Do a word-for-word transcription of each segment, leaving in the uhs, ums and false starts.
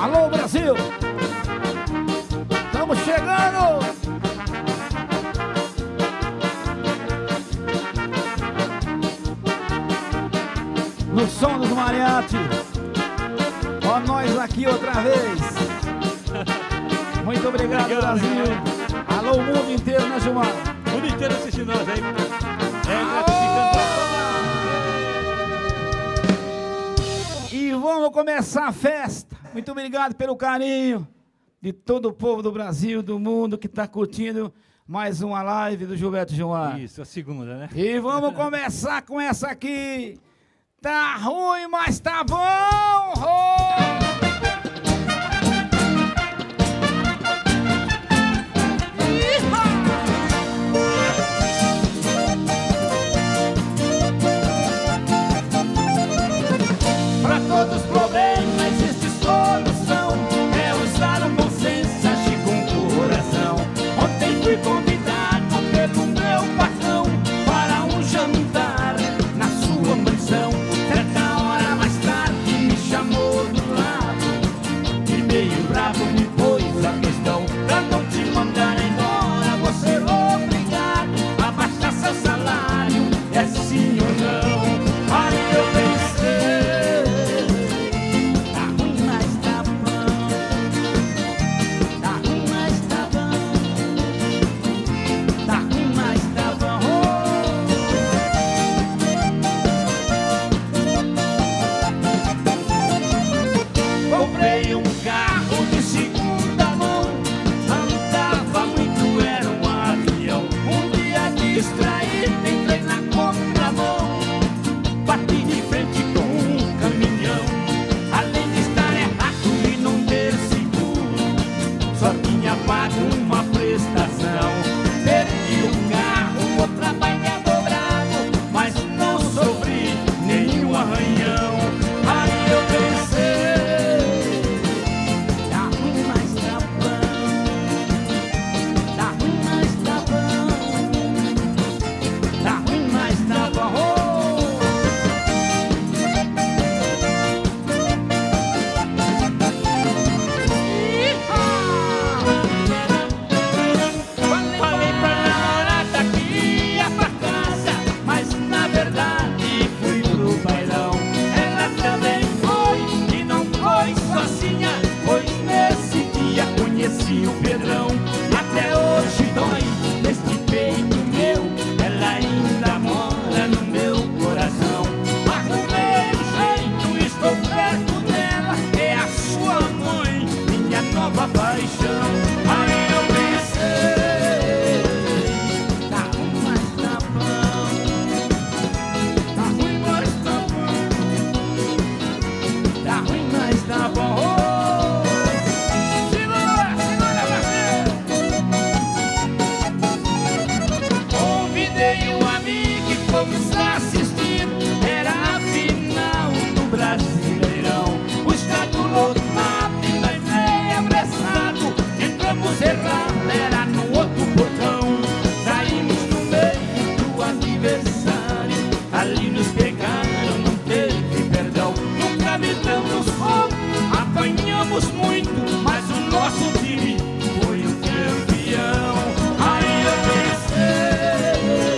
Alô, Brasil! Estamos chegando! No som dos mariachi. Ó, nós aqui outra vez. Muito obrigado, obrigado Brasil. Né? Alô, o mundo inteiro, né, Gilmar? O mundo inteiro assistindo nós aí. É gratificante. E vamos começar a festa. Muito obrigado pelo carinho de todo o povo do Brasil, do mundo que está curtindo mais uma live do Gilberto Gilmar. Isso, a segunda, né? E vamos começar com essa aqui. Tá ruim, mas tá bom! Oh! Para todos os problemas existe solução. É usar um bom senso, agir com o coração. Ontem fui convidado pelo meu patrão para um jantar na sua mansão. Certa hora mais tarde me chamou do lado e meio bravo me pôs a questão: pra não te mandar embora, você é obrigado a baixar seu salário. É sim ou não? Aí eu pensei, comprei um carro de segunda mão, andava muito, era um avião. Um dia distraído, entrei na contramão, bati de frente com um caminhão. Além de estar errado e não ter seguro, só tinha pago uma prestação. Perdi o carro, o trabalho é dobrado, mas não sofri nenhum arranhão. Aí eu pensei, conheci o Pedrão, até hoje dói neste peito meu, ela ainda mora no meu coração. Arrumei um jeito, estou perto dela, é a sua mãe, minha nova paixão. Aí eu pensei, tá ruim, mas tá bom, tá ruim, mas tá bom, tá ruim, mas tá bom. Vamos assistir, era a final do Brasileirão. O estádio lotado e nós meio apressado. Entramos errado, era no outro portão. Saímos no meio do adversário, ali nos pegaram, não teve perdão. Nunca metemos roubo, apanhamos muito, mas o nosso time foi o campeão. Aí eu pensei,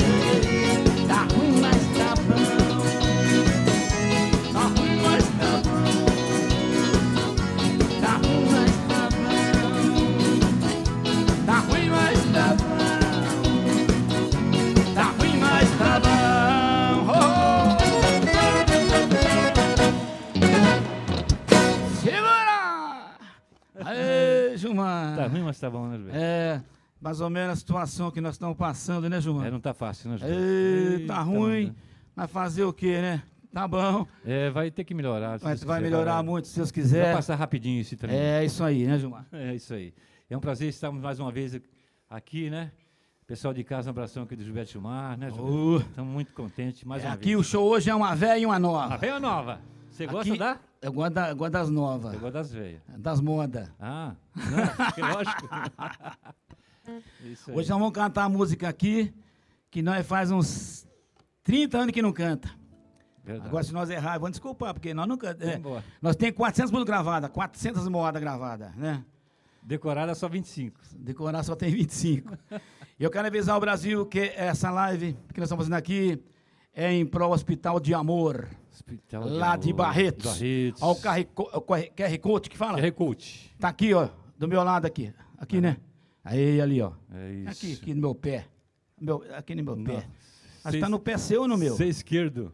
tá ruim, mas tá bom, né, Gilberto? É, mais ou menos a situação que nós estamos passando, né, Gilmar? É, não tá fácil, né, Gilberto? É, tá ruim, mas fazer o quê, né? Tá bom. É, vai ter que melhorar. Vai, vai melhorar vai, muito, se Deus quiser. Vai passar rapidinho esse trem. É isso aí, né, Gilmar? É isso aí. É um prazer estarmos mais uma vez aqui, né? Pessoal de casa, um abração aqui do Gilberto Gilmar, né, Gilberto? Uh, Estamos muito contentes, mais é, uma aqui vez. Aqui o show hoje é uma velha e uma nova. Uma velha ou nova? Você gosta aqui, da? Eu gosto, da, eu gosto das novas. Eu gosto das velhas. Das modas. Ah, não, que lógico. Isso aí. Hoje nós vamos cantar a música aqui, que nós faz uns trinta anos que não canta. Verdade. Agora, se nós errar, vamos desculpar, porque nós nunca... É, embora. nós temos quatrocentas músicas gravadas, quatrocentas moadas gravadas, né? Decorada só vinte e cinco. Decorar só tem vinte e cinco. E eu quero avisar o Brasil que essa live que nós estamos fazendo aqui é em prol Hospital de Amor, Hospital lá de, Amor, Barretos. Barretos. Olha o Q R Code que fala. Q R Code. Tá aqui, ó, do meu lado aqui. Aqui, né? Aí, ali, ó. É isso. Aqui, aqui no meu pé. Meu, aqui no meu Não. pé. Acho Cês- que tá no pé seu ou no meu? Você esquerdo.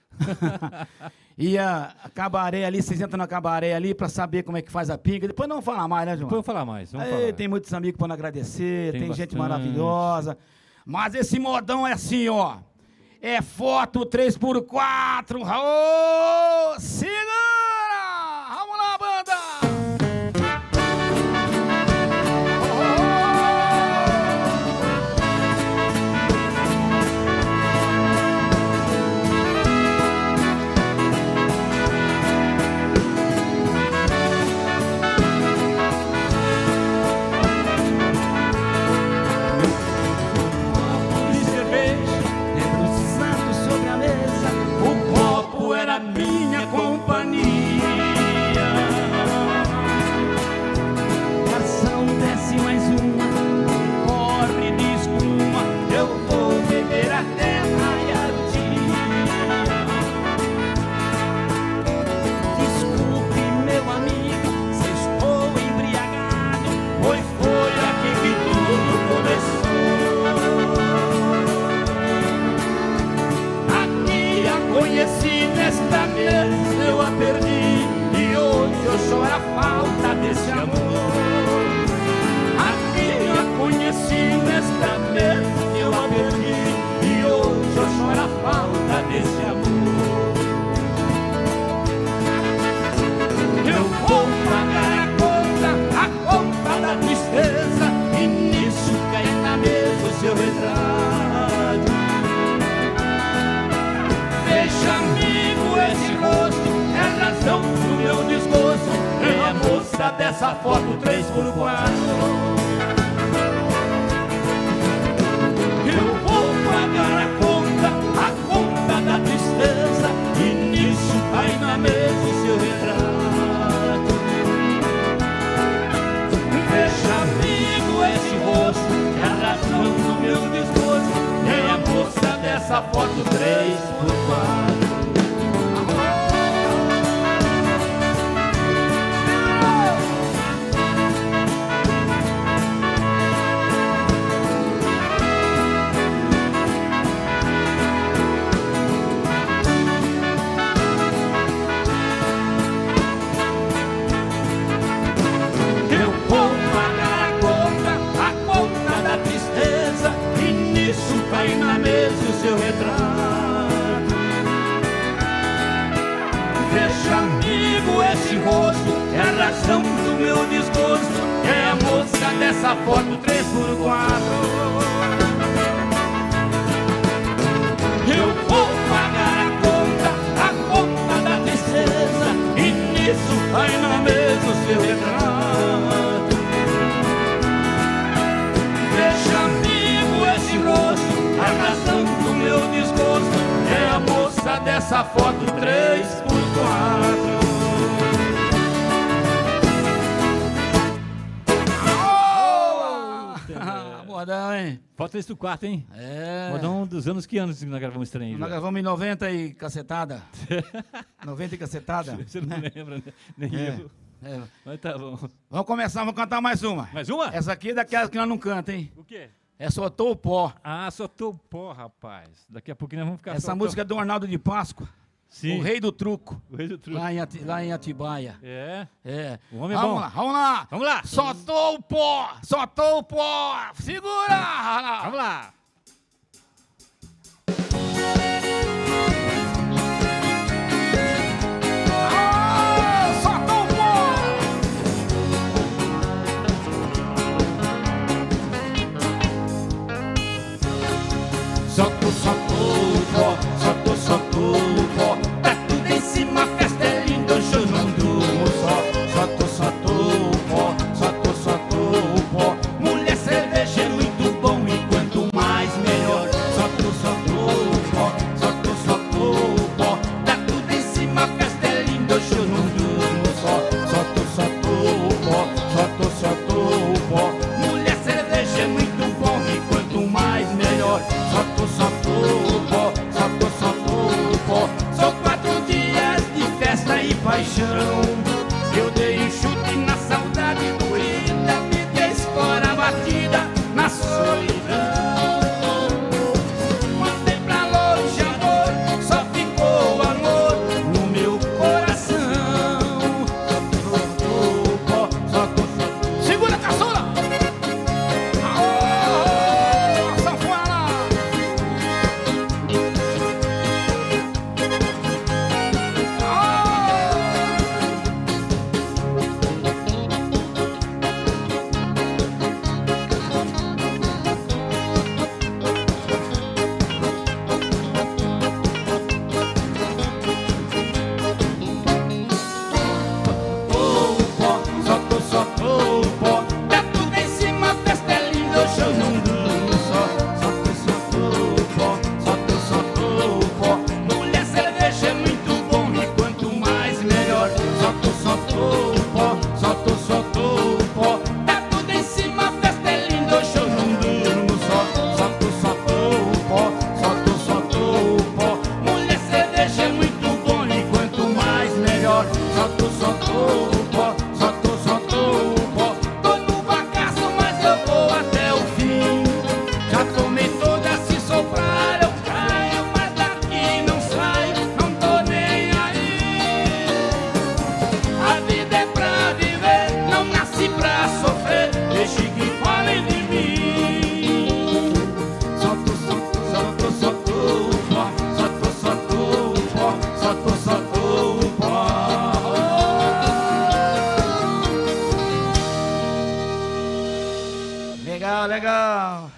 E a, a cabaré ali, vocês entram na cabaré ali pra saber como é que faz a pinga. Depois não vamos falar mais, né, João? Depois eu vou falar mais. Vamos Aí, falar. tem muitos amigos para agradecer, tem, Tem gente bastante. maravilhosa. Mas esse modão é assim, ó. É foto três por quatro. Ô, segura! Vamos lá, banda! De cerveja, debruçado sobre a mesa, o copo era minha companhia. Garçom, desce mais uma, um cobre de espuma, eu vou beber até raiar o dia. Desculpe, meu amigo, se estou embriagado, pois foi aqui que tudo começou. Aqui a conheci, nesta mesa eu a perdi, e hoje eu choro a falta desse amor. Aqui a conheci, nesta mesa eu a perdi, e hoje eu choro a falta desse amor. Eu vou pagar a conta, a conta da tristeza, e nisso cai na mesa o seu retrato. Veja, amigo, esse rosto é a razão do meu desgosto. É a moça dessa foto três por quatro. Eu vou pagar a conta, a conta da tristeza, e nisso cai na mesa o seu retrato. Veja, amigo, esse rosto é a razão do meu desgosto. É a moça dessa foto três por quatro. Eu vou pagar a conta, a conta da tristeza, e nisso cai na mesa o seu retrato. Veja, amigo, esse rosto é a razão do meu desgosto. É a moça dessa foto três por quatro. Eu vou pagar a conta, a conta da tristeza, e nisso cai na mesa o seu retrato. Veja, amigo, esse rosto, a razão do meu desgosto. É a moça dessa foto três por quatro. Ah, modão, hein? Falta três do quarto, hein? É. Modão dos anos, que anos que nós gravamos estranho? Nós gravamos em noventa e cacetada. noventa e cacetada. Você não lembra, né? Nem É. eu. É. Mas tá bom. Vamos começar, vamos cantar mais uma. Mais uma? Essa aqui é daquelas que nós não canta, hein? O quê? É Soltou o Pó. Ah, soltou o pó, rapaz. Daqui a pouquinho nós vamos ficar... Essa soltando- música é do Arnaldo de Páscoa. Sim. O Rei do Truco. O rei do truque. Lá em, Ati- lá em Atibaia. É. É. O homem é vamos bom. lá, vamos lá. Vamos lá. Soltou o pó, soltou o pó. Segura. Vamos lá. Ah, soltou o pó. Soltou, soltou o pó, soltou, soltou o pó. Tá tudo em cima, a festa é linda, hoje eu não durmo só. Soltou, soltou o pó, soltou, soltou o pó. Mulher, cerveja é muito bom, e quanto mais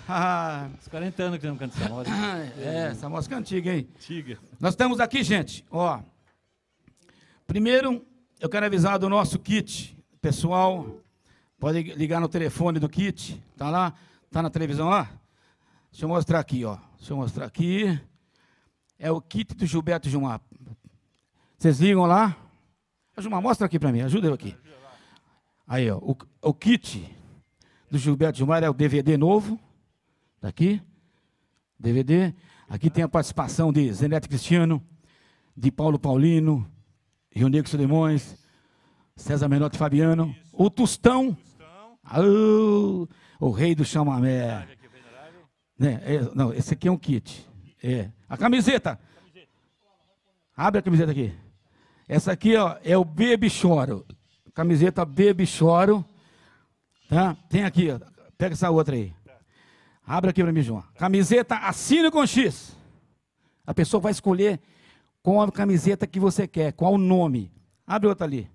Ah, Uns quarenta anos que não canta essa moda. é, essa música é antiga, hein? Antiga. Nós estamos aqui, gente, ó. Primeiro, eu quero avisar do nosso kit. Pessoal, pode ligar no telefone do kit. Tá lá? Tá na televisão lá? Deixa eu mostrar aqui, ó. Deixa eu mostrar aqui. É o kit do Gilberto Gilmar. Vocês ligam lá? Gilmar, mostra aqui pra mim, ajuda eu aqui. Aí, ó, o, o kit do Gilberto Gilmar é o D V D novo. Daqui, D V D. Aqui tem a participação de Zenete Cristiano, de Paulo Paulino, Rio Negro Solimões, César Menotti Fabiano, o Tostão, ah, o, o rei do chamamé. Né, é, não, esse aqui é um kit. É. A camiseta. Abre a camiseta aqui. Essa aqui, ó, é o Baby Choro. Camiseta Baby Choro. Tá? Tem aqui, ó. Pega essa outra aí. Abre aqui para mim, João. Camiseta Assine com X. A pessoa vai escolher qual a camiseta que você quer, qual o nome. Abre outra ali.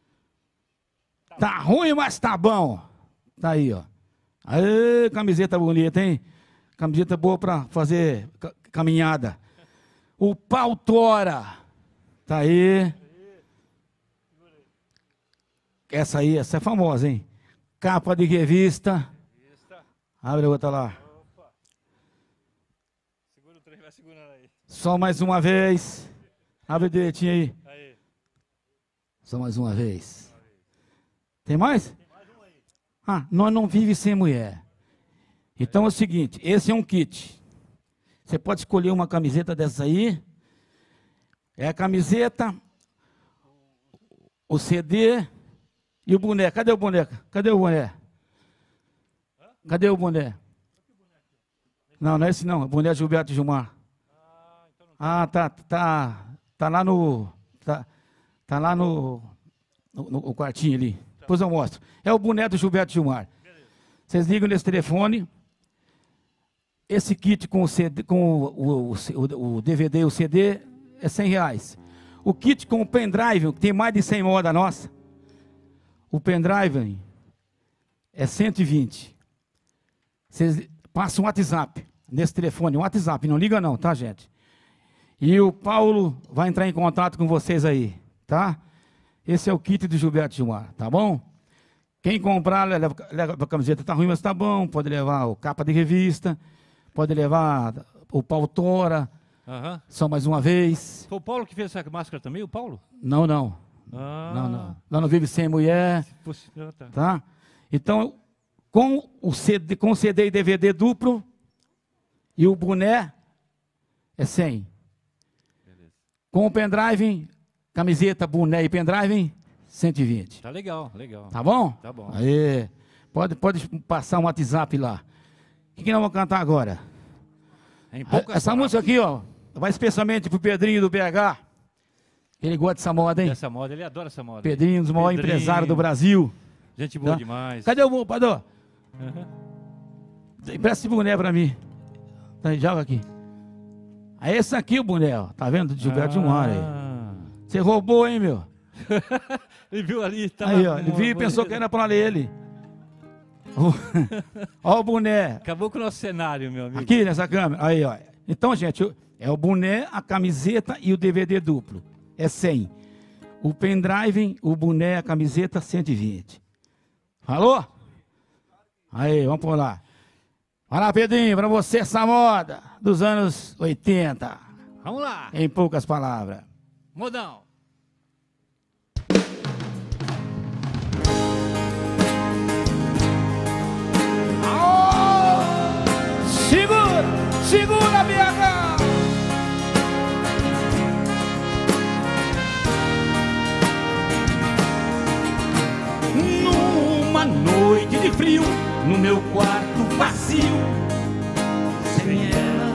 Tá ruim, mas tá bom. Tá aí, ó. Aê, camiseta bonita, hein? Camiseta boa para fazer caminhada. O Pau Tora. Tá aí. Essa aí, essa é famosa, hein? Capa de revista. Abre a outra lá. Opa. Segura o trem, vai segurando aí. Só mais uma vez. Abre direitinho aí. Aí. Só mais uma vez. Tem mais? Tem mais um aí. Ah, nós não vivemos sem mulher. Então é o seguinte, esse é um kit. Você pode escolher uma camiseta dessa aí. É a camiseta, o C D e o boneco. Cadê o boneco? Cadê o boneco? Cadê o boné? Não, não é esse não, é o boné Gilberto Gilmar. Ah, tá, tá, tá lá no, tá, tá lá no, no, no quartinho ali. Depois eu mostro. É o boné do Gilberto Gilmar. Vocês ligam nesse telefone. Esse kit com o, C D, com o, o, o, o D V D e o C D é cem reais. O kit com o pendrive, que tem mais de cem moda nossa, o pendrive é cento e vinte. Vocês passam um WhatsApp nesse telefone, um WhatsApp, não liga não, tá, gente? E o Paulo vai entrar em contato com vocês aí, tá? Esse é o kit do Gilberto Gilmar, tá bom? Quem comprar, leva, leva a camiseta, tá ruim, mas tá bom. Pode levar o capa de revista, pode levar o Pau Tora, uhum. Só mais uma vez. Foi o Paulo que fez essa máscara também, o Paulo? Não, não. Ah. Não, não. Lá não vive sem mulher, fosse... ah, tá. tá? Então... Com o, C D, com o C D e D V D duplo e o boné é cem. Beleza. Com o pendrive, camiseta, boné e pendrive, cento e vinte. Tá legal, legal. Tá bom? Tá bom. Aí, pode, pode passar um WhatsApp lá. O que, que nós vamos cantar agora? Em Essa palavras. Música aqui, ó, vai especialmente pro Pedrinho do B H. Ele gosta dessa moda, hein? Dessa moda, ele adora essa moda. Pedrinho, um dos maiores empresários do Brasil. Gente boa tá? demais. Cadê o Pador? Uhum. Empresta esse boné pra mim. Tá, joga aqui. É esse aqui o boné, ó. Tá vendo? De Gilberto Gilmar aí. Você roubou, hein, meu? Ele viu ali, tá? Aí, ó. Ele viu e pensou que era pra ele. Ó o boné. Acabou com o nosso cenário, meu amigo. Aqui nessa câmera. Aí, ó. Então, gente, é o boné, a camiseta e o D V D duplo. É cem. O pendrive, o boné, a camiseta, cento e vinte. Falou? Aí, vamos por lá. Vai lá, Pedrinho, pra você essa moda dos anos oitenta. Vamos lá. Em poucas palavras. Modão. Aô! Segura, segura, B H. Numa noite de frio, no meu quarto vazio, sem ela,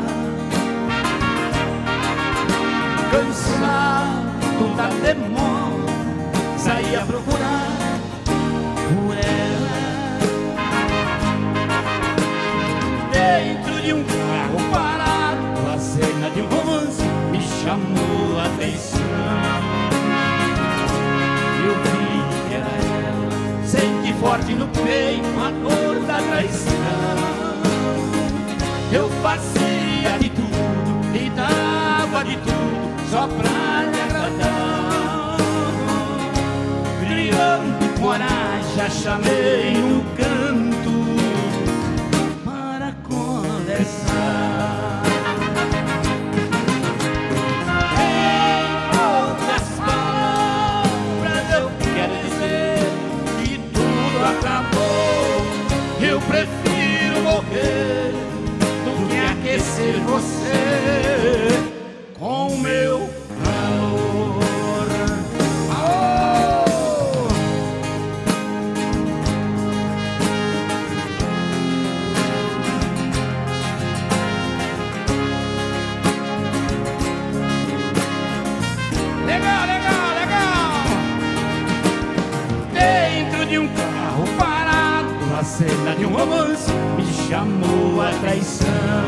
cansado da demora, saí a procurar por ela. Dentro de um carro parado, a cena de um romance me chamou a atenção. Eu vi que era ela, senti forte no peito a dor da traição. Eu fazia de tudo e dava de tudo só pra lhe agradar. Criando coragem, a chamei num canto para conversar. Em outras palavras, eu quero dizer que tudo acabou. Eu prefiro morrer do que aquecer você com o meu calor. Oh! Legal, legal, legal! Dentro de um carro parado, na cena de um romance, me chamou a traição.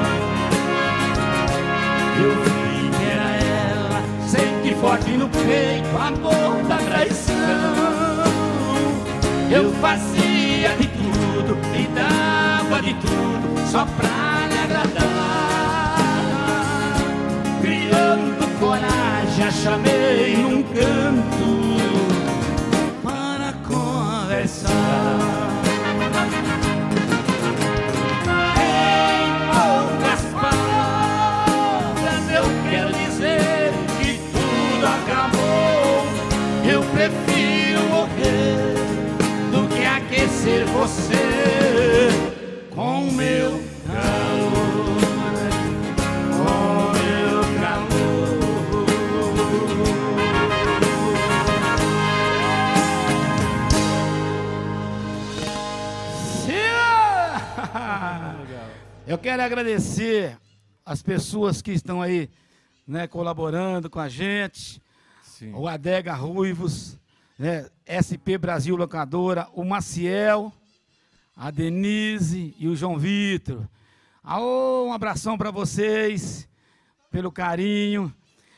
Eu vi que era ela, senti forte no peito a dor da traição. Eu fazia de tudo e dava de tudo só pra lhe agradar. Criando coragem, a chamei num canto para conversar. Eu prefiro morrer do que aquecer você com o meu calor, com o meu calor. Eu quero agradecer as pessoas que estão aí, né, colaborando com a gente. Sim. O Adega Ruivos, né, S P Brasil Locadora, o Maciel, a Denise e o João Vitor. Aô, um abração para vocês, pelo carinho.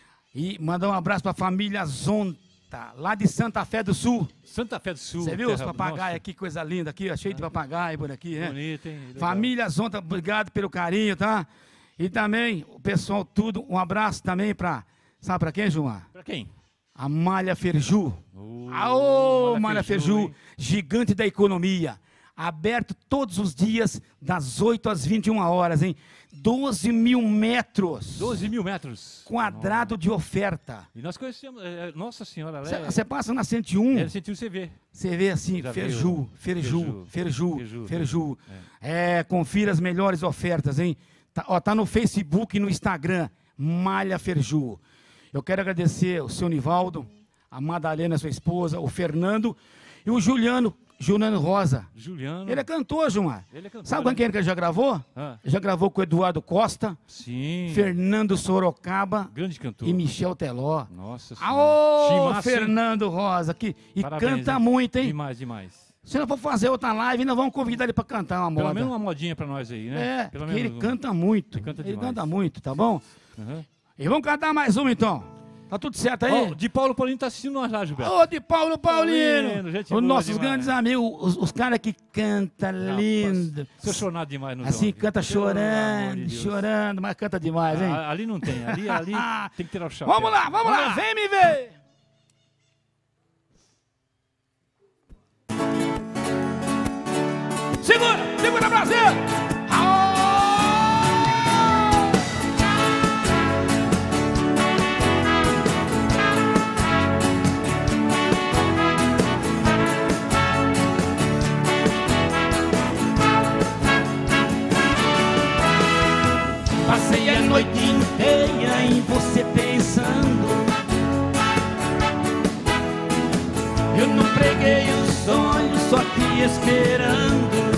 E mandar um abraço para a família Zonta, lá de Santa Fé do Sul. Santa Fé do Sul. Você viu os papagaios aqui, coisa linda aqui, cheio de papagaio por aqui, né? Bonito, hein? Legal. Família Zonta, obrigado pelo carinho, tá? E também, o pessoal tudo, um abraço também para, sabe para quem, Gilmar? Para quem? A Malha Ferju. Uh, Aô, Malha, Malha Ferju, Ferju gigante da economia. Aberto todos os dias, das oito às vinte e uma horas, hein? doze mil metros. doze mil metros. Quadrado oh. de oferta. E nós conhecemos, é, Nossa Senhora. Você é... passa na cento e um. É, cento e um você vê. Você vê assim, Ferju, Ferju, Ferju, Ferju. É. é, confira as melhores ofertas, hein? Tá, ó, tá no Facebook e no Instagram, Malha Ferju. Eu quero agradecer o seu Nivaldo, a Madalena, sua esposa, o Fernando e o Juliano, Juliano Rosa. Juliano. Ele é cantor, Gilmar. Ele é cantor. Sabe com quem ele já gravou? Ah. Já gravou com o Eduardo Costa. Sim. Fernando Sorocaba. Grande cantor. E Michel Teló. Nossa Senhora. Aô, Chimassa, Fernando Rosa. Que, e parabéns, canta hein? muito, hein? Demais, demais. Se não for fazer outra live, nós vamos convidar ele para cantar uma moda. Pelo menos uma modinha para nós aí, né? É, Pelo menos ele um... canta muito. Ele canta, ele canta muito, tá bom? Uhum. E vamos cantar mais uma, então. Tá tudo certo aí? Oh, de Paulo Paulino tá assistindo nós lá, Gilberto. Ô, oh, de Paulo Paulino. Paulino os nossos demais. grandes amigos, os, os caras que cantam lindo. Sou chorado demais no Assim, jogo. canta chorando, de chorando, mas canta demais, hein? Ah, ali não tem, ali, ali tem que tirar o chapéu. Vamos lá, vamos, vamos lá, lá, vem me ver. Segura, segura, Brasil! Passei a noite inteira em você pensando. Eu não preguei os olhos, só te esperando.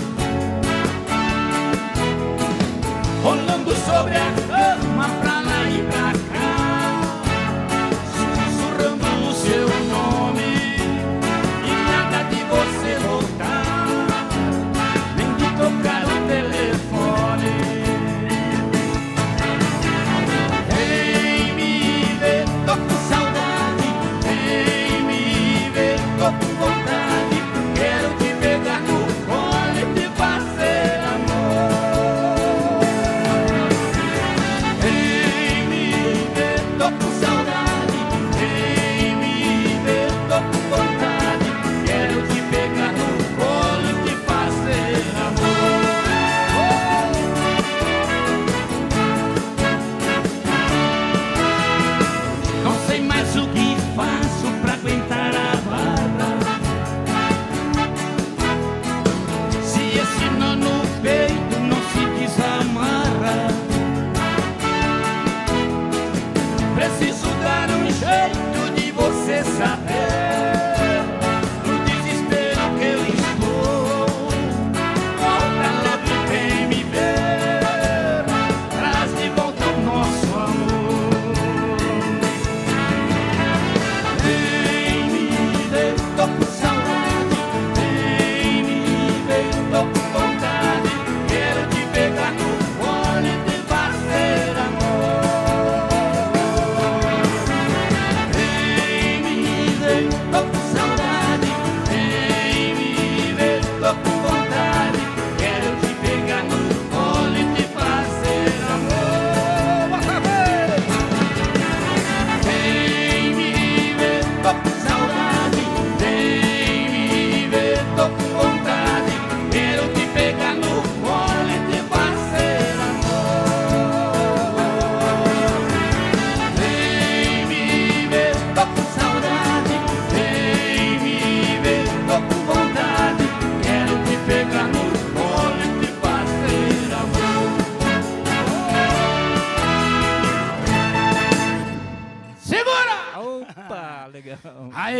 Rolando sobre a cama, pra lá e pra cá, sussurrando o seu nome. E nada de você voltar, nem de tocar o telefone. Vem me ver, tô com saudade. Vem me ver, tô com vontade. Quero te pegar no colo e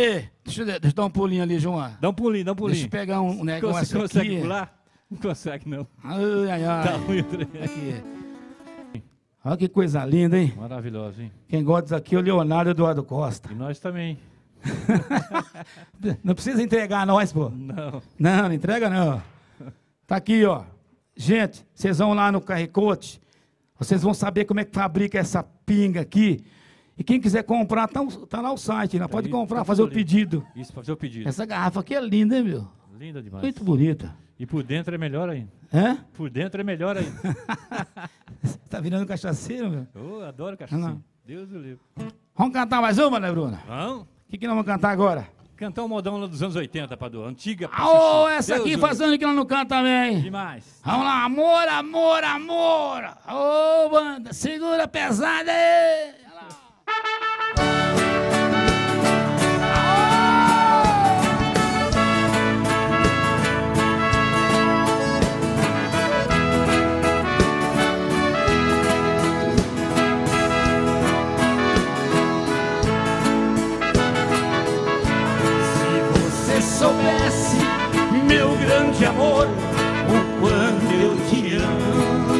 Cadê? Deixa eu, deixa eu dar um pulinho ali, João. Dá um pulinho, dá um pulinho. Deixa eu pegar um negócio Você consegue aqui. pular? Não consegue, não. Ai, ai, ai. Tá ruim o trem. Aqui. Olha que coisa linda, hein? Maravilhoso, hein? Quem gosta disso aqui é o Leonardo Eduardo Costa. E nós também. Não precisa entregar nós, pô. Não. Não, não entrega não. Tá aqui, ó. Gente, vocês vão lá no Carricote, vocês vão saber como é que fabrica essa pinga aqui. E quem quiser comprar, tá, tá lá o site, né? Pode Aí, comprar, tá fazer o tudo ali. pedido. Isso, fazer o pedido. Essa garrafa aqui é linda, hein, meu? Linda demais. Muito bonita. E por dentro é melhor ainda. Hã? Por dentro é melhor ainda. Tá virando cachaceiro, meu? Eu adoro cachaça. Não. Deus do livro. Vamos cantar mais uma, né, Bruna? Vamos O que, que nós vamos cantar agora? cantar um modão lá dos anos oitenta, Padu. Antiga. Ah, ô, Xuxa. essa Deus aqui do faz ano que nós não canta também. livro. Demais. Vamos lá, amor, amor, amor. Ô, banda, segura pesada aí. Olha lá. Soubesse, meu grande amor, o quanto eu te amo.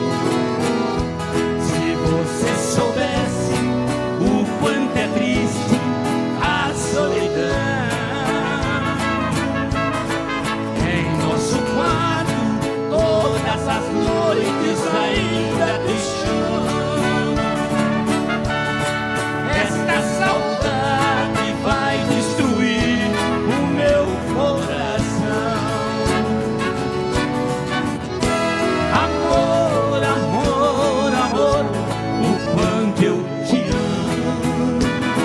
Se você soubesse o quanto é triste a solidão. Em nosso quarto, todas as noites ainda te chamo. Esta saudade vai destruir o meu coração. Amor, amor, amor, o quanto eu te amo.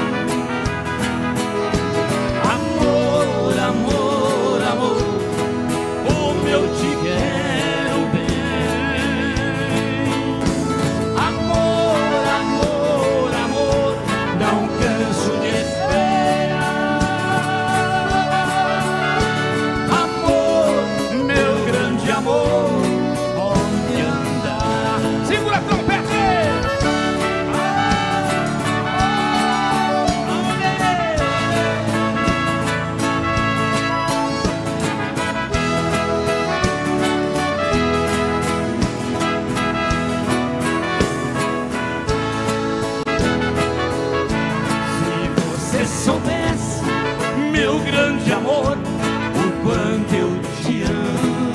Amor, amor, amor, como eu te quero bem. Amor, amor, amor, não canso de esperar. Amor, meu grande amor, onde andar? Segura a trompete! Se você soubesse, meu grande amor, o quanto eu te amo.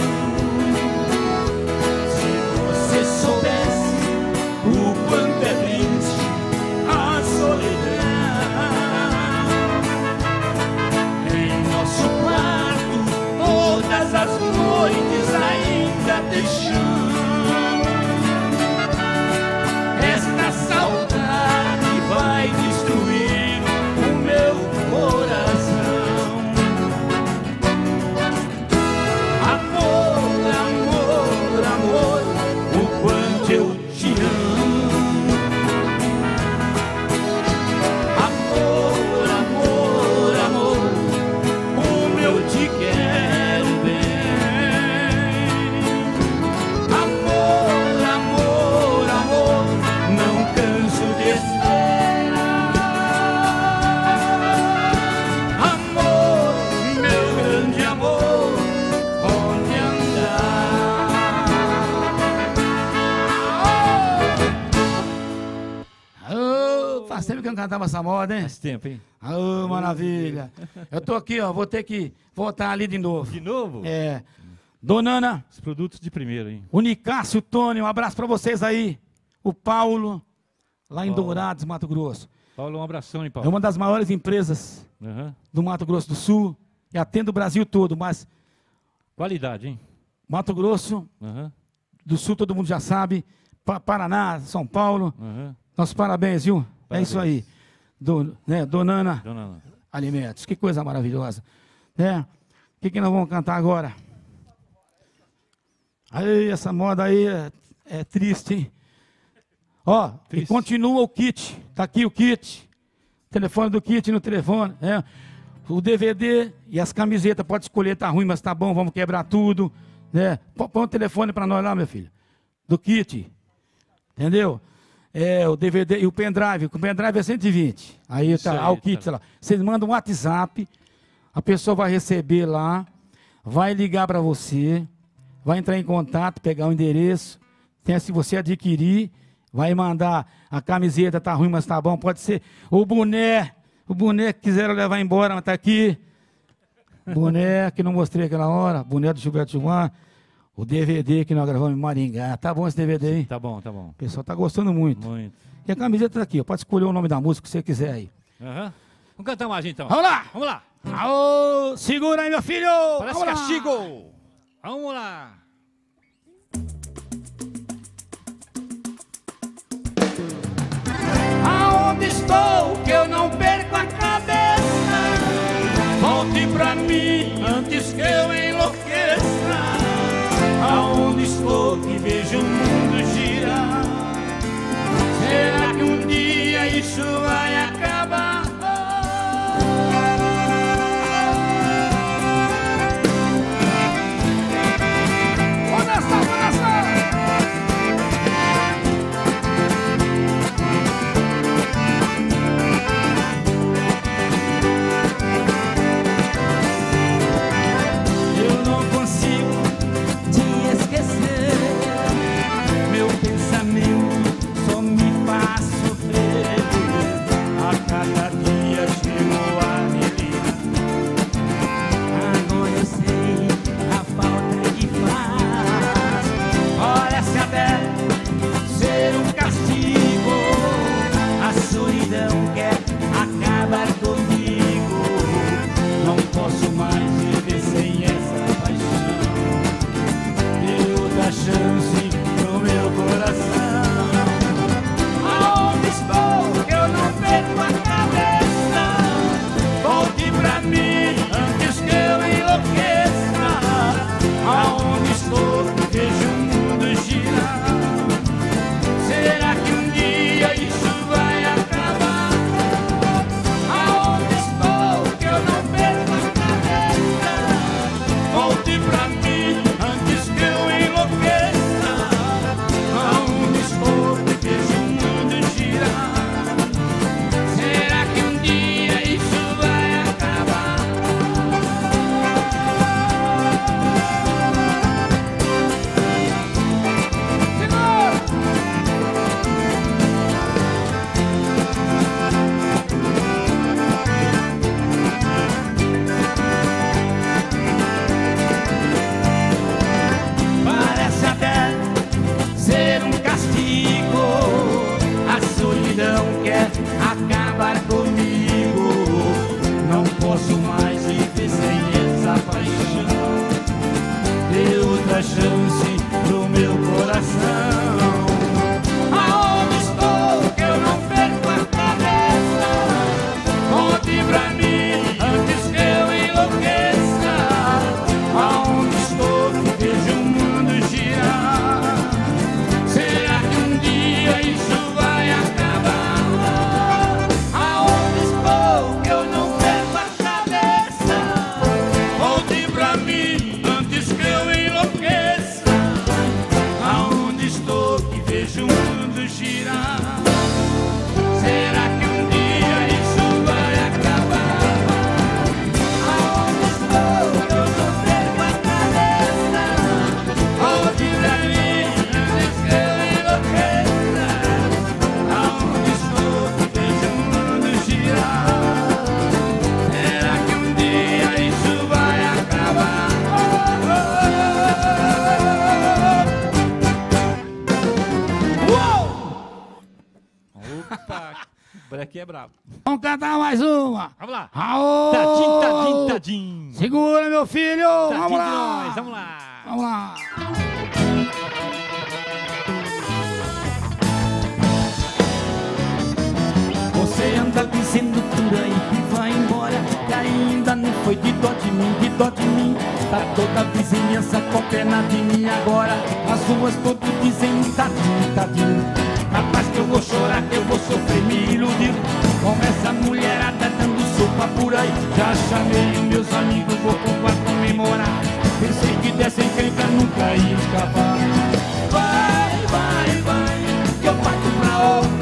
Se você soubesse o quanto é triste a solidão. Em nosso quarto, todas as noites ainda te chamo. Esta saudade vai destruir o meu coração. Amor, amor, amor, o quanto eu te amo. Amor, amor, amor, como eu te quero bem. Amor, amor, amor, não canso de esperar. Amor, meu grande amor, onde andar? Ô, faz tempo que eu não cantava essa moda, hein? Faz tempo, hein? Ô, maravilha. Eu tô aqui, ó, vou ter que voltar ali de novo. De novo? É. Dona Ana, Os produtos de primeiro, hein? o Nicásio, o Tony, um abraço pra vocês aí. O Paulo, lá em Paulo. Dourados, Mato Grosso. Paulo, um abração, hein, É Paulo? uma das maiores empresas Aham. do Mato Grosso do Sul e atende o Brasil todo, mas Qualidade, hein? Mato Grosso Aham. do Sul todo mundo já sabe, Pa- Paraná, São Paulo, Aham. nossos parabéns, viu? É isso aí. Do, né, Dona Ana Dona Ana. Alimentos, que coisa maravilhosa. Né? O que, que nós vamos cantar agora? Aí, essa moda aí é, é triste, hein? Ó, e Triste. continua o kit, tá aqui o kit, telefone do kit no telefone, né? O D V D e as camisetas, pode escolher, tá ruim, mas tá bom, vamos quebrar tudo, né? Pô- Põe o telefone para nós lá, meu filho, do kit, entendeu? é, o D V D e o pendrive. O pendrive é cento e vinte. Aí Isso tá aí, o kit tá. lá. Vocês mandam um WhatsApp, a pessoa vai receber lá, vai ligar para você, vai entrar em contato, pegar o endereço, tem, se você adquirir, vai mandar a camiseta, tá ruim, mas tá bom, pode ser o boné, o boné que quiseram levar embora, mas tá aqui. Boné que não mostrei aquela hora, boné do Gilberto Gilmar, o D V D que nós gravamos em Maringá. Tá bom esse D V D, hein? Tá bom, tá bom. O pessoal tá gostando muito. Muito. E a camiseta tá aqui, ó. Pode escolher o nome da música que você quiser aí. Aham. Vamos cantar mais então. Vamos lá! Vamos lá. Aô, segura aí, meu filho! Parece Vamos lá. castigo. Vamos lá. Aonde estou que eu não perco a cabeça? Volte pra mim antes que eu enlouqueça. Aonde estou que vejo o mundo girar? Será que um dia isso vai acabar? Vou dançar, vou dançar! Eu não consigo te esquecer. Meu pensamento só me faz sofrer. A cada dia chego a me ligar. Agora eu sei a falta que faz. Parece até ser um castigo. A solidão quer acabar comigo. Não posso mais viver sem essa paixão. Dê outra chance pro meu coração. Aonde estou que eu não perco a cabeça? Volte pra mim antes que eu enlouqueça. Aonde estou que vejo o mundo girar? Será que um dia isso vai acabar? Aonde estou que eu não perco a cabeça? Volte pra mim antes que eu enlouqueça. Aonde estou que vejo o mundo girar? Será que um dia isso vai acabar? Parece até ser um castigo. A solidão quer acabar comigo. Não posso mais viver sem essa paixão. Dê outra chance pro meu coração. Aonde estou que eu não perco a cabeça? Conte pra mim antes que eu enlouqueça. Aonde estou que vejo o mundo girar? Será que um dia isso vai acabar? Aonde estou que eu não perco a cabeça? Volte pra mim antes que eu enlouqueça. Aonde estou que vejo o mundo girar? Será que um dia isso vai acabar? Aonde estou que eu não perco a cabeça? Volte pra mim antes que eu enlouqueça. Aonde estou que vejo o mundo girar? Será que um dia isso vai acabar? Uou! Opa, o breque é brabo. Vamos cantar mais uma. Vamos lá. Aô! Tadim, tadim, tadim. Segura, meu filho. Tadim Vamos de lá. nós, vamos lá. Vamos lá. Você anda dizendo por aí que vai embora, que ainda não foi de dó de mim, de dó de mim. Tá toda a vizinhança com pena de mim agora. As ruas todos dizem tadinho, tadinho. Capaz que eu vou chorar, que eu vou sofrer, me iludir com essa mulherada dando sopa por aí. Já chamei os meus amigos, vou pra comemorar. Pensei que dessa encrenca nunca ia escapar. Vai, vai, vai, que eu parto pra obra.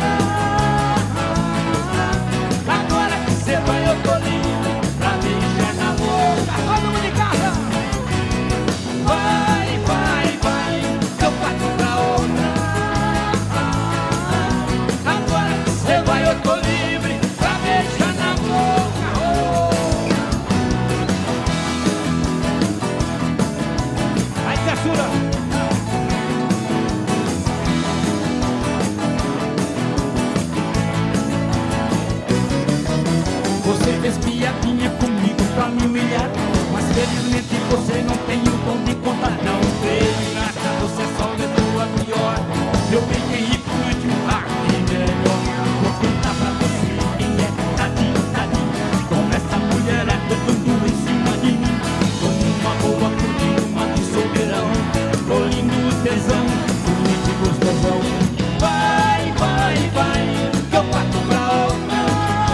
Infelizmente você não tem o dom de contar, não veio nada, você só levou a pior. Eu peguei e fui de um par de melhor. Vou contar pra você quem é tadinho, tadinho. Como essa mulher é tocando em cima de mim. Tô numa boa, curtindo uma de soberão. Tô lindo tesão, bonito e gostosão. Vai, vai, vai, que eu parto pra outra.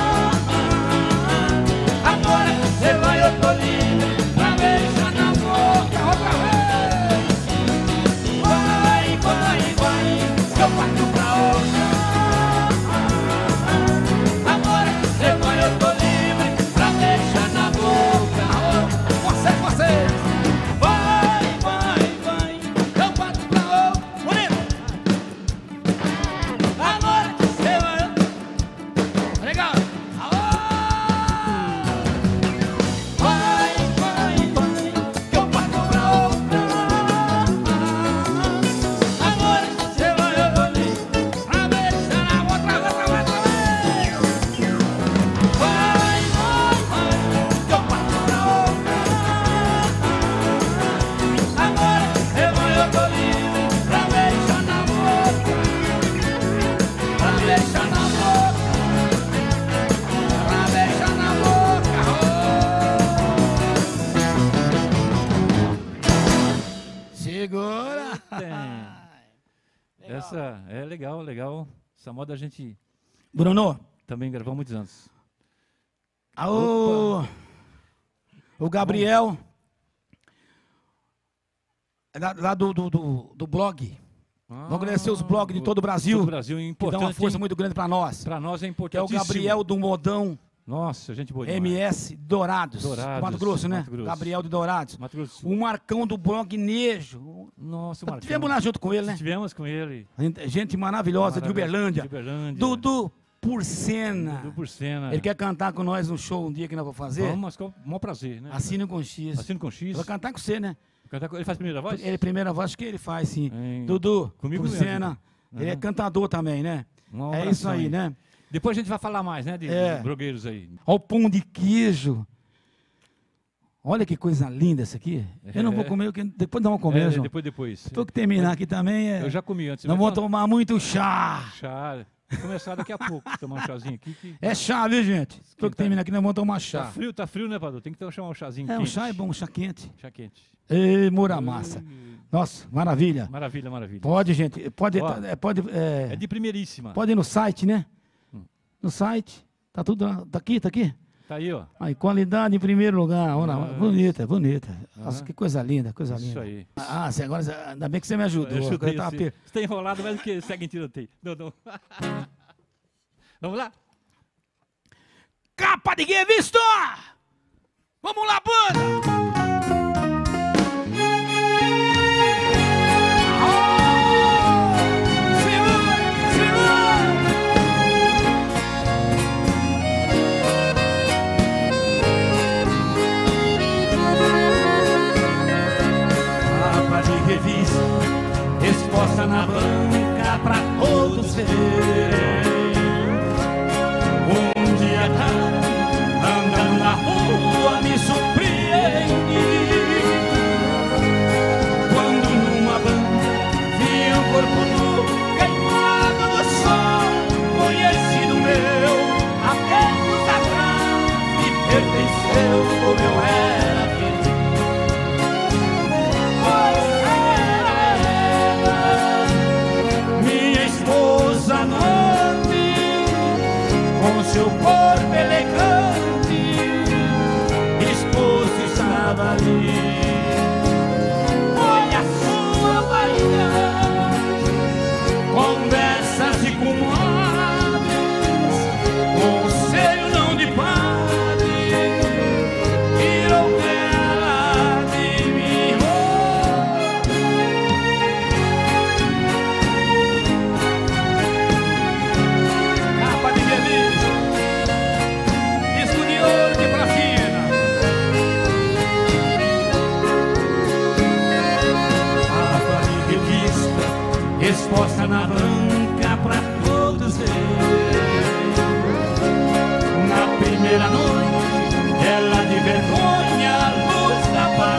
Agora você vai, eu tô livre pra beijar na boca outra vez. Vai, vai, vai, que eu parto pra outra. Agora você vai, eu tô livre pra beijar na boca. Você, você. Vai, vai, vai, eu parto pra outra. Bonito. Agora você vai. Legal. Vai, vai, vai, que eu parto pra outra. Agora você vai, eu vou ali pra beijar na outra, outra, outra vez. Vai, vai, vai, que eu parto pra outra. Agora você vai, eu vou livre pra beijar na boca. Pra beijar na boca. Pra beijar na boca. Segura! Tem. Essa é legal, legal. Essa moda a gente Bruno, também gravou há muitos anos. o, o Gabriel, é lá, lá do, do, do, do blog. Vamos agradecer os blogs de todo o Brasil, Todo o Brasil, que importante. dão uma força muito grande para nós. Para nós é Que é o importantíssimo. Gabriel do Modão Nossa, gente boa demais. M S Dourados, Dourados, Mato Grosso, né? Mato Grosso. Gabriel de Dourados. Mato Grosso. O Marcão do blog Nejo. Nossa, o Marcão. Tivemos lá junto com ele, né? Tivemos com ele. Gente- Gente maravilhosa de Uberlândia. De Uberlândia. Dudu Porcena. Dudu Porcena. Ele quer cantar com nós no show um dia que nós vamos fazer. Vamos, mas com o maior prazer, né? Assine com X. Assino com X. Vai cantar com você, né? Cantar com- Ele faz primeira voz? Ele, primeira voz, acho que ele faz, sim. Em- Dudu Comigo mesmo. Porcena. Ele é Uhum. cantador também, né? Um É abração isso aí, né? Depois a gente vai falar mais, né? De, É. de blogueiros aí. Olha o pão de queijo. Olha que coisa linda essa aqui. Eu não vou comer, eu que- depois nós vamos comer, É, João. depois, depois. Estou que terminar aqui também. É... Eu já comi antes. Não Mas vamos fala- tomar muito chá. Chá. Vou começar daqui a pouco. Tomar um chazinho aqui. Que... É chá, viu, gente? Estou que terminar aqui, nós vamos tomar Tá chá. frio, tá frio, né, Padu? Tem que chamar um chazinho É, quente. o chá é bom, chá quente. Chá quente. Ei, mura massa. Nossa, maravilha. Maravilha, maravilha. Pode, gente. Pode, Ó, tá- é, pode, é, É de primeiríssima. pode ir no site, né? Hum. No site. Tá tudo lá. Tá aqui, tá aqui. Tá aí, ó. Aí, qualidade em primeiro lugar. Olha, Ah, bonita, bonita. Nossa, ah. que coisa linda, coisa Isso linda. aí. Ah, você agora, ainda bem que você me ajudou. Eu Agora chutei eu tava assim. per- Você tá enrolado, mas o que segue em tiroteio. Não, não. Vamos lá? Capa de revista! Vamos lá, banda! Oh, segura, segura! Capa de revista exposta na banca pra todos verem. Um dia tá andando na rua me surpreende quando numa banda vi um corpo nu queimado no sol, conhecido meu, há tempos atrás me pertenceu como eu era feliz. Você era minha esposa amante, com seu corpo elegante, esposo estava ali. Olha a sua vaidade, conversas e comadres, conselho não de padre, tirou ela de mim. Capa de revista, disco de ouro de platina. Capa de revista, exposta na banca pra todos verem. Na primeira noite, ela de vergonha, a luz da paz.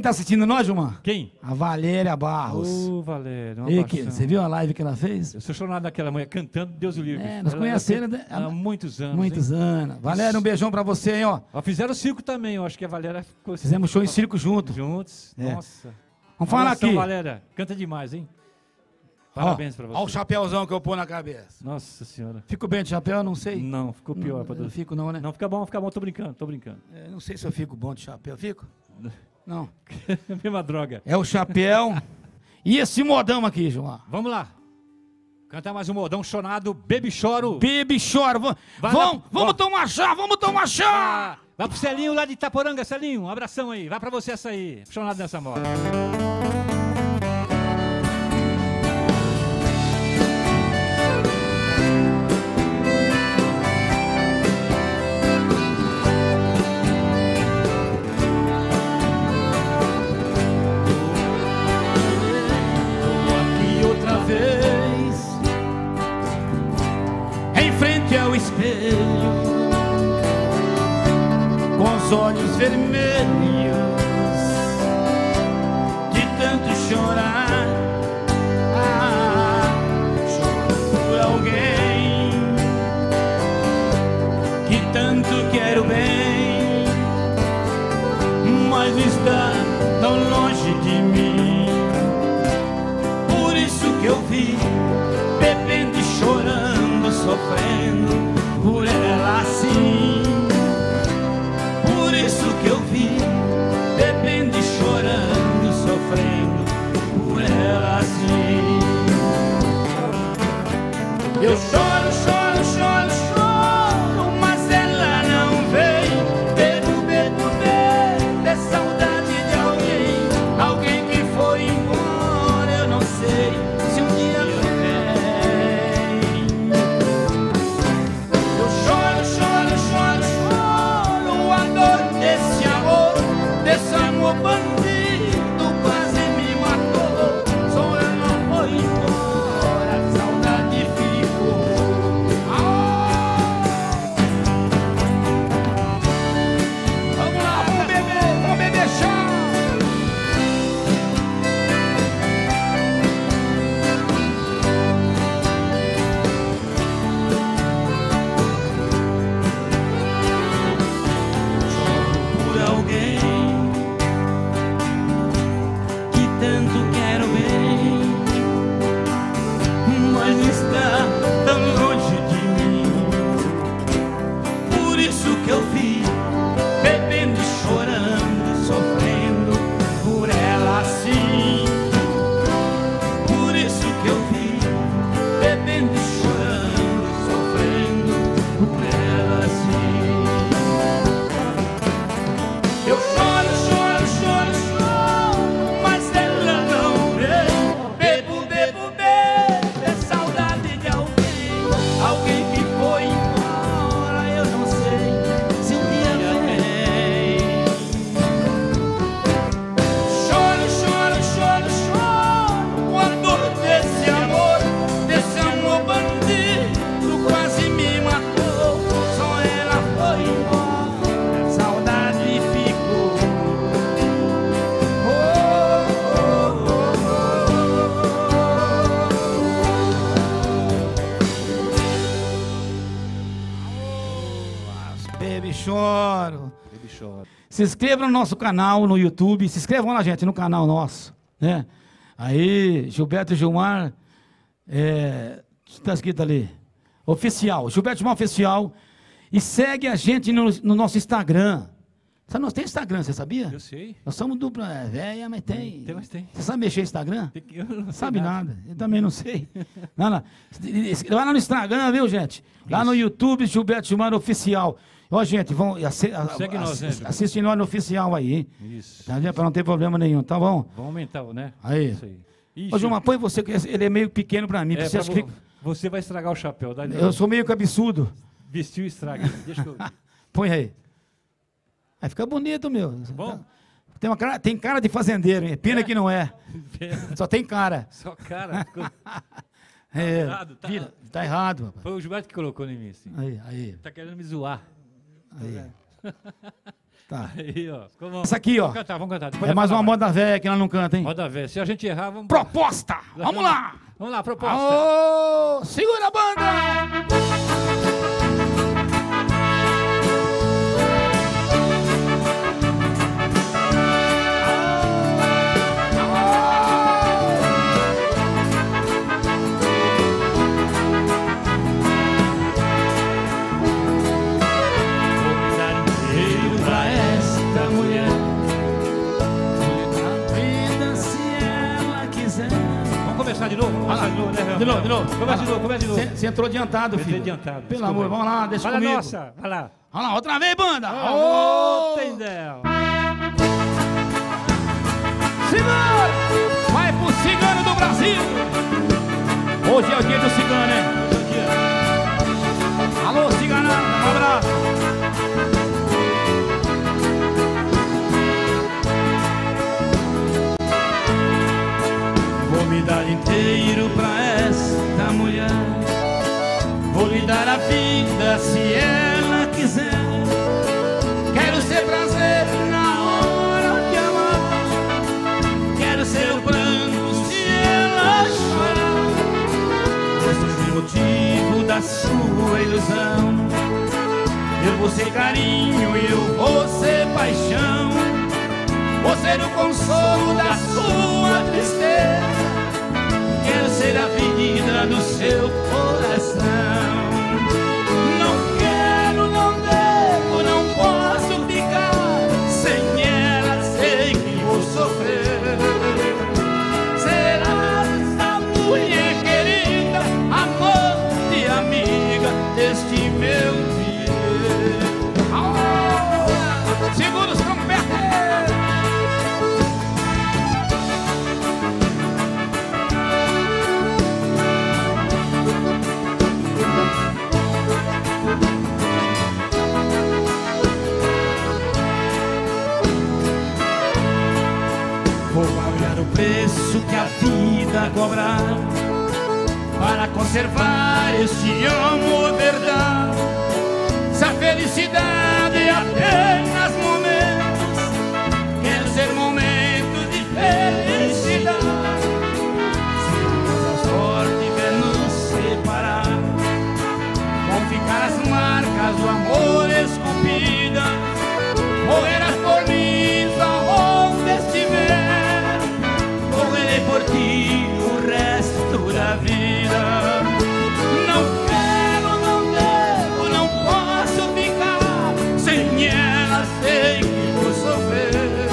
tá assistindo nós, Gilmar? Quem? A Valéria Barros. Ô, Valéria. uma E que, paixão. você viu a live que ela fez? Eu sou chorado daquela mulher cantando, Deus o livre. É, nós Ela- conhecemos, ela- né? Há muitos anos. Muitos hein? anos. Valéria, um beijão pra você, hein, ó. Ó, fizeram circo também, eu acho que a Valéria ficou. Fizemos show em circo junto. Juntos. É. Nossa. Vamos falar Abração, aqui. Valéria. Canta demais, hein? Parabéns pra você. Olha o chapéuzão que eu pôr na cabeça. Nossa senhora. Fico bem de chapéu? Não sei. Não, ficou pior. Não, pra não Deus. fico não, né? Não, fica bom, fica bom. Tô brincando, tô brincando. É, não sei se eu fico bom de chapéu. Fico? Não. Mesma droga. É o chapéu. E esse modão aqui, João? Vamos lá. Cantar mais um modão chonado, Baby Choro. Baby chora. Vamos, Vai vamos, lá. vamos Ó. tomar chá, vamos tomar chá. Ah, vai pro Celinho lá de Itaporanga, Celinho. Um abração aí. Vai pra você essa aí. Chonado nessa moda. Aqui outra vez, em frente ao espelho, com os olhos vermelhos, de tanto chorar. Ah, choro por alguém que tanto quero bem, mas está tão longe de mim. Por isso que eu vi, bebendo e chorando, sofrendo por ela assim. Por isso que eu vi, bebendo e chorando, sofrendo por ela assim. Eu choro, choro, choro, choro, mas ela não vem. Bebo, bebo, bebo, é saudade de alguém, alguém que foi embora. Eu não sei se um dia vem. Eu choro, choro, choro, choro a dor desse amor, desse amor bandido, quase me matou. Só eu não foi embora, a saudade ficou. Ah! Vamos lá, vamos beber, vamos beber chá. Por alguém que tanto quero bem, mas está tão longe de mim. Por isso que eu vi, bebendo e chorando, sofrendo por ela assim. Por isso que eu vi, bebendo e chorando, sofrendo por ela assim. Eu choro, choro, choro, choro, mas ela não vem. Bebo, bebo, bebo, é saudade de alguém, alguém que foi embora. Eu não sei se um dia vem. Choro, choro, choro, choro a dor desse amor, desse amor bandido, quase me matou. Só ela foi embora, a saudade ficou. Oh, oh, oh, oh. Baby choro. Baby Choro. Se inscreva no nosso canal no YouTube. Se inscrevam lá, gente, no canal nosso, né? Aí, Gilberto Gilmar, é, está escrito ali, oficial, Gilberto Gilmar Oficial. E segue a gente no, no nosso Instagram. Sabe, nós temos Instagram, você sabia? Eu sei. Nós somos dupla, é, velha, mas tem. Tem, mas tem. Você sabe mexer no Instagram? Tem que- eu não sei Sabe nada. Eu também não sei. Não, não. Vai lá no Instagram, viu, gente? Lá Isso. no YouTube, Gilberto Gilmar Oficial. Ó, gente, vão, assi, Segue nós, né, assi, Gilberto? assiste nós no oficial aí, hein? Isso. Tá vendo? Pra não ter problema nenhum, tá bom? Vamos aumentar, né? Aí. Isso aí. Ixi, Ô, Gilmar, põe você, que ele é meio pequeno pra mim. é, porque você pra acha que vo- fica- Você vai estragar o chapéu. Dá Eu sou meio cabeçudo. Vestiu e estraga. Deixa eu... Põe aí. Aí fica bonito, meu. Bom. Tem, uma cara, tem cara de fazendeiro, hein? Pena que não é. Só tem cara. Só cara. ficou- É, errado, tá vira- errado. tá errado, rapaz. Foi o Gilberto que colocou em mim, assim. Aí, aí, Tá querendo me zoar. aí. Tá. Aí, ó. Como... Essa aqui, ó. Vamos cantar, vamos cantar. Depois É mais falar uma moda velha que nós não canta, hein? Moda velha. Se a gente errar, vamos... Proposta! Vamos lá! Vamos lá, proposta. Aô, segura a banda! Começar de novo? Vamos começar de novo, né? De novo, de novo. Começa de novo, começa de novo. Você entrou adiantado, filho. Entrei adiantado. Pelo Desculpa amor, aí. vamos lá, deixa Vai lá, comigo. nossa, vai lá. Vamos lá, outra vez, banda. Ô, Ô, Tendel. Cigano! Vai pro Cigano do Brasil! Hoje é o dia do Cigano, né? Alô, Ciganada, um abraço! Vou me dar inteiro pra esta mulher, vou lhe dar a vida se ela quiser. Quero ser prazer na hora de amar, quero ser o pranto se ela chorar. Eu sou o motivo da sua ilusão, eu vou ser carinho e eu vou ser paixão, vou ser o consolo da sua tristeza, quero ser a vida do seu coração. Não quero, não devo, não posso ficar sem ela, sei que vou sofrer. Será essa mulher querida, amante e amiga deste meu viver. Oh, segura os trompetes. Preço que a vida cobrar para conservar este amor verdade. Se a felicidade é apenas momentos, quero ser momentos de felicidade. Se a sorte quer nos separar, vão ficar as marcas do amor esculpidas, morrerás por mim aonde estiver, por ti o resto da vida. Não quero, não devo, não posso ficar sem ela, sei que vou sofrer.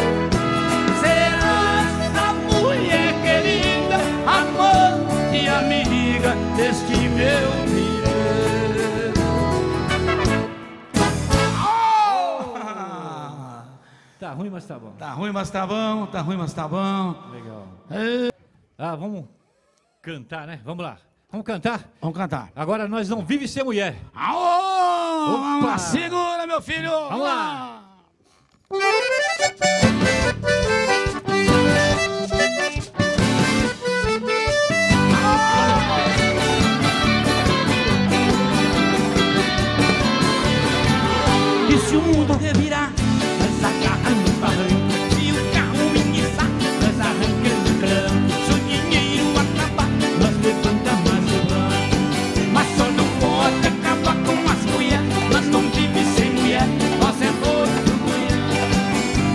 Serás a mulher querida, amante e amiga deste meu viver. Oh! Tá ruim, mas tá bom. Tá ruim, mas tá bom, tá ruim, mas tá bom. Legal. É. Ah, vamos cantar, né? Vamos lá. Vamos cantar? Vamos cantar. Agora nós não vive ser mulher. Aô! Vamos lá, segura, meu filho! Vamos lá! E se o mundo revirar, nós agarramos o barranco. Se o carro me guiçar, nós arrancamos o crânio. Se o dinheiro acabar, nós levantamos o banco. Mas só não pode acabar com as mulheres, nós não vivemos sem mulher, nós é outro mulher.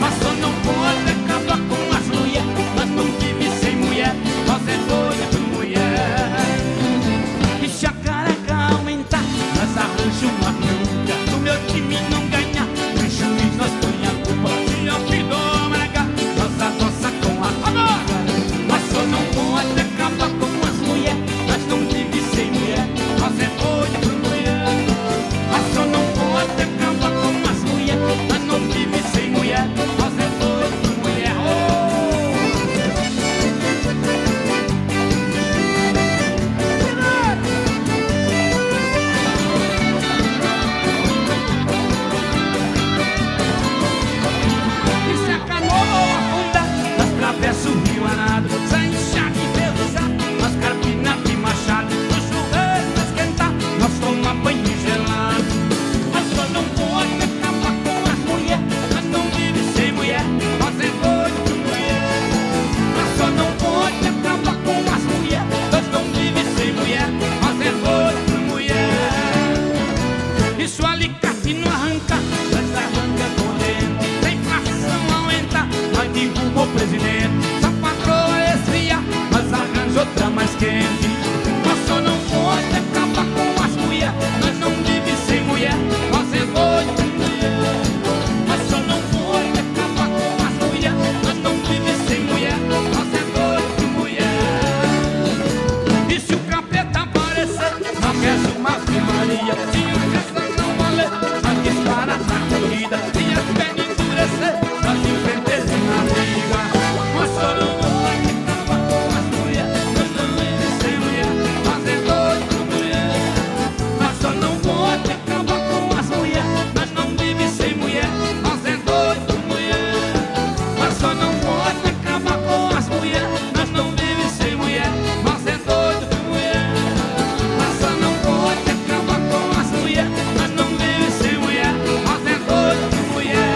presidente. Se a patroa esfria, mas arranja outra mais quente. Nós só não pode acabar com as mulher, nós não vive sem mulher, nós é doido de mulher. Nós só não pode acabar com as mulher, nós não vive sem mulher, nós é doido de mulher. E se o capeta aparecer, não quer uma Ave Maria, se a festa não valer, nós dispara na corrida, se as pernas endurecer, nós enfrentamos na briga. Nós só não pode acabar com as mulher, nós não vive sem mulher, nós é doido de mulher. Nós só não pode acabar com as mulher, nós não vive sem mulher, nós é doido de mulher. Nós só não pode acabar com as mulher, nós não vive sem mulher, nós é doido de mulher. Nós só não pode acabar com as mulher, nós não vive sem mulher, nós é doido de mulher.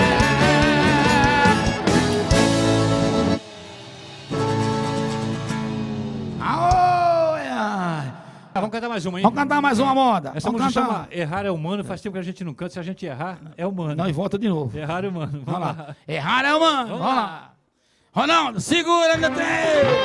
Aô, ai. Ah, vamos cantar mais uma, hein? Vamos cantar mais uma moda. Essa Vamos música cantar. chama Errar é Humano. Faz tempo que a gente não canta. Se a gente errar, é humano. Não, e volta de novo. Errar é humano. Vamos lá. Errar é humano. Vamos lá. Ronaldo, segura meu trem.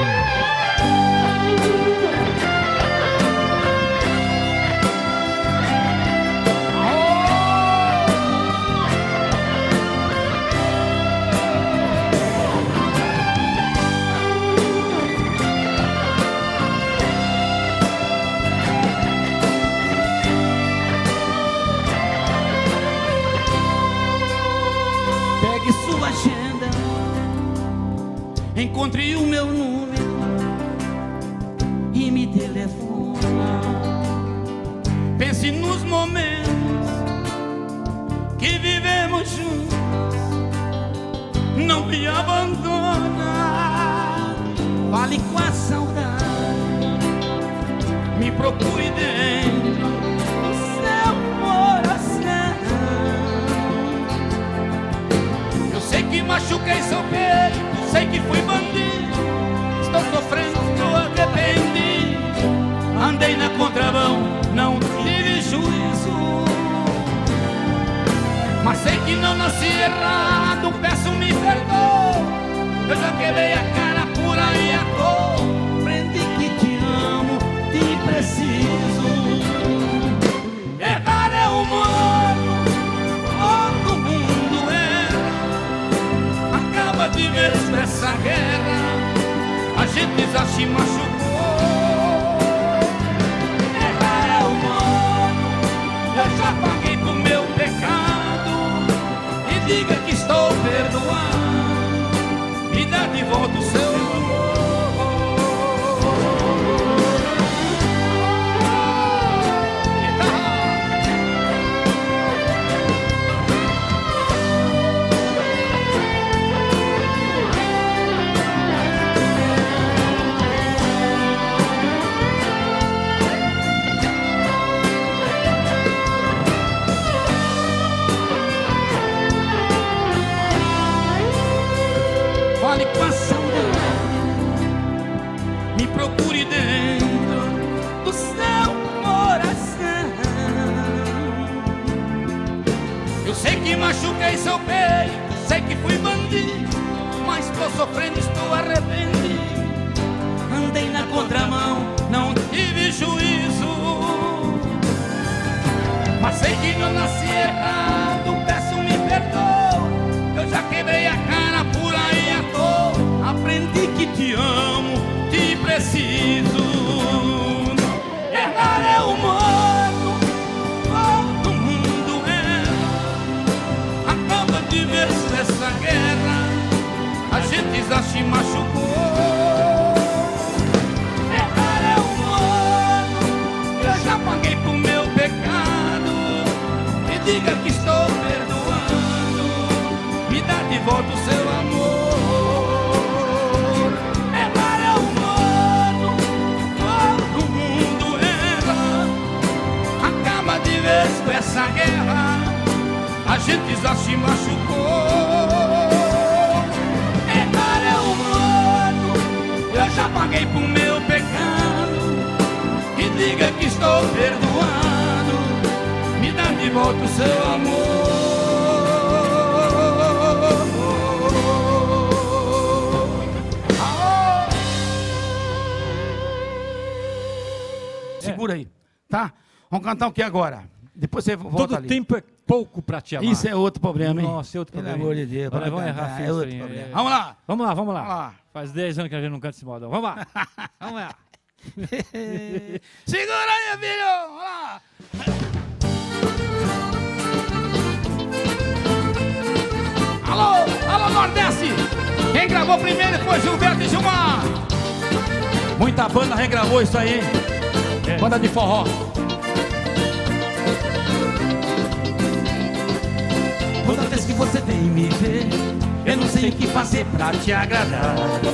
Pegue sua agenda, encontre o meu número e me telefona. Pense nos momentos que vivemos juntos, não me abandona. Fale com a saudade, me procure dentro do seu coração. Eu sei que machuquei seu peito, sei que fui bandido, estou sofrendo, estou arrependido. Andei na contramão, não tive juízo, mas sei que não nasci errado, peço me perdoa. Eu já quebrei a cara por aí à toa. Aprendi que te amo, te preciso. Errar é humano, todo mundo erra. Acaba de ver essa guerra, a gente já se machucou. Errar é humano, eu já paguei pro meu pecado. E diga que estou perdoando, me dá de volta o seu amor. Fale com a saudade, me procure dentro do seu coração. Eu sei que machuquei seu peito, sei que fui bandido, mas estou sofrendo, estou arrependido. Andei na contramão, não tive juízo, mas sei que não nasci errado, peço me perdoa. Eu já quebrei a cara por aí à toa. Aprendi que te amo, te preciso. Errar é humano, todo mundo erra. Acaba de ver essa guerra, a gente já se machucou. Errar é humano, eu já paguei pro meu pecado. E diga que estou perdoando, me dá de volta o seu amor. Errar é humano, todo mundo erra. Acaba de vez com essa guerra, a gente já se machucou. Errar é humano, eu já paguei pro meu pecado. E diga que estou perdoando, me dá de volta o seu amor. segura aí, tá? Vamos cantar o que agora? Depois você volta Todo ali. tempo é pouco pra te amar. Isso é outro problema, hein? Nossa, é outro Pelo problema. amor de Deus. Olha, para vamos cantar, errar feio é outro isso aí, problema. é. Vamos lá. Vamos lá, vamos lá. Vamos lá. Faz dez anos que a gente não canta esse modão. Vamos lá. Vamos lá. Segura aí, filho. Vamos lá. Alô, alô, Nordeste. Quem gravou primeiro foi Gilberto e Gilmar. Muita banda regravou isso aí, hein? É. Banda de forró. Toda vez que você vem me ver, eu não sei o que fazer pra te agradar.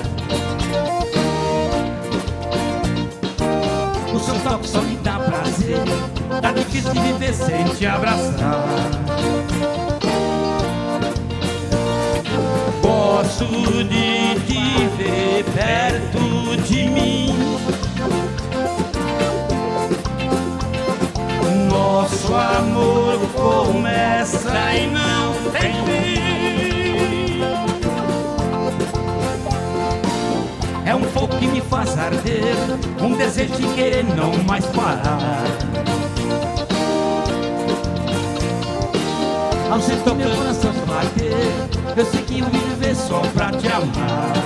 O seu toque só me dá prazer, tá difícil de viver sem te abraçar. Gosto de te ver perto de mim. Nosso amor começa e não tem fim. É um fogo que me faz arder, um desejo de querer não mais parar. Ao sentir meu coração bater, eu sei que eu vim viver só pra te amar.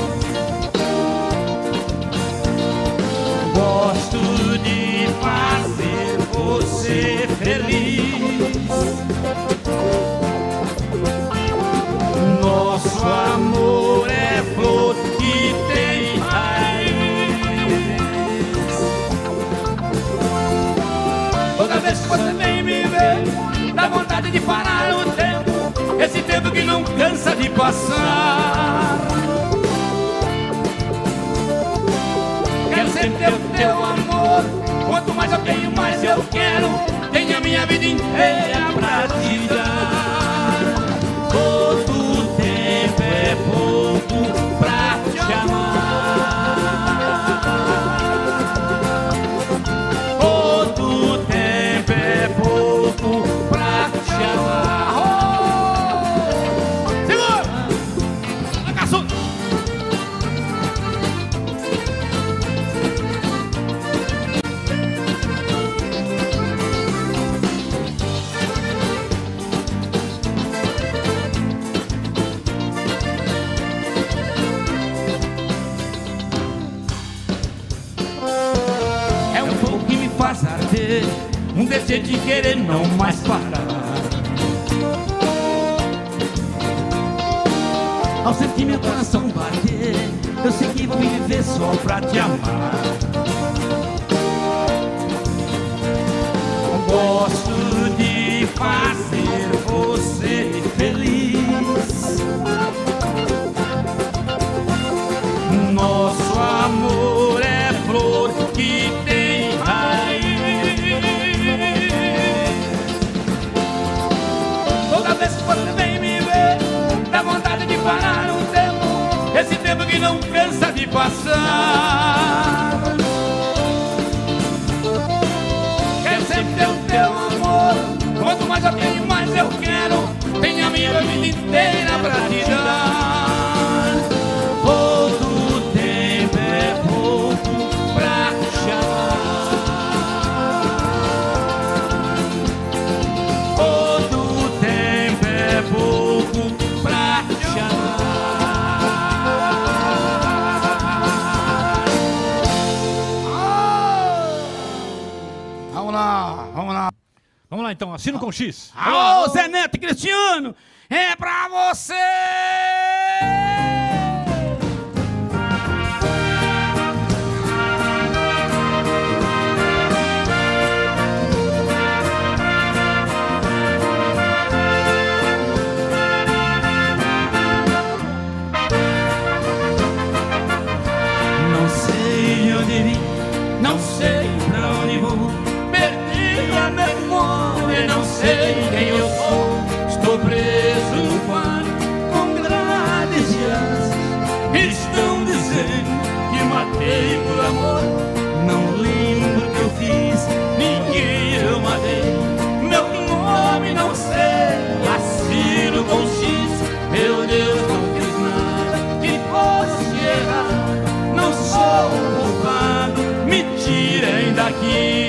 Gosto de fazer você feliz. Nosso amor é flor que tem raiz. Toda vez que você vem me ver, dá vontade de parar o tempo, esse tempo que não cansa de passar. Quero sempre ter o teu amor, quanto mais eu tenho, mais eu quero. Tenho a minha vida inteira pra te dar. Todo tempo é pouco pra te amar. Todo tempo é pouco pra te amar. Oh! Segura! Vai, caçudo! É um fogo que me faz arder, um desejo de querer não mais parar. Ao sentir meu coração bater, eu sei que vou viver só pra te amar. Gosto de fazer você feliz. Nosso amor é flor que tem raiz. Toda vez que você vem me ver, dá vontade de parar o tempo, esse tempo que não cansa de passar. Quero sempre ter o teu amor, quanto mais eu tenho, mais eu quero. Tenho a minha vida inteira pra te dar. Todo tempo é pouco pra te amar. Todo tempo é pouco pra te amar. Vamos lá, vamos lá. Vamos lá então, assino com X. Alô, Zé Neto e Cristiano, é pra você! Não sei onde vim, não sei pra onde vou. Perdi a memória, não sei quem eu sou. Estou preso no quarto com grades de aço. Estão dizendo que matei por amor. Não lembro o que eu fiz, ninguém eu matei. Meu nome não sei, assino com X. Meu Deus, não fiz nada que fosse errado. Não sou culpado, me tirem daqui.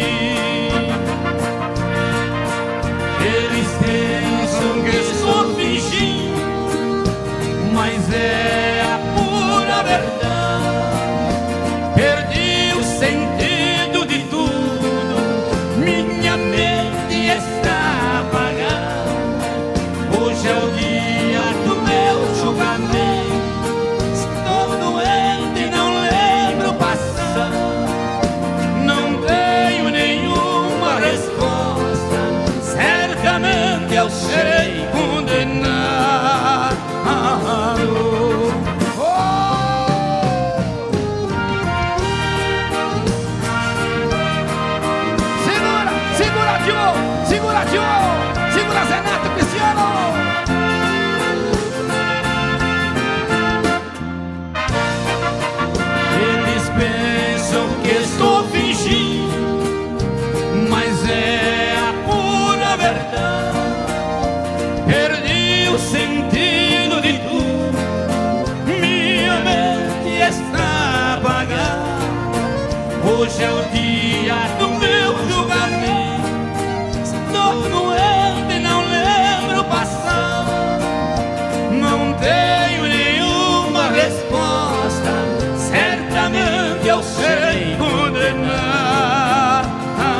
está pagada. Hoje é o dia do meu julgamento. Estou doente e não lembro o passado. Não tenho nenhuma resposta. Certamente eu serei condenado.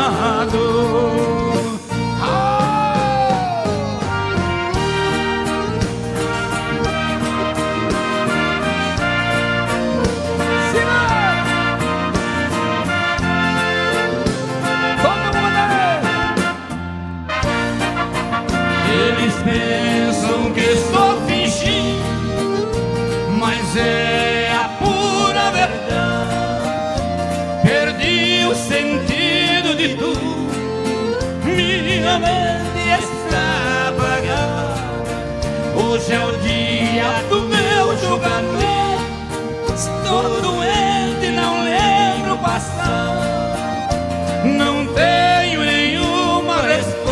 Pensam que estou fingindo, mas é a pura verdade. Perdi o sentido de tudo, minha mente está apagada. Hoje é o dia do meu julgamento. Estou doente e não lembro o passado. Não tenho nenhuma resposta.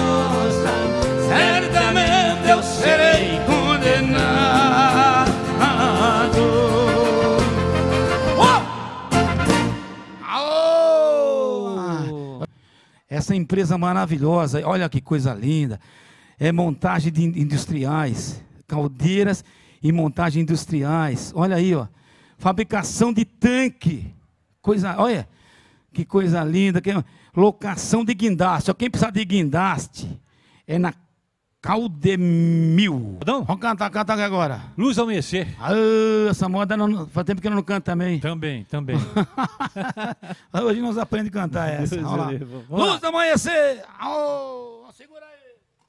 Certamente eu serei condenado. Oh! Essa empresa maravilhosa, olha que coisa linda. É montagem de industriais, caldeiras e montagem industriais. Olha aí, ó. Fabricação de tanque. Coisa, olha, que coisa linda. Que, locação de guindaste. Quem precisa de guindaste é na Caldemil. Não? Vamos cantar, cantar aqui agora. Luz ao amanhecer. Ah, essa moda não, faz tempo que eu não canto também. Também, também. Hoje nós aprendemos a cantar essa. Vamos lá. Luz do amanhecer. Oh, segura aí.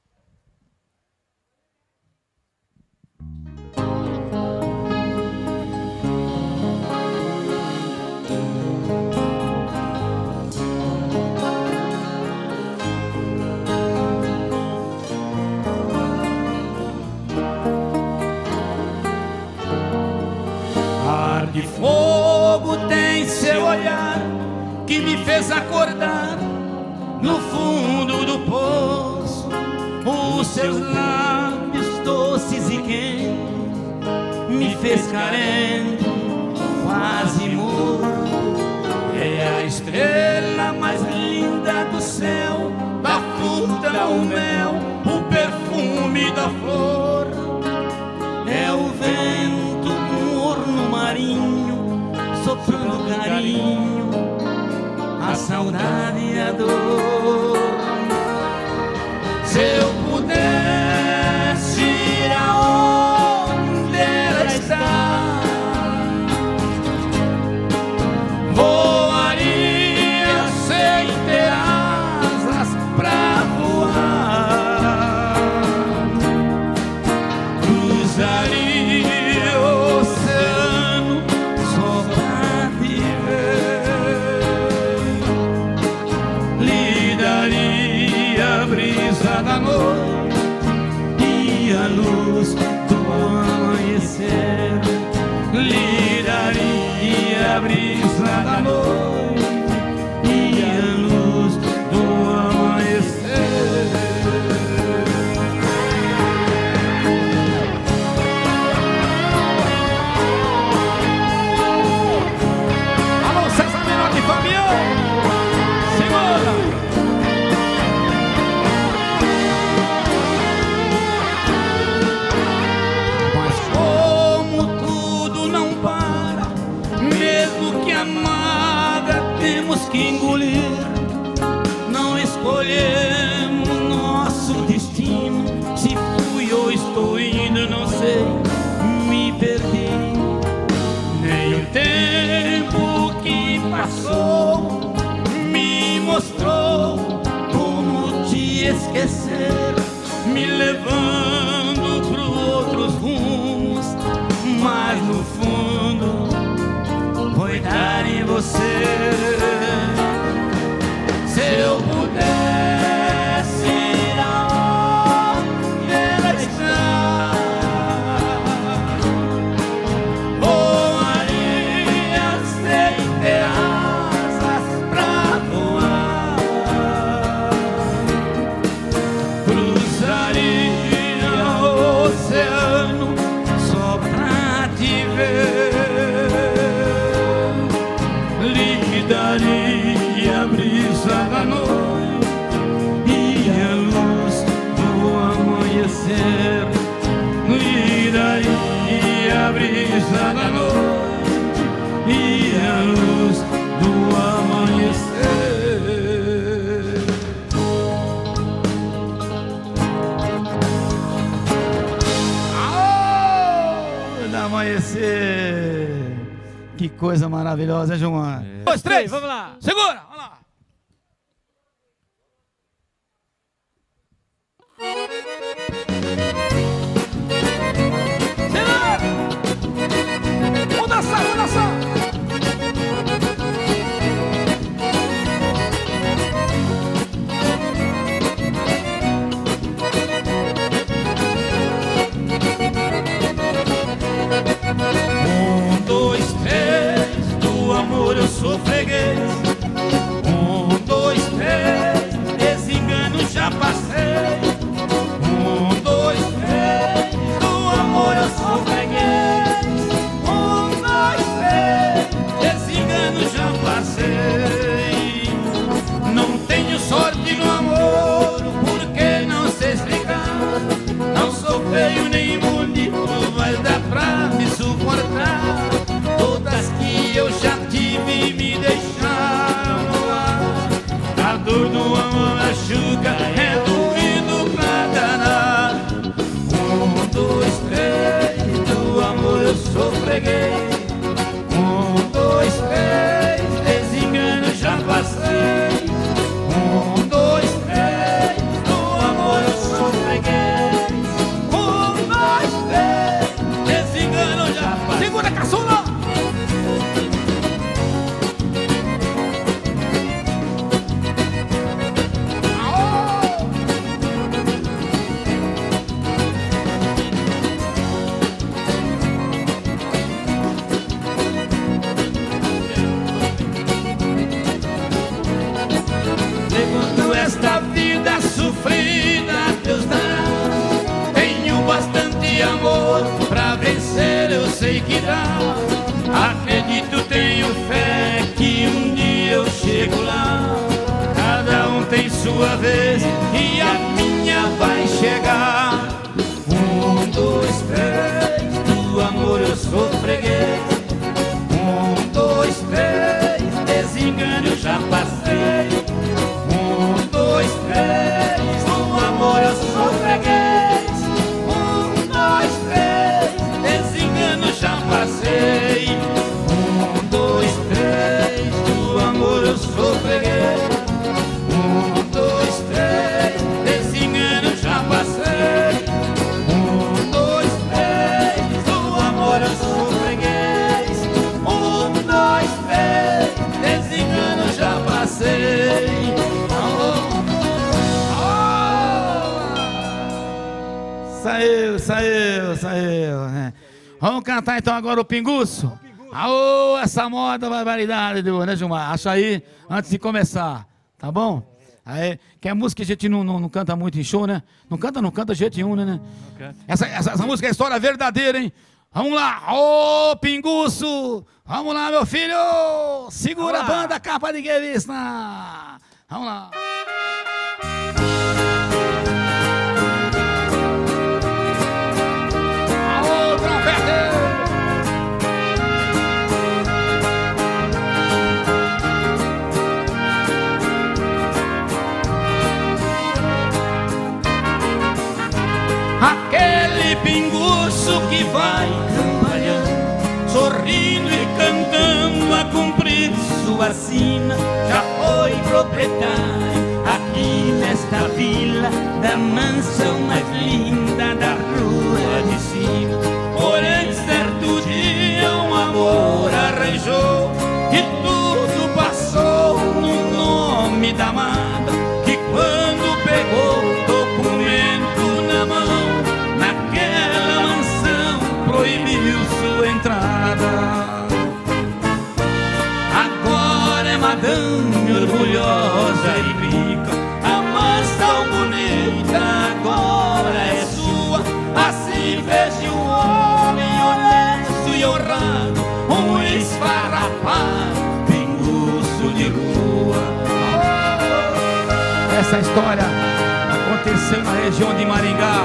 De fogo tem seu olhar que me fez acordar no fundo do poço. Os seus lábios doces e quentes me fez carente, quase morto. É a estrela mais linda do céu, da fruta, o mel, o perfume da flor. É o vento morno marinho, soprando carinho, a saudade e a dor. Se eu pudesse ir aonde ela está, voaria sem ter asas pra voar, cruzaria o oceano só pra te ver, lhe daria a brisa da noite e a luz do amanhecer, lhe daria a brisa da noite e a luz do amanhecer. Alô, César Menotti e Fabião. Segura. Mas como tudo não para, mesmo que amada temos que engolir, não escolhemos nosso destino. Se fui ou estou indo, não sei, me perdi. Nem o tempo que passou me mostrou como te esquecer, me levando por outros rumos, mas no fundo foi dar em você. Se eu pudesse ir aonde ela está, voaria sem ter asas pra voar, cruzaria o oceano só pra te ver, da noite e a luz do amanhecer. E daí a brisa da noite e a luz do amanhecer. Oh, do amanhecer. Que coisa maravilhosa, hein, João? É. Dois, três, vamos lá. Segura, vamos lá. Vamos dançar, vamos dançar. Um, dois, três, do amor eu sou freguês. Um, dois, três, desengano já passei. Um, dois, três, do amor eu sou freguês. Um, dois, três, desengano já passei. Não tenho sorte no amor, porque não sei explicar. Não sou feio nem bonito, mas dá pra me suportar. Todas que eu já tive me deixaram no ar. A dor do amor machuca, é doído pra danar. Um, dois, três, do amor eu sou freguês. Um, dois, três, desengano já passei. Um, dois, três, do amor eu sou freguês. Um, dois, três, desengano já passei. Segura, caçula! Levando esta vida sofrida, Deus dará. Tenho bastante amor pra vencer, eu sei que dá. Acredito, tenho fé que um dia eu chego lá. Cada um tem sua vez e a minha vai chegar. Um, dois, três, do amor eu sou freguês. Um, dois, três, desengano eu já passei. Um, dois, três, do amor eu sou freguês. Um, dois, três, desengano já passei. Um, dois, três, do amor eu sou freguês. Um, dois, três, desengano já passei. Um, dois, três, do amor eu sou freguês. Um, dois, três, desengano já passei. Saiu, saiu, saiu, né? Vamos cantar então agora o Pinguço? Aô, essa moda barbaridade, né, Gilmar? Acha aí, antes de começar, tá bom? Aí, que é música que a gente não, não, não canta muito em show, né? Não canta, não canta jeito nenhum, né? Essa, essa, essa música é história verdadeira, hein? Vamos lá, ô Pinguço! Vamos lá, meu filho! Segura a banda, capa de revista! Vamos lá! Aquele pinguço que vai trabalhando, sorrindo e cantando a cumprir sua sina, já foi proprietário aqui nesta vila da mansão mais linda da rua de cima. Porém, certo dia um amor arranjou e tudo passou no nome da amada, que quando pegou documento na mão, naquela mansão proibiu sua entrada. Agora é madame orgulhosa e rica, a mansão bonita agora é sua. Assim veja o homem honesto e honrado, um esfarrapado pinguço de rua. Oh! Essa história aconteceu na região de Maringá.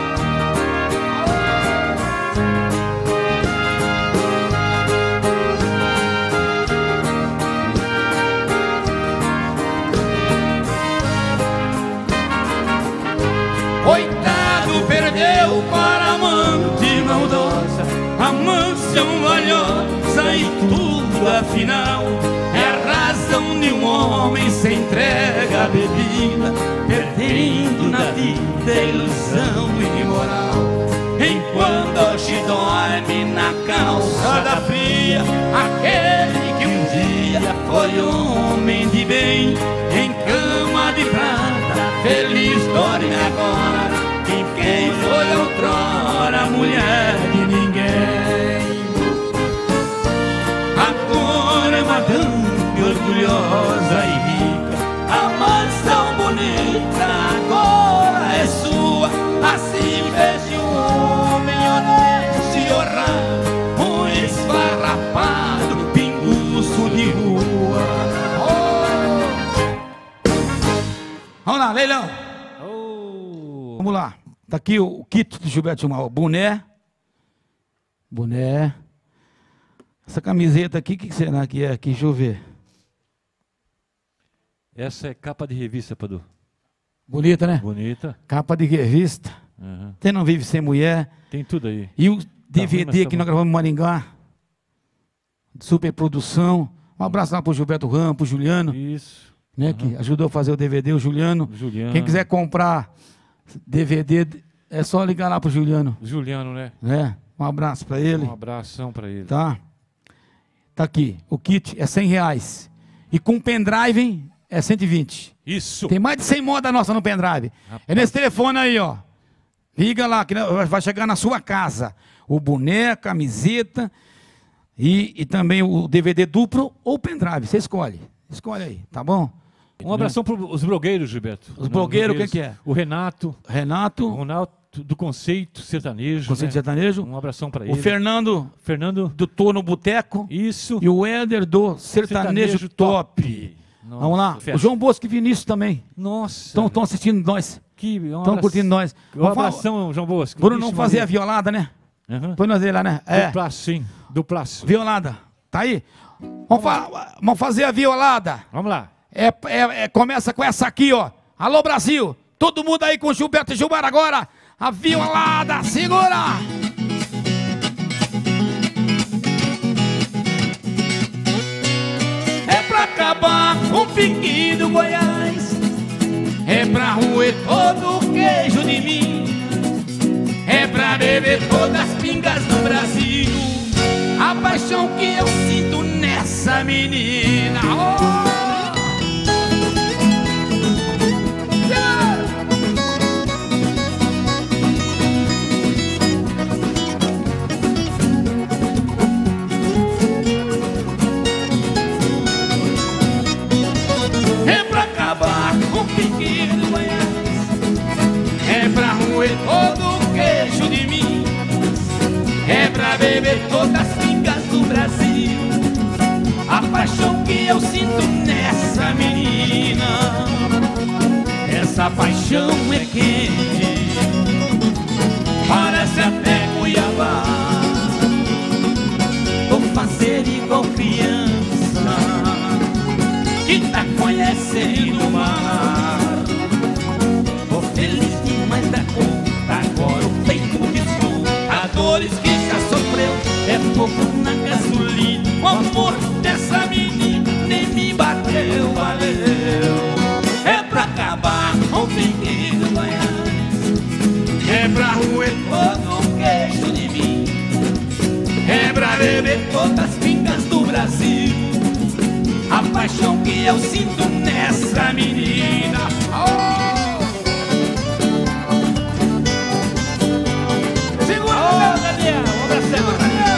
Coitado, perdeu para amante maldosa, a mansão valiosa e tudo afinal. É a razão de um homem se entrega à bebida, perdendo na vida a ilusão e moral. Enquanto hoje dorme na calçada fria, aquele que um dia foi homem de bem, em cama de prata, feliz dorme agora, em quem foi outrora mulher de ninguém. Agora é madame orgulhosa e rica, a mansão bonita agora é sua. Assim vejo um homem honesto e honrado, um esfarrapado pinguço de rua. Oh! Vamos lá, leilão. Oh. Vamos lá. Tá aqui o, o kit do Gilberto Gilmar. Boné. Boné. Essa camiseta aqui, o que, que será que é aqui? Deixa eu ver. Essa é capa de revista, Padu. Bonita, né? Bonita. Capa de revista. Uhum. Tem Não Vive Sem Mulher. Tem tudo aí. E o D V D ruim, mas tá que bom. nós gravamos em Maringá. Super produção. Um abraço lá pro Gilberto Ramos, pro Juliano, Isso. né? Uhum. Que ajudou a fazer o D V D, o Juliano. Juliano. Quem quiser comprar D V D, é só ligar lá pro Juliano, Juliano, né? né? Um abraço pra ele. Um abração pra ele. Tá? Tá aqui. O kit é cem reais. E com pendrive é cento e vinte. Isso. Tem mais de cem modas nossa no pendrive. Rapaz. É nesse telefone aí, ó. Liga lá, que vai chegar na sua casa. O boné, a camiseta e, e também o D V D duplo ou pendrive. Você escolhe. Escolhe aí, tá bom? Um abração para os blogueiros, Gilberto. Os blogueiros, quem que é? O Renato. Renato, O Ronaldo do Conceito Sertanejo. Conceito né? Sertanejo. Um abração para O ele. Fernando Fernando. do Tô no Boteco. Isso. E o Éder do Sertanejo, Top. Nossa, Vamos lá. festa. O João Bosco e Vinícius também. Nossa. Estão assistindo nós. Que um Estão abraço- curtindo nós. Um Vamos falar- abração, João Bosco. Bruno, não Vixe, fazer a Maria. violada, né? Uhum. Põe nós aí lá, né? É. Duplaço, sim. Duplaço. Violada. Tá aí? Vamos, fa- vamos fazer a violada. Vamos lá. É, é- é- começa com essa aqui, ó. Alô, Brasil. Todo mundo aí com o Gilberto e Gilmar agora. A violada. Segura. É pra acabar com o pique do Goiás, é pra roer todo o queijo de mim, é pra beber todas as pingas do Brasil. A paixão que eu sinto nessa menina. Oh! Yeah! É pra acabar com o pique do Goiás, é pra roer todo o queijo de mim, é pra beber todas as pingas do Brasil. A paixão que eu sinto nessa menina, essa paixão é quente, parece até Cuiabá. Vou fazer igual criança que tá conhecendo o mar. Tô feliz demais da conta, agora o peito desconta dores que já sofreu. É fogo na gasolina, o amor dessa menina nem me bateu, valeu. É pra acabar com o pique do Goiás, é pra roer todo o queijo de mim, é pra beber todas as pingas do Brasil. A paixão que eu sinto nessa menina. Oh! Segura, oh, Daniel, um abração, Daniel.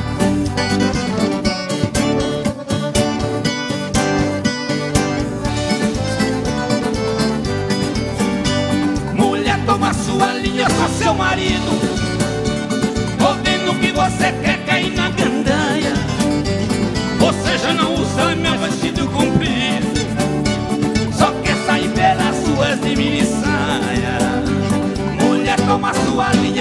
Mulher, toma sua linha com seu marido, tô vendo que você quer cair na gandaia. Você já não usa meu vestido comprido, só quer sair pela sua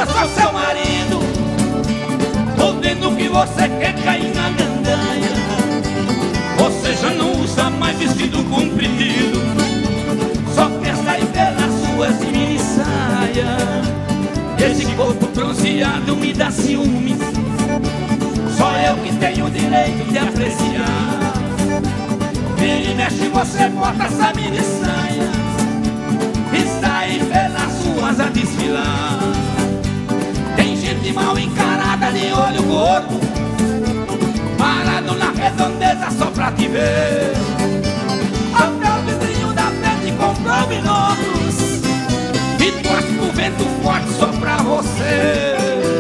eu sou seu marido, tô vendo que você quer cair na gandanha. Você já não usa mais vestido comprido, só quer sair pelas suas mini saia. Esse corpo bronzeado me dá ciúmes, só eu que tenho o direito de apreciar. Vira e mexe, você bota essa mini saia e sai pelas ruas a desfilar. Tem gente mal encarada de olho gordo, parado na redondeza só pra te ver. Até o vizinho da frente comprou binóculos e torce pro vento forte só pra você.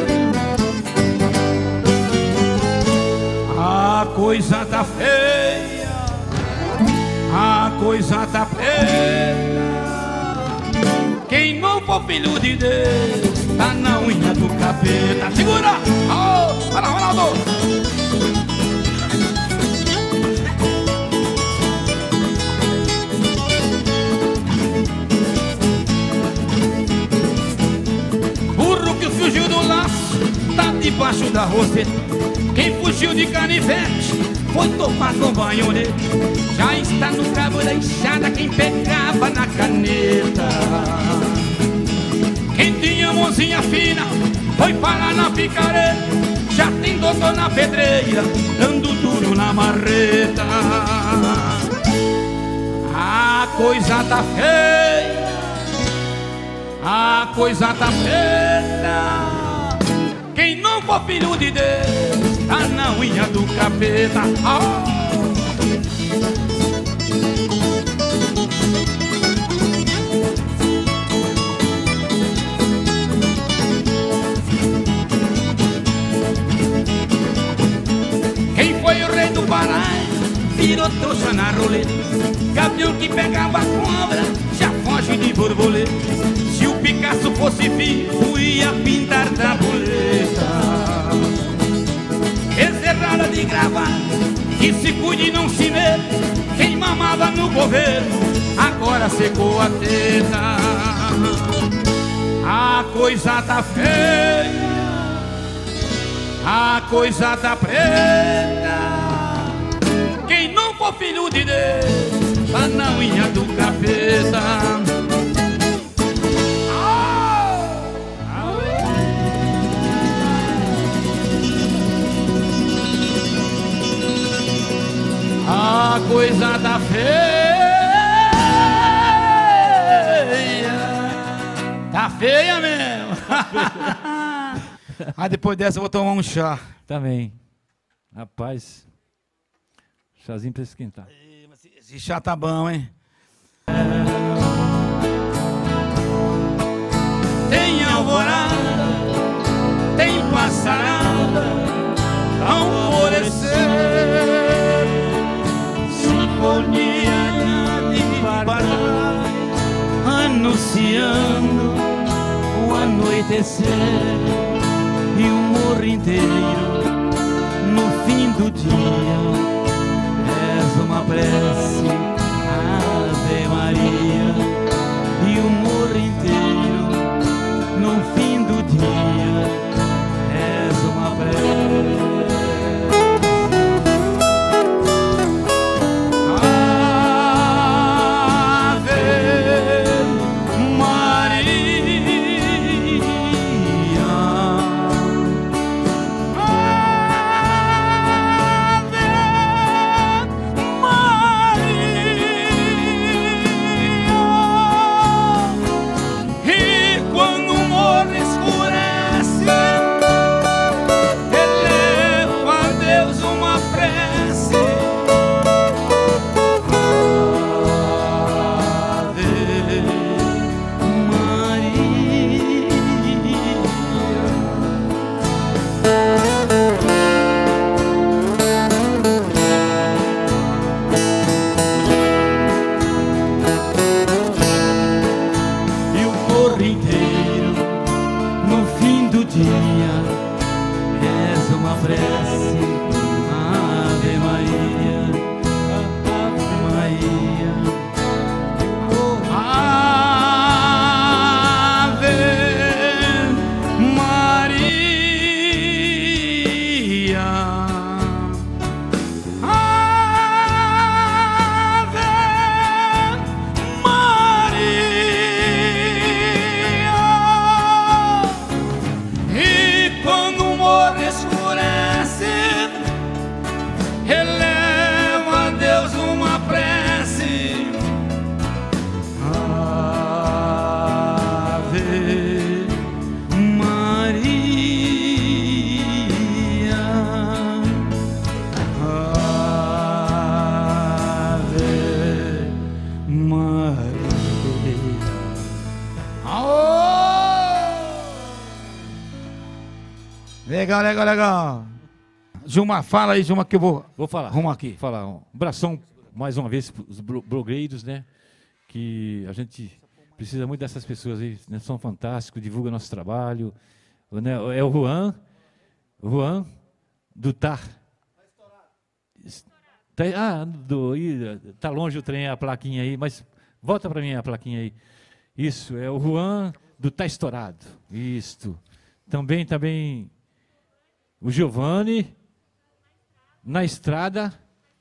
A coisa tá feia, a coisa tá feia. Quem não for filho de Deus tá na unha do capeta. Segura! Oh, para Ronaldo! Burro que fugiu do laço tá debaixo da roseta. Quem fugiu de canivete foi tomar com banhonete. Já está no cabo da enxada quem pegava na caneta. Quem tinha mãozinha fina foi parar na picareta. Já tem doutor na pedreira dando duro na marreta. A coisa tá feia, a coisa tá feia. Quem não for filho de Deus tá na unha do capeta. Oh! Quem foi o rei do Pará virou trouxa na roleta. Gavião que pegava cobra já foge de borboleta. Se o Picasso fosse vivo ia pintar tabuleta. Encerrada de gravar, que se cuide e não se vê. Quem mamava no governo agora secou a teta. A coisa tá feia, a coisa tá preta. Quem não for filho de Deus tá na unha do capeta. A coisa tá feia, tá feia mesmo. Ah, depois dessa eu vou tomar um chá. Também. Rapaz, chazinho pra esquentar. Esse chá tá bom, hein? Tem alvorada, tem passarada, alvorecer, sinfonia de pardais, anunciando o anoitecer e o morro inteiro no fim do dia. És uma prece, Ave Maria, e o morro inteiro no fim do dia. És uma prece. Ave Legal, legal, legal. Gilmar, fala aí, Gilmar, que eu vou... Vou falar. Vamos aqui. Vou falar. Um abração, mais uma vez, para os blogueiros, né? Que a gente precisa muito dessas pessoas aí, né? São fantásticos, divulgam nosso trabalho. Né? É o Juan, o Juan, do Tá. Tá, ah, do, tá longe o trem, a plaquinha aí, mas volta para mim a plaquinha aí. Isso, é o Juan do Tá Estourado. Isto. Também, também, o Giovanni, na estrada.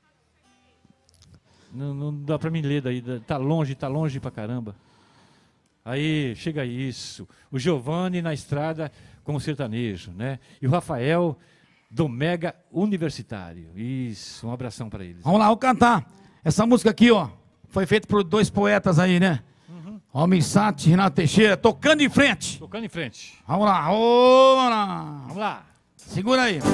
Não, não dá para mim ler daí, tá longe, tá longe pra caramba. Aí, chega isso. O Giovanni na estrada com o sertanejo, né? E o Rafael do Mega Universitário. Isso, um abração para eles. Vamos lá, vamos cantar. Essa música aqui, ó, foi feita por dois poetas aí, né? Uhum. Almir Sater e Renato Teixeira, tocando em frente. Tocando em frente. Vamos lá, ô, vamos lá. Vamos lá. Segura aí.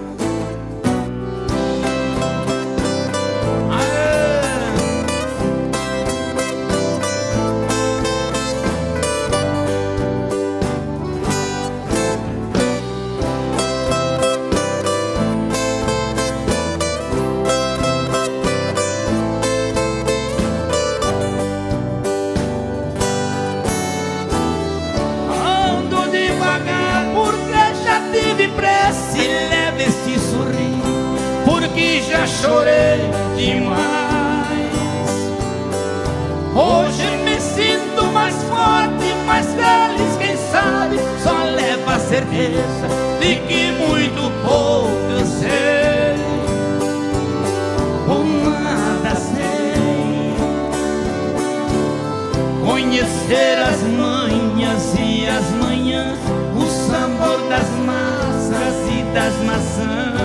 Já chorei demais. Hoje me sinto mais forte, mais feliz. Quem sabe só leva a certeza de que muito pouco eu sei, ou nada sei. Conhecer as manhas e as manhãs, o sabor das massas e das maçãs.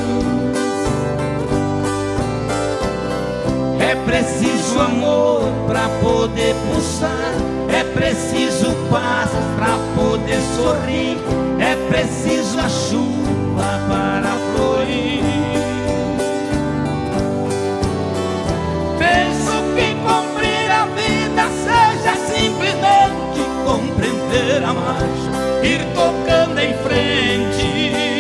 É preciso amor pra poder pulsar, é preciso paz pra poder sorrir, é preciso a chuva para florir. Penso que cumprir a vida seja simplesmente compreender a marcha, ir tocando em frente.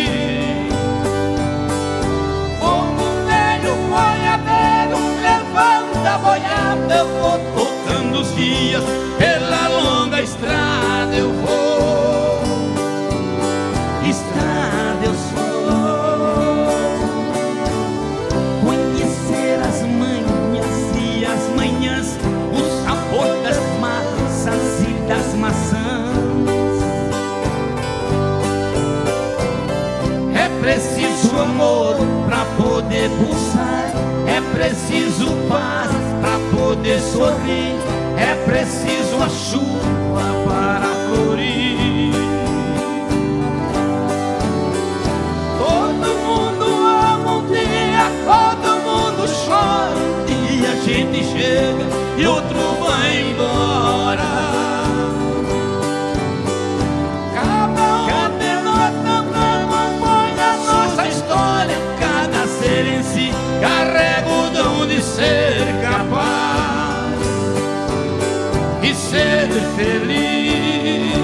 Da boiada eu vou tocando os dias, pela longa estrada eu vou, estrada eu sou. Conhecer as manhas e as manhãs, o sabor das massas e das maçãs. É preciso amor pra poder pulsar, é preciso paz pra poder sorrir, é preciso a chuva para florir. Todo mundo ama um dia, todo mundo chora um dia, a gente chega e outro vai embora. Cada um de nós também compõe a nossa história, cada ser em si carrega o dom de ser capaz e ser feliz.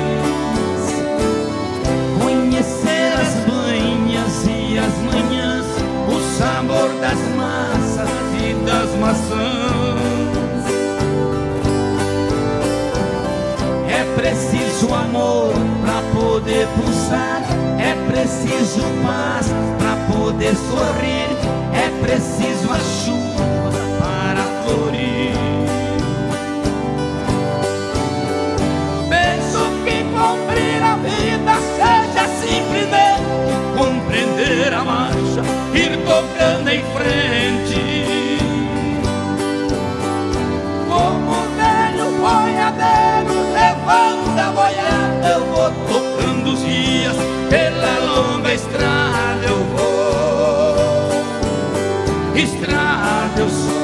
Conhecer as manhas e as manhãs, o sabor das massas e das maçãs. É preciso amor pra poder pulsar, é preciso paz pra poder sorrir, é preciso a chuva para florir. Penso que cumprir a vida seja simplesmente compreender a marcha, ir tocando em frente. Como um velho boiadeiro levanta a boiada, eu vou tocando os dias, pela longa estrada eu vou, estrada eu sou.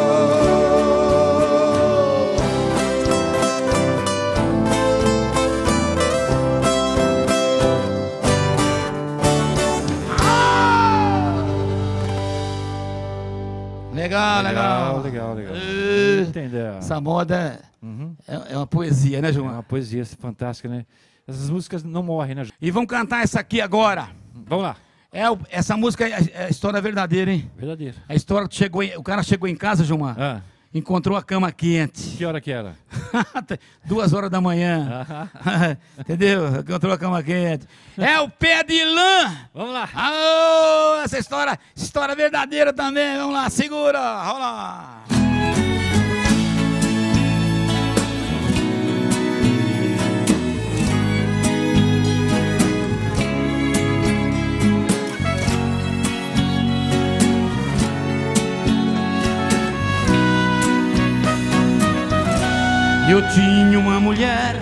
Legal, legal. Legal, legal, legal. Uh, Entendeu? essa moda Uhum. é, é uma poesia, né, É João? uma poesia fantástica, né? Essas músicas não morrem, né? E vamos cantar essa aqui agora. Vamos lá. É, o- essa música é, é a história verdadeira, hein? Verdadeiro. A história que chegou em- o cara chegou em casa, Gilmar, Ah, encontrou a cama quente. que hora que era? Duas horas da manhã. Entendeu? Encontrou a cama quente. É o pé de lã. Vamos lá. Aô, essa história, história verdadeira também. Vamos lá, segura. Vamos lá. Eu tinha uma mulher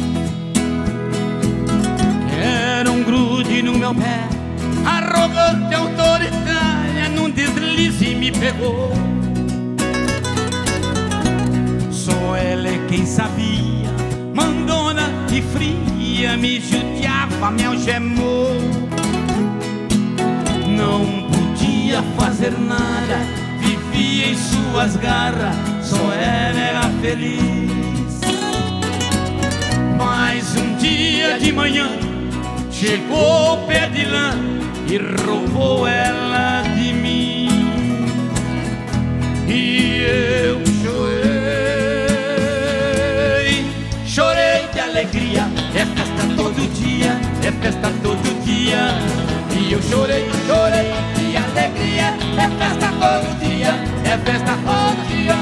que era um grude no meu pé, arrogante, autoritária, num deslize me pegou. Só ela é quem sabia, mandona e fria, me judiava, me algemou. Não podia fazer nada, vivia em suas garras, só ela era feliz. Mas um dia de manhã chegou o pé de lã e roubou ela de mim. E eu chorei, chorei de alegria. É festa todo dia, é festa todo dia. E eu chorei, chorei de alegria. É festa todo dia, é festa todo dia.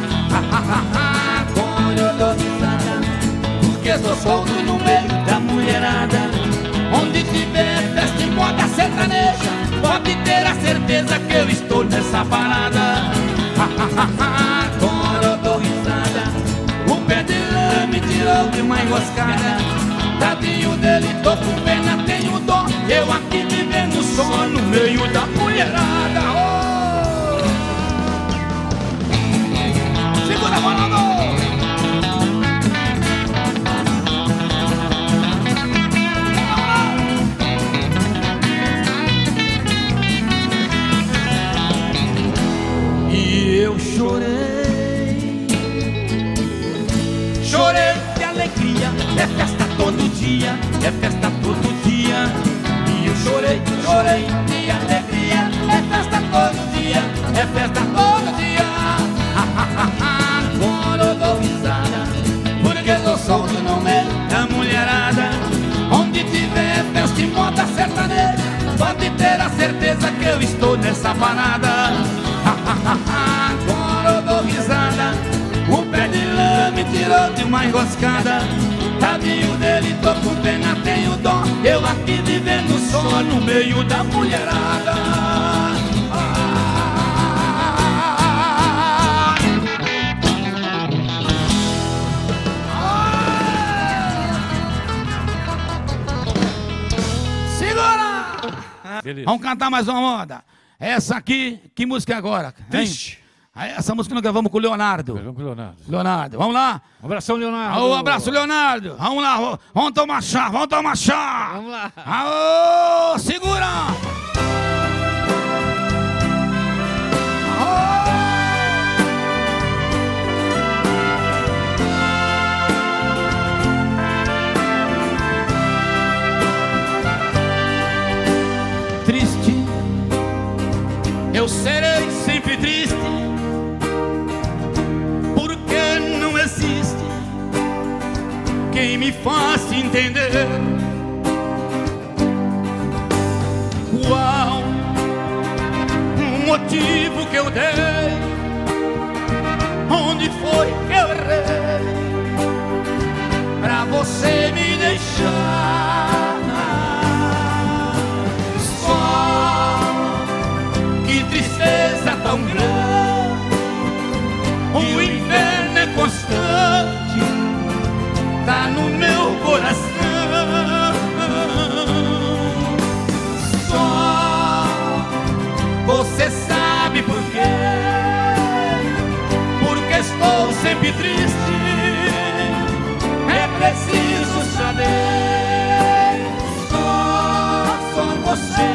Quando eu dou risada, porque sou solto no meio da mulherada. Onde tiver festa e moda sertaneja, pode ter a certeza que eu estou nessa parada. Quando eu dou risada, o pé de lã me tirou de uma enroscada. Tadinho dele, tô com pena, tenho dó. Eu aqui vivendo só no meio da mulherada. Oh! Segura, Ronaldo! Eu chorei, chorei de alegria. É festa todo dia, é festa todo dia. E eu chorei, chorei de alegria. É festa todo dia, é festa todo dia. Quando eu dou risada, porque eu solto no meio da mulherada. Onde tiver festa e moda sertaneja, pode ter a certeza que eu estou nessa parada. Quando eu dou risada, o pé de lã me tirou de uma enroscada. Tadinho dele, tô com pena, tenho dó. Eu aqui vivendo só no meio da mulherada. Ah! Segura! Beleza. Vamos cantar mais uma moda. Essa aqui, que música é agora? Hein? Vixe. Essa música nós gravamos com o Leonardo. Vamos com o Leonardo. Leonardo, vamos lá? Um abração, Leonardo. Aô, abraço, Leonardo. Vamos lá, vamos tomar chá, vamos tomar chá. Vamos lá. Aô, segura. Triste, eu serei sempre triste, porque não existe quem me faça entender qual o motivo que eu dei, onde foi que eu errei pra você me deixar. Que tristeza tão grande, o inferno é constante, tá no meu coração. Só você sabe por quê, porque estou sempre triste. É preciso saber, só, só você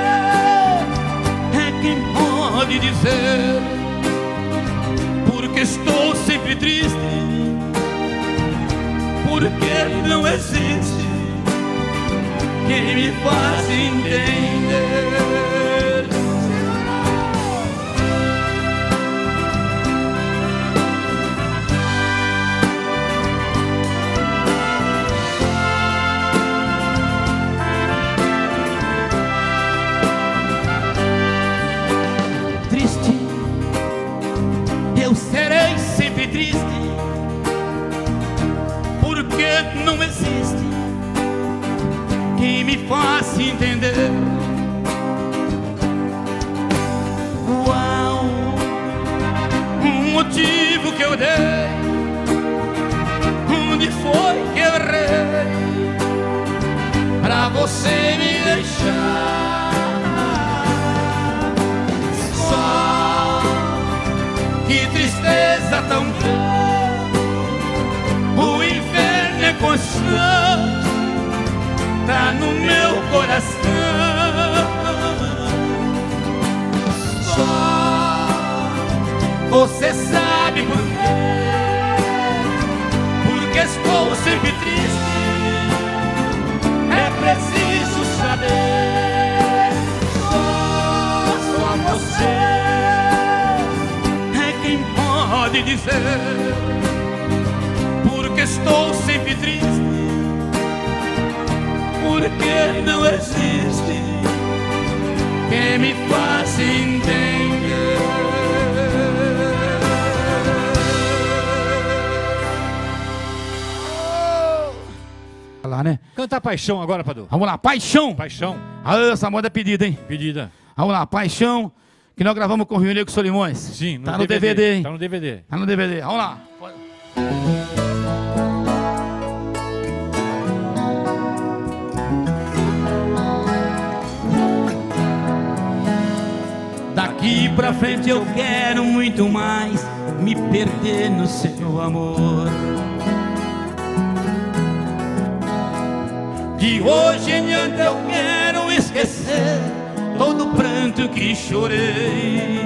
pode dizer, porque estou sempre triste, porque não existe que me faz entender. Triste, eu serei sempre triste, porque não existe quem me faça entender. Qual um motivo que eu dei? Onde foi que eu errei pra você me deixar? Só que tristeza tão grande, o inferno é constante, tá no meu coração. Só você sabe por quê, porque estou sempre triste. É preciso saber. Só, só você é quem pode dizer, porque estou sempre triste, porque não existe quem me faça entender. Vai lá, né? Cantar Paixão agora, Padu. Vamos lá, Paixão. Paixão. Ah, essa moda é pedida, hein? Pedida. Vamos lá, Paixão, que nós gravamos com o Rio Negro Solimões. Sim, no tá D V D, no D V D, hein? Tá no D V D. Tá no D V D. Vamos lá. Daqui pra frente eu quero muito mais me perder no seu amor. De hoje em diante eu quero esquecer todo o pranto que chorei.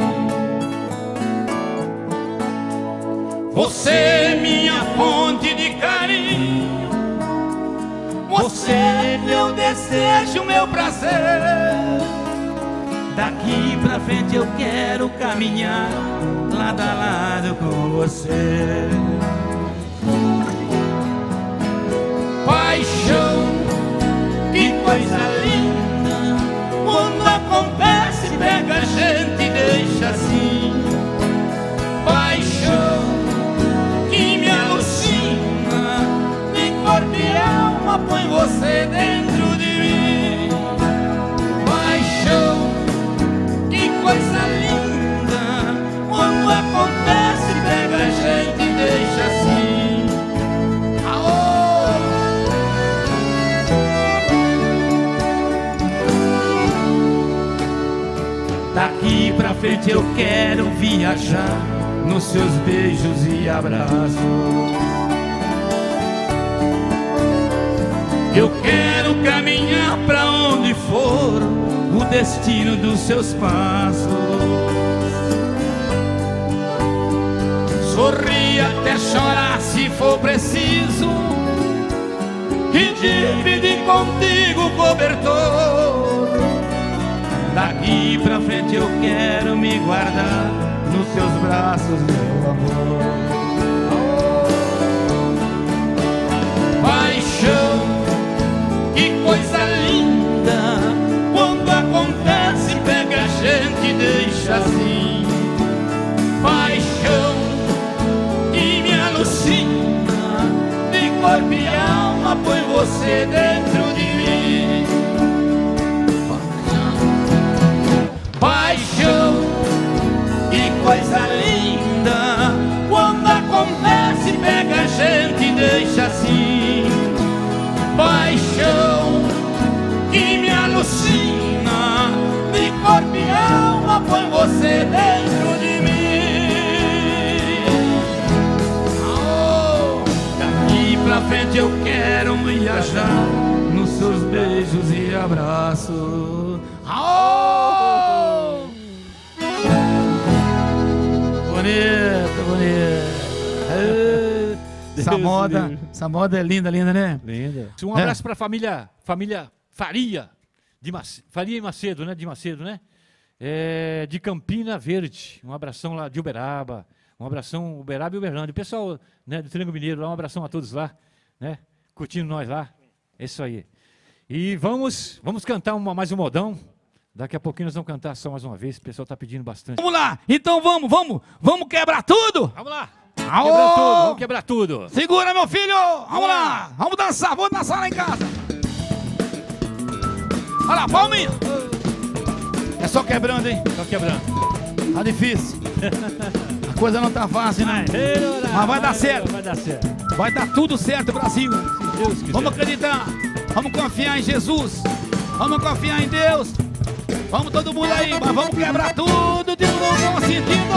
Você é minha fonte de carinho, você é meu desejo, meu prazer. Daqui pra frente eu quero caminhar lado a lado com você. Paixão, que coisa linda, quando acontece pega a gente e deixa assim. Paixão que me alucina, de corpo e alma põe você dentro de mim. Paixão, que coisa linda, quando acontece pega a gente e deixa assim. Aô! Daqui pra frente eu quero viajar nos seus beijos e abraços. Eu quero caminhar pra onde for o destino dos seus passos. Sorrir até chorar se for preciso, e dividir contigo o cobertor. Daqui pra frente eu quero me guardar nos seus braços, meu amor. Paixão, que coisa linda, quando acontece pega a gente e deixa assim. Paixão que me alucina, de corpo e alma põe você dentro de mim. Paixão, que coisa linda, quando acontece pega a gente e deixa assim. Paixão que me alucina, de corpo e alma põe você dentro de mim. Oh, daqui pra frente eu quero viajar nos seus beijos e abraços. Oh, bonito, bonito. Essa moda, essa moda é linda, linda, né? Linda. Um abraço é. para a família, família Faria, de Macedo, Faria e Macedo, né? De Macedo, né? É, de Campina Verde, um abração lá de Uberaba, um abração Uberaba e Uberlândia. O pessoal, né, do Triângulo Mineiro, lá, um abração a todos lá, né? Curtindo nós lá, é isso aí. E vamos, vamos cantar uma, mais um modão. Daqui a pouquinho nós vamos cantar só mais uma vez, o pessoal está pedindo bastante. Vamos lá, então vamos, vamos, vamos quebrar tudo? Vamos lá, Aô! quebrar tudo, vamos quebrar tudo. Segura, meu filho, vamos lá, vamos dançar, vamos dançar lá em casa. Olha lá, palminha. É só quebrando, hein? Só quebrando. Tá difícil. A coisa não tá fácil, né? Mas vai dar certo. Vai dar certo. Vai dar tudo certo, Brasil. Se Deus quiser. Vamos acreditar. Vamos confiar em Jesus. Vamos confiar em Deus. Vamos todo mundo aí, mas vamos quebrar tudo de novo, vamos sentindo.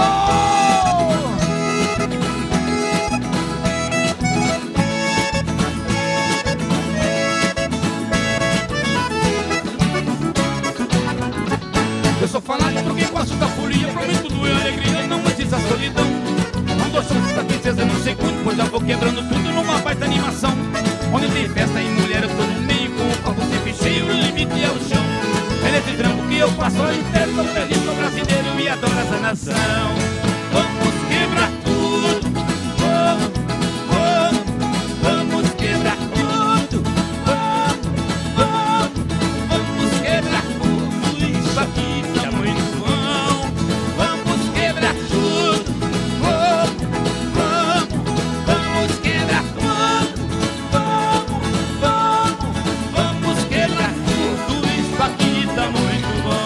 Eu sou falado por quem gosta da folia, prometo tudo é alegria, não existe a solidão. Não dou chance da tristeza, não sei quanto, pois já vou quebrando tudo numa baita animação. Onde tem festa e mulher, eu tô no meio, com o copo sempre cheio, o limite é o chão. É nesse trampo que eu passo a inteiro, sou feliz, sou brasileiro e adoro essa nação. Vamos quebrar tudo, vamos, vamos, vamos quebrar tudo, vamos, vamos, vamos quebrar tudo, isso aqui tá muito bom. Vamos quebrar tudo, vamos, vamos, vamos quebrar tudo, vamos, vamos, vamos quebrar tudo, isso aqui tá muito bom.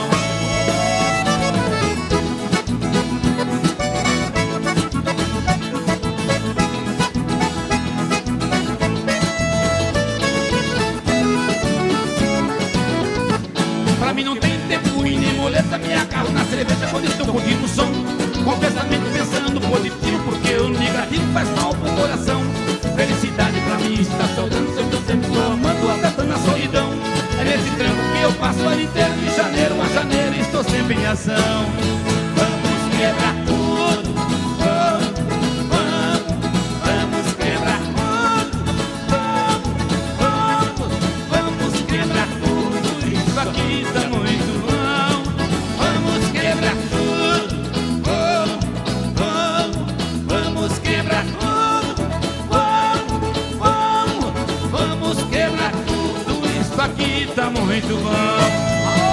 Pra mim não tem tempo e nem molesta, me agarro na cerveja quando estou curtindo o som. Com pensamento pensando positivo, porque o negativo faz mal pro coração. Felicidade pra mim está sobrando, eu tô sempre amando, apertando a solidão. É nesse trampo que eu passo o ano inteiro, de janeiro a janeiro, estou sempre em ação. Vamos quebrar tudo, vamos, vamos, vamos quebrar tudo, vamos, vamos, vamos quebrar tudo, isso aqui tá muito bom. Vamos quebrar tudo, vamos, vamos, vamos quebrar tudo, vamos, vamos, vamos quebrar tudo, isso aqui tá muito bom.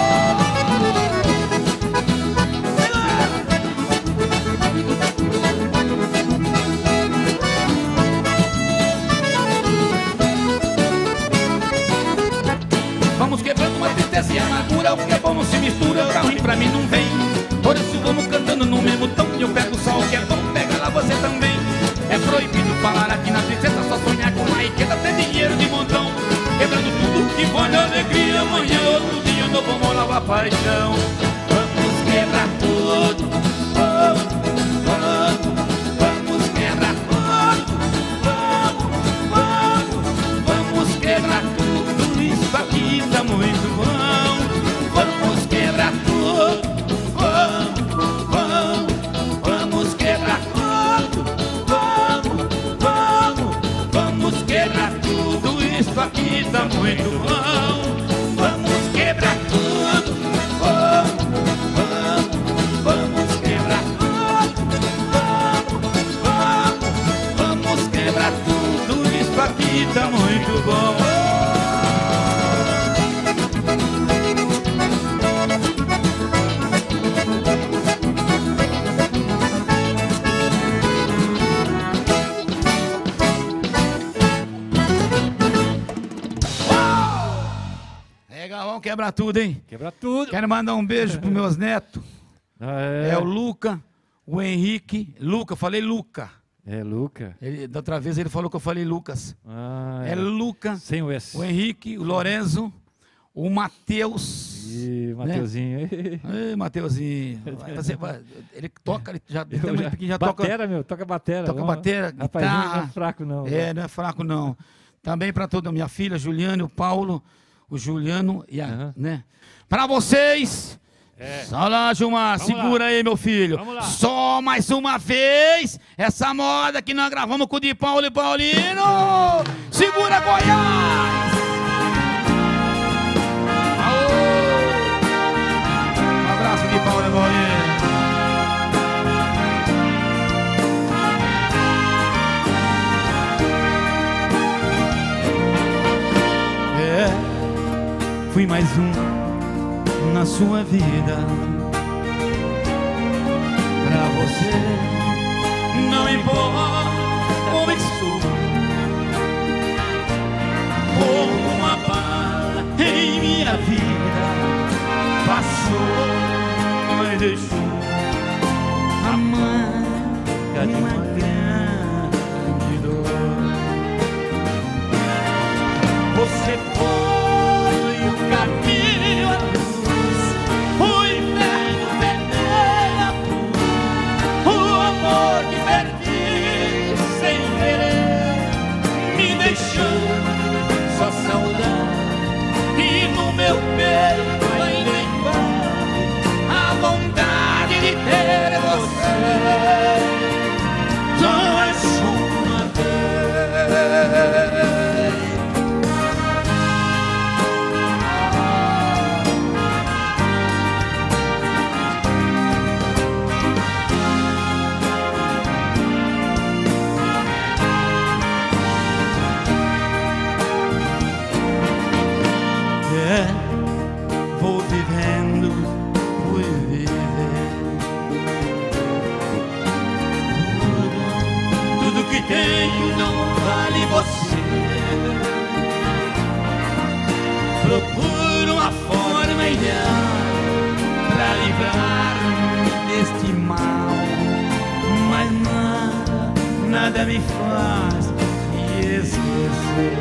Vamos quebrando uma tristeza e amargura, o que é bom não se mistura, o que é ruim pra mim não vem. Por isso vamos cantando no mesmo tom, eu pego só o que é bom, pega lá você também. É proibido falar aqui na tristeza, só sonhar com uma riqueza, ter dinheiro de montão. Quebrando tudo que foi de alegria, amanhã outro dia não vamos lavar paixão. Vamos quebrar tudo, vamos, vamos, vamos quebrar tudo, vamos, vamos, vamos quebrar tudo, isso aqui tá muito bom. Vamos quebrar tudo, vamos, vamos, vamos quebrar tudo, vamos, vamos, vamos quebrar tudo, isso aqui tá muito bom. Vamos quebrar tudo, vamos, vamos, vamos quebrar tudo, vamos, vamos, vamos quebrar tudo, isso aqui tá muito bom. Legal, vamos quebrar tudo, hein? Quebrar tudo. Quero mandar um beijo pros meus netos. Ah, é. É o Luca, o Henrique. Luca, eu falei Luca. É, Luca. Ele, da outra vez ele falou que eu falei Lucas. Ah, É Luca, Sem o S. o Henrique, o Lorenzo, o Matheus. Ih, Mateuzinho. Ei, Mateuzinho. Vai, você vai- ele toca, ele já, ele Eu já, já- já toca. batera, meu, toca batera. Toca vamos- batera, Rapaz, não guitarra. é fraco, não. É, não é fraco não. Também para toda a minha filha, Juliane, o Paulo, o Juliano e a, Aham. né? Para vocês. É. Só lá, Gilmar, Vamos segura lá. aí, meu filho. Vamos lá. Só mais uma vez essa moda que nós gravamos com o Di Paulo e Paulino. Segura, Goiás! de pau de bolinha. É, fui mais um na sua vida. Pra você não importa como estou, como uma bala em minha vida passou e deixou a marca de uma grande dor. Você foi o caminho, a luz, o inferno, o veneno, o amor que perdi sem querer, me deixando só saudade. E no meu peito ainda invade a vontade de ter você só mais uma vez. Vou vivendo por viver. Tudo, tudo que tenho não vale você. Procuro uma forma ideal pra livrar-me deste mal, mas nada, nada me faz me esquecer.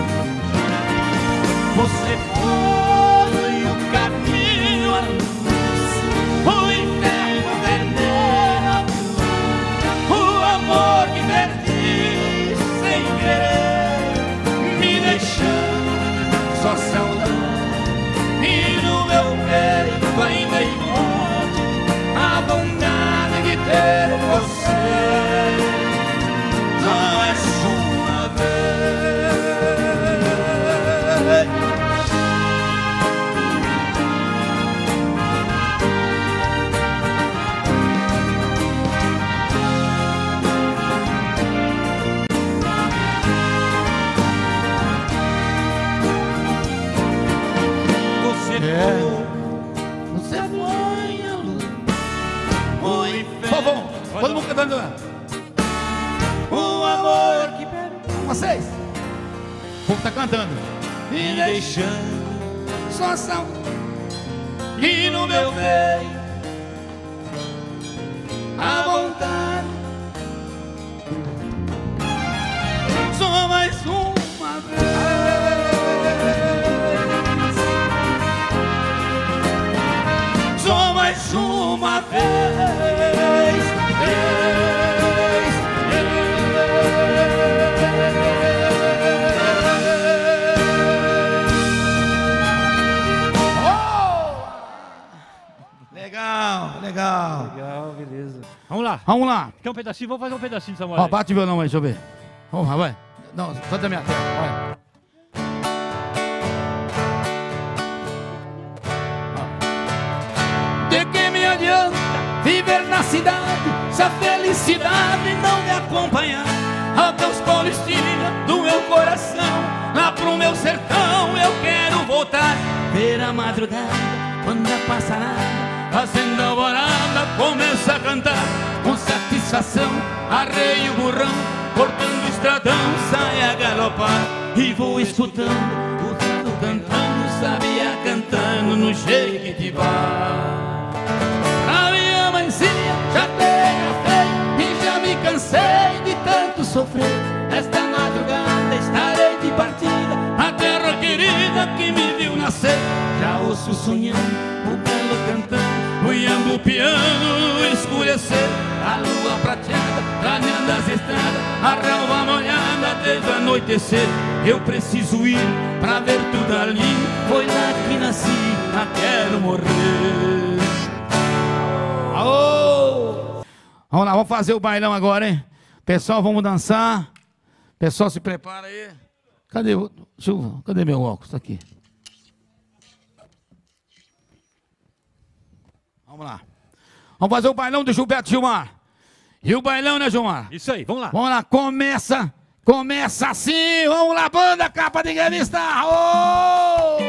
Você foi o caminho, a luz, o inferno, o veneno, o amor que perdi sem querer, me deixando só saudade. E no meu peito ainda invade a vontade de ter você só mais uma vez. É. Você foi a luz, o inferno. Todo mundo cantando. O amor que perde. Vocês. O povo tá cantando. Me deixando só saudade. E no meu peito a vontade. Só mais uma vez. Só mais uma vez, vez, oh! Legal, legal. Legal, beleza. Vamos lá. Vamos lá. Quer um pedacinho? Vamos fazer um pedacinho, Samuel. Ó, bate o violão aí, deixa eu ver. Vamos lá, vai. Não, só da minha tela, vai. De que me adianta viver na cidade se a felicidade não me acompanhar? Até os Paulistinha do meu coração, lá pro meu sertão eu quero voltar. Ver a madrugada quando a passarada fazendo alvorada começa a cantar com satisfação. Arreio o burrão, cortando o estradão, sai a galopar e vou escutando o gado cantando, sabia cantando no Jequitibá. A minha mãezinha já tenho feio e já me cansei de tanto sofrer. Esta madrugada estarei de partida, a terra querida que me viu nascer. Já ouço sonhando, o galo cantando, boiando o piano, escurecer. A lua prateada, clareando as estradas, a relva molhada desde o anoitecer. Eu preciso ir pra ver tudo ali, foi lá que nasci, lá quero morrer. Aô! Vamos lá, vamos fazer o bailão agora, hein? Pessoal, vamos dançar. Pessoal, se prepara aí. Cadê o... Eu... Cadê meu óculos? Tá aqui. Vamos Vamos lá. Vamos fazer o bailão do Gilberto Gilmar. E o bailão, né, Gilmar? Isso aí, vamos lá. Vamos lá, começa, começa assim. Vamos lá, banda, capa de revista. Oh!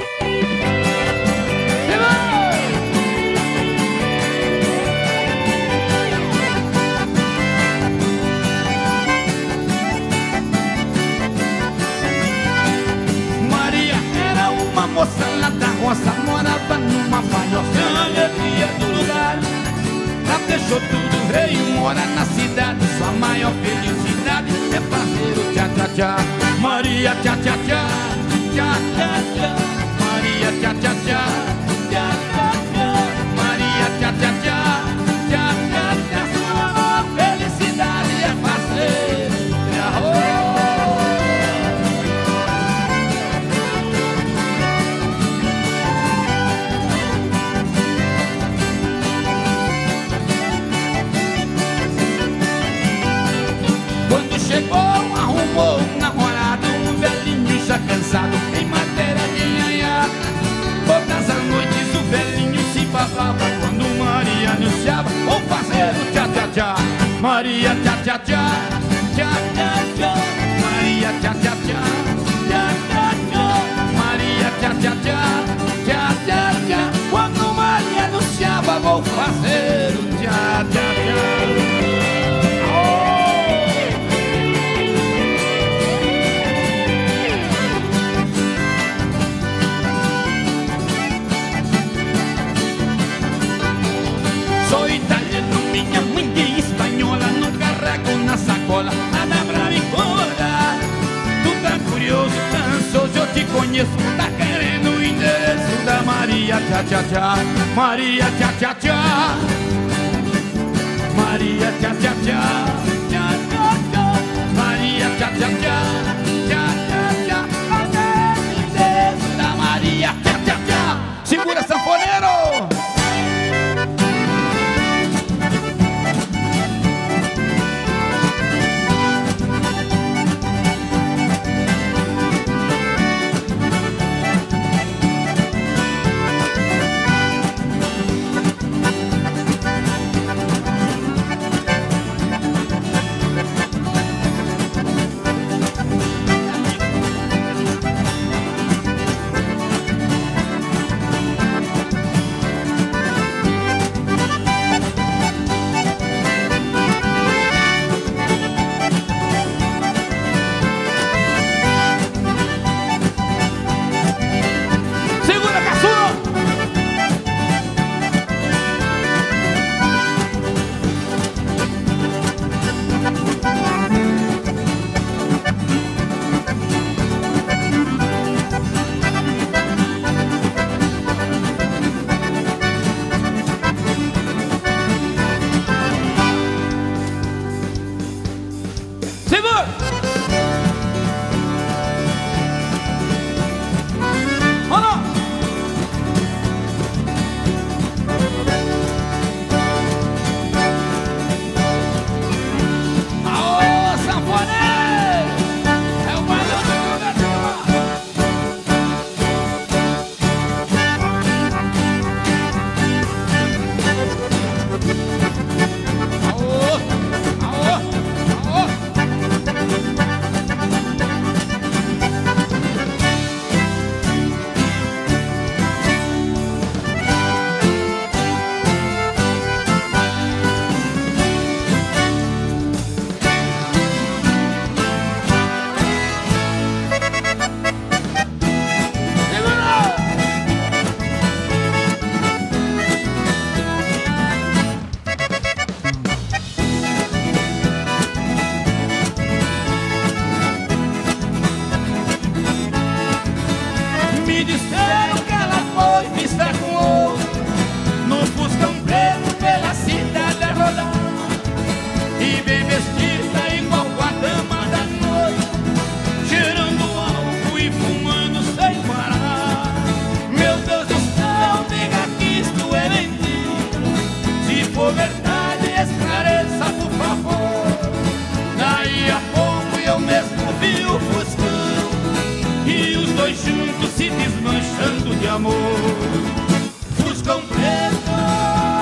Maria era uma moça lá da roça, morava numa palhoça, alegria do lugar. Ela deixou tudo, veio morar na cidade. Sua maior felicidade é fazer o tchá-tchá-tchá. Maria tchá-tchá-tchá, tchá-tchá-tchá. Maria tchá-tchá-tchá, tchá-tchá-tchá. Maria tchá-tchá-tchá, tchá-tchá-tchá. Sua maior felicidade é fazer tchá-tchá. Quando chegou, arrumou um namorado, um velhinho já cansado, em matéria de nhanhá. Todas as noites o velhinho se babava quando Maria anunciava: vou fazer o tchá-tchá-tchá. Maria tchá-tchá-tchá, tchá-tchá-tchá. Maria tchá-tchá-tchá, tchá-tchá-tchá. Maria tchá-tchá-tchá, tchá-tchá-tchá. Quando Maria anunciava: vou fazer o tchá-tchá-tchá. Sou italiano, minha mãe é espanhola. Não carrego na sacola nada pra me incomodar. Tu tá curioso, tá ansioso, eu te conheço. Tá querendo o endereço da Maria tchá-tchá-tchá. Maria tchá-tchá-tchá. Maria tchá-tchá-tchá, tchá-tchá-tchá. Maria tchá-tchá-tchá, tchá-tchá-tchá. Cadê o endereço da Maria tchá-tchá-tchá? Segura, sanfoneiro! se desmanchando de amor. Fuscão preto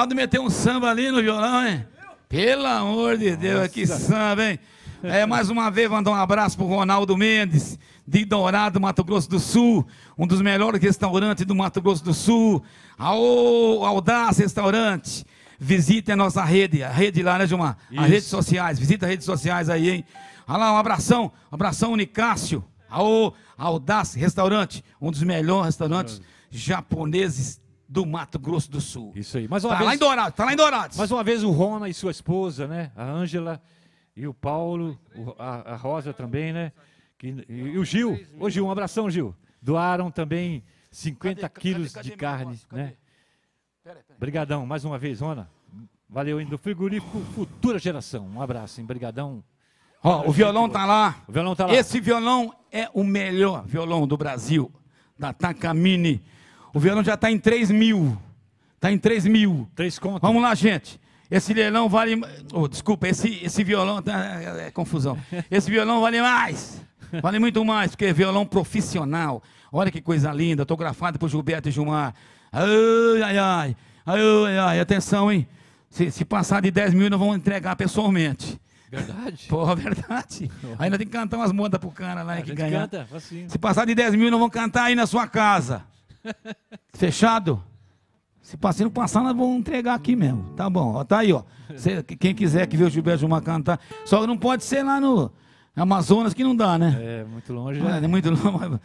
Ronaldo meteu um samba ali no violão, hein? Pelo amor de Deus, que samba, hein? É, mais uma vez, mandar um abraço pro Ronaldo Mendes, de Dourado, Mato Grosso do Sul, um dos melhores restaurantes do Mato Grosso do Sul. Ao Audaz Restaurante. Visite a nossa rede, a rede lá, né, Gilmar? As redes sociais, visita as redes sociais aí, hein? Olha lá, um abração, um abração, Unicácio. Ao Audaz Restaurante, um dos melhores restaurantes japoneses do Mato Grosso do Sul. Isso aí. Mais uma tá vez, lá em Dourados, tá lá em Dourados. Mais uma vez o Rona e sua esposa, né? A Ângela e o Paulo, o, a, a Rosa também, né? Que, e, e o Gil. Ô Gil, um abração, Gil. Doaram também cinquenta quilos de carne, né? Brigadão, mais uma vez, Rona. Valeu, indo do frigorífico Futura Geração. Um abraço, hein? Brigadão. Ó, o violão tá lá. O violão tá lá. Esse violão é o melhor violão do Brasil, da Takamine. O violão já tá em três mil. Tá em três mil. Três contos. Vamos lá, gente. Esse violão vale... Oh, desculpa, esse, esse violão... Tá, é, é confusão. Esse violão vale mais. Vale muito mais, porque é violão profissional. Olha que coisa linda, autografado por Gilberto e Gilmar. Ai, ai, ai. Ai, ai, atenção, hein? Se, se passar de dez mil, nós vamos entregar pessoalmente. Verdade? Porra, verdade. Ainda tem que cantar umas modas pro cara lá, A que gente ganha. canta, assim. Se passar de dez mil, nós vamos cantar aí na sua casa. Fechado? Se passar, não passar, nós vamos entregar aqui mesmo. Tá bom, ó, tá aí, ó. Cê, quem quiser que ver o Gilberto Gilmar cantar, só não pode ser lá no Amazonas, que não dá, né? É, muito longe. É, é muito longe.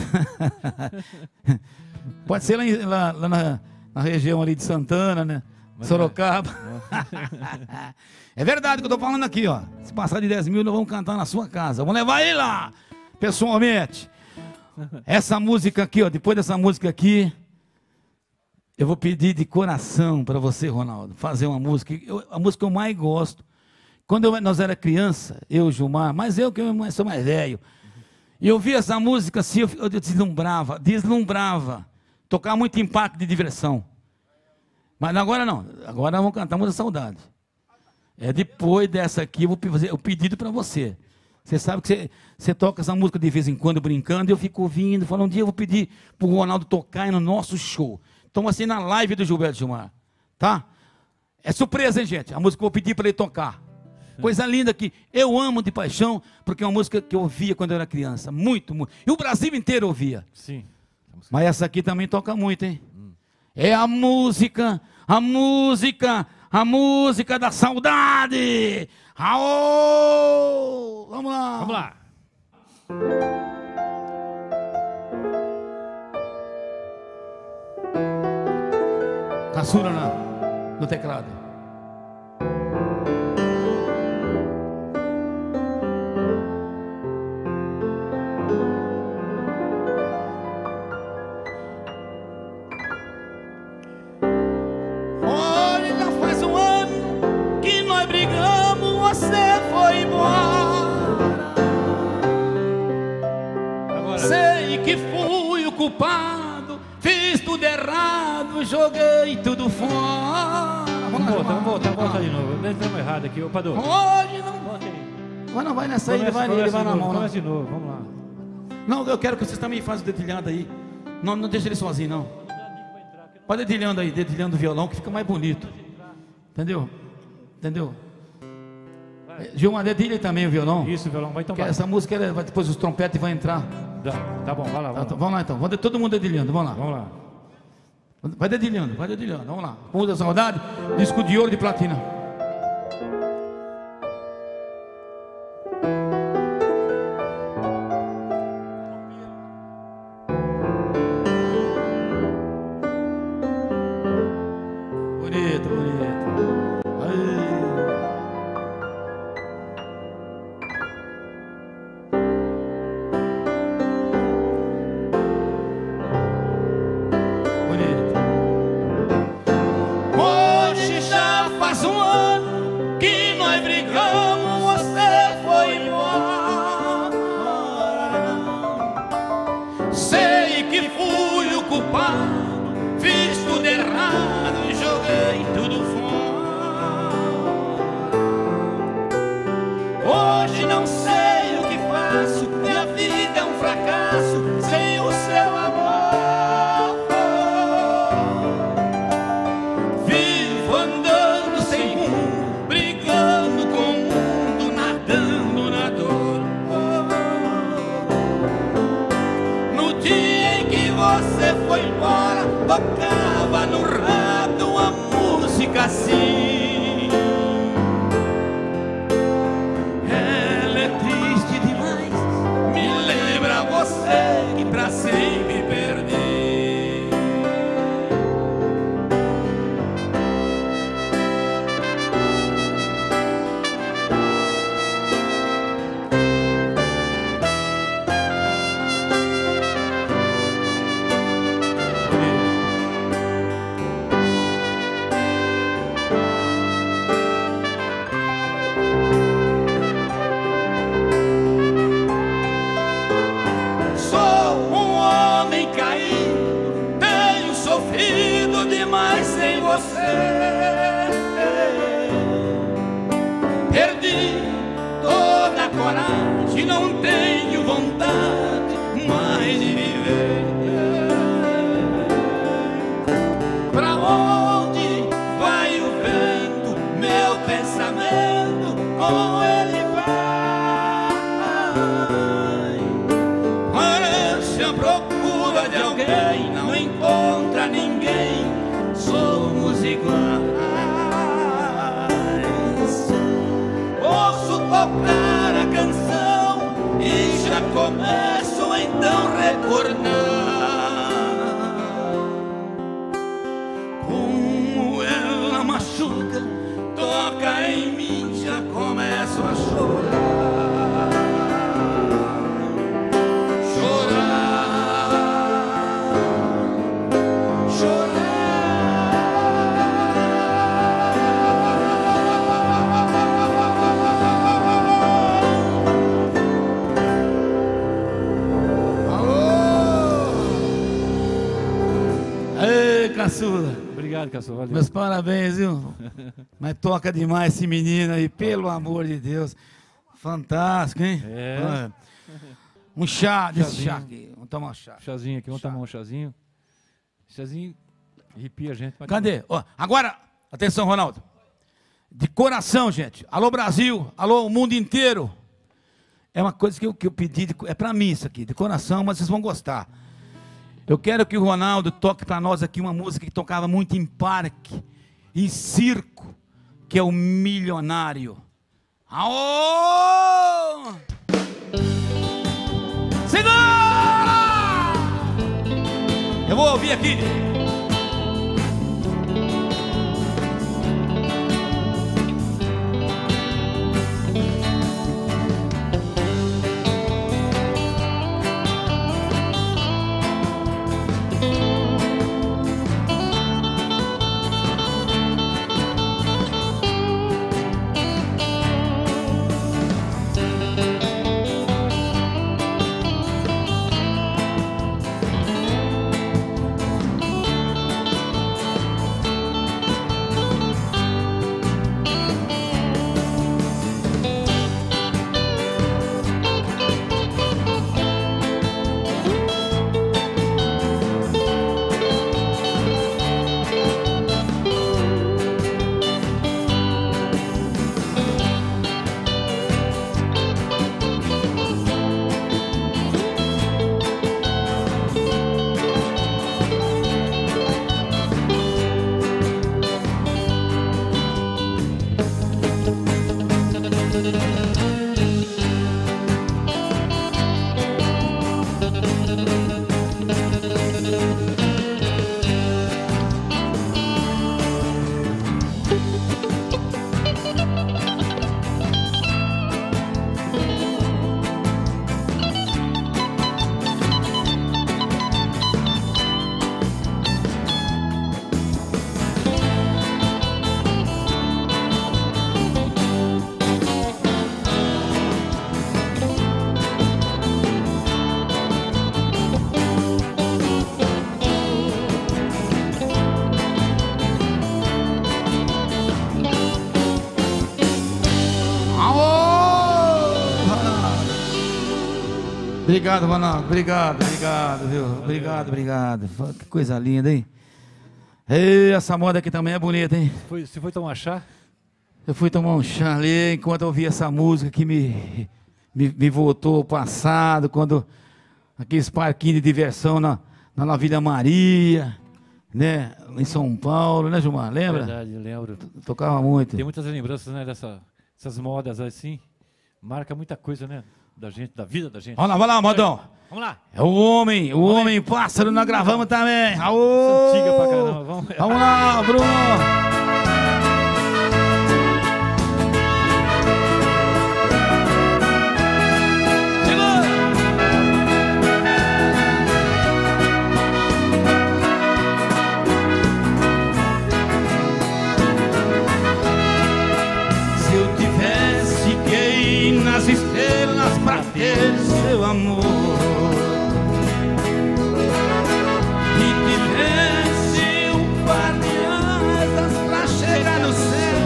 Pode ser lá, em, lá, lá na, na região ali de Santana, né? Mas Sorocaba. É. É verdade o que eu tô falando aqui, ó. Se passar de dez mil, nós vamos cantar na sua casa. Vamos levar ele lá, pessoalmente. Essa música aqui, ó. Depois dessa música aqui, eu vou pedir de coração para você, Ronaldo, fazer uma música. Eu, a música que eu mais gosto. Quando eu, nós era criança, eu, Gilmar, mas eu que eu sou mais velho. E eu via essa música assim, eu, eu deslumbrava, deslumbrava. Tocar muito impacto de diversão. Mas agora não, agora vamos cantar música Saudade. É depois dessa aqui, eu vou fazer o pedido para você. Você sabe que você, você toca essa música de vez em quando, brincando, e eu fico ouvindo, falando, um dia eu vou pedir para o Ronaldo tocar no nosso show. Então, assim, na live do Gilberto Gilmar, tá? É surpresa, hein, gente? A música que eu vou pedir para ele tocar. Coisa linda que eu amo de paixão, porque é uma música que eu ouvia quando eu era criança. Muito, muito. E o Brasil inteiro ouvia. Sim. Mas essa aqui também toca muito, hein? Hum. É a música, a música, a música da saudade. Aô! Vamos lá. Vamos lá. Caçula na, no teclado. Culpado, fiz tudo errado, joguei tudo fora. Vamos voltar, vamos voltar, vamos voltar de novo. Nós estamos errados aqui, ô Pador. Hoje não. Mas não vai nessa aí, ele vai, ele vai na mão. Começa de novo, vamos lá. Não, eu quero que vocês também façam o dedilhado aí. Não, não deixa ele sozinho, não. Pode dedilhando aí, dedilhando o violão, que fica mais bonito. Entendeu? Entendeu? Gilmar, dedilha também o violão. Isso, o violão vai então. Essa música, ela vai, depois os trompetes vão entrar. Tá bom, vai lá. Vamos, tá, lá. vamos lá então, vamos todo mundo dedilhando, vamos lá. Vamos lá. Vai dedilhando, vai dedilhando, vamos lá. Vamos da saudade, disco de ouro de platina. Bonito, bonito. Ai. Vivo pensamento como ele vai. Ânsia à procura de alguém, não encontra ninguém, somos iguais. Ouço tocar a canção e já começo então a recordar como ela machuca, toca em mim, já começo a chorar, chorar, chorar. Caçula. Obrigado, Caçula. Valeu. Meus parabéns, viu? Mas toca demais esse menino aí, pelo amor de Deus. Fantástico, hein? É. Um chá desse Chazinho. chá aqui. Vamos tomar um chá. Chazinho aqui, vamos Chá. tomar um chazinho. Chazinho arrepia a gente. mas Cadê? Ó, agora, atenção, Ronaldo. De coração, gente. Alô, Brasil. Alô, o mundo inteiro. É uma coisa que eu, que eu pedi, de, é pra mim isso aqui, de coração, mas vocês vão gostar. Eu quero que o Ronaldo toque para nós aqui uma música que tocava muito em parque, em circo, que é o Milionário. Aô! Segura! Eu vou ouvir aqui. Obrigado, Ronaldo. Obrigado, obrigado, viu? Obrigado, obrigado. Que coisa linda, hein? Ei, essa moda aqui também é bonita, hein? Foi, você foi tomar chá? Eu fui tomar um chá ali enquanto eu ouvi essa música que me, me, me voltou ao passado, quando aqueles parquinhos de diversão na, na, na Vila Maria, né? Em São Paulo, né, Gilmar? Lembra? Verdade, eu lembro. Tocava muito. Tem muitas lembranças, né, dessa, dessas modas assim. Marca muita coisa, né? Da gente, da vida da gente. Vamos lá, vamos lá, modão. Vamos lá. É o homem, o vamos homem aí. Pássaro, nós gravamos também. Aô! Antiga pra caramba. Vamos, vamos lá, Bruno. Nas estrelas pra ter seu amor e tivesse um par de asas pra chegar no céu,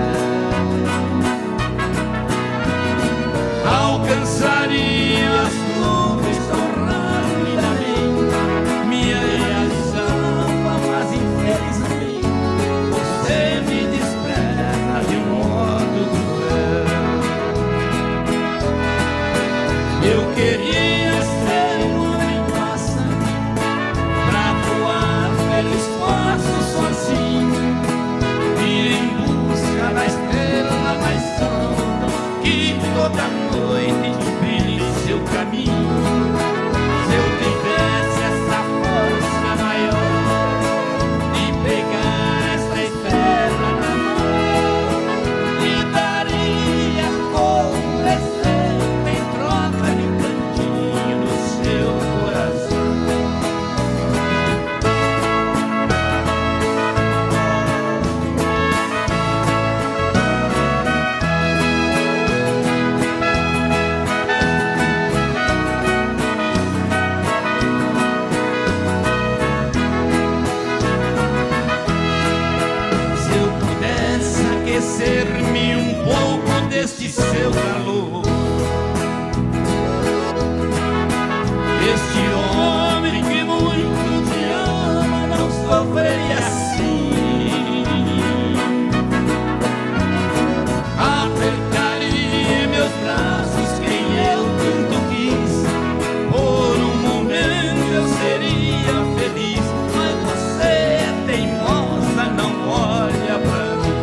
alcançaria as nuvens tão rapidamente, minha reação, mas infelizmente você me despreza de um queria ser um homem massa pra voar pelo espaço sozinho, ir em busca da estrela mais santa que toda noite brilhe seu caminho. Se eu tivesse essa força maior de pegar essa estrela na mão, lhe daria como presente em troca de um cantinho no seu coração. Se eu pudesse aquecer-me um pouco deste seu calor, este homem que muito te ama não sofreria assim. Apertaria meus braços quem eu tanto quis, por um momento eu seria feliz, mas você é teimosa, não olha pra mim.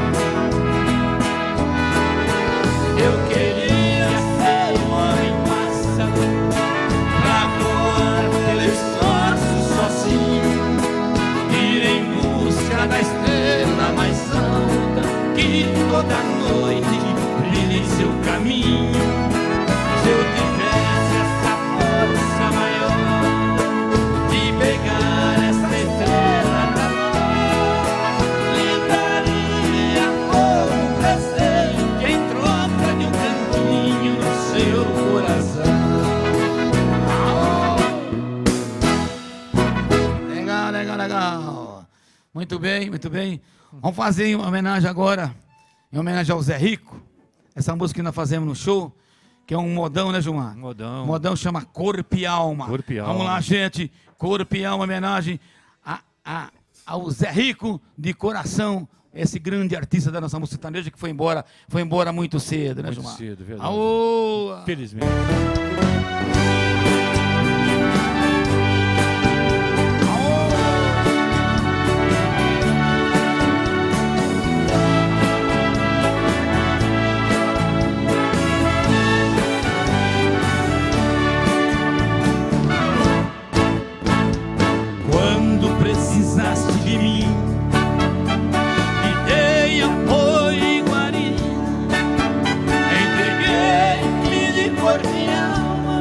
Eu queria ser um homem pássaro pra voar pelo espaço sozinho, ir em busca da estrela mais alta que toda noite brilhe seu caminho. Se eu tivesse essa força maior de pegar essa estrela na mão, lhe daria como presente em troca de um cantinho no seu coração. Legal, legal, legal. Muito bem, muito bem. Vamos fazer uma homenagem agora, em homenagem ao Zé Rico. Essa música que nós fazemos no show, que é um modão, né, Gilmar? Modão. O modão chama Corpo e Alma. Corpo e Vamos Alma. lá, gente. Corpo e Alma, homenagem a, a, ao Zé Rico, de coração, esse grande artista da nossa música sertaneja que foi embora, foi embora muito cedo, né, Muito Gilmar? cedo, verdade. Aô! Felizmente. Quando precisaste de mim, me dei apoio e guarida, entreguei-me de corpo e alma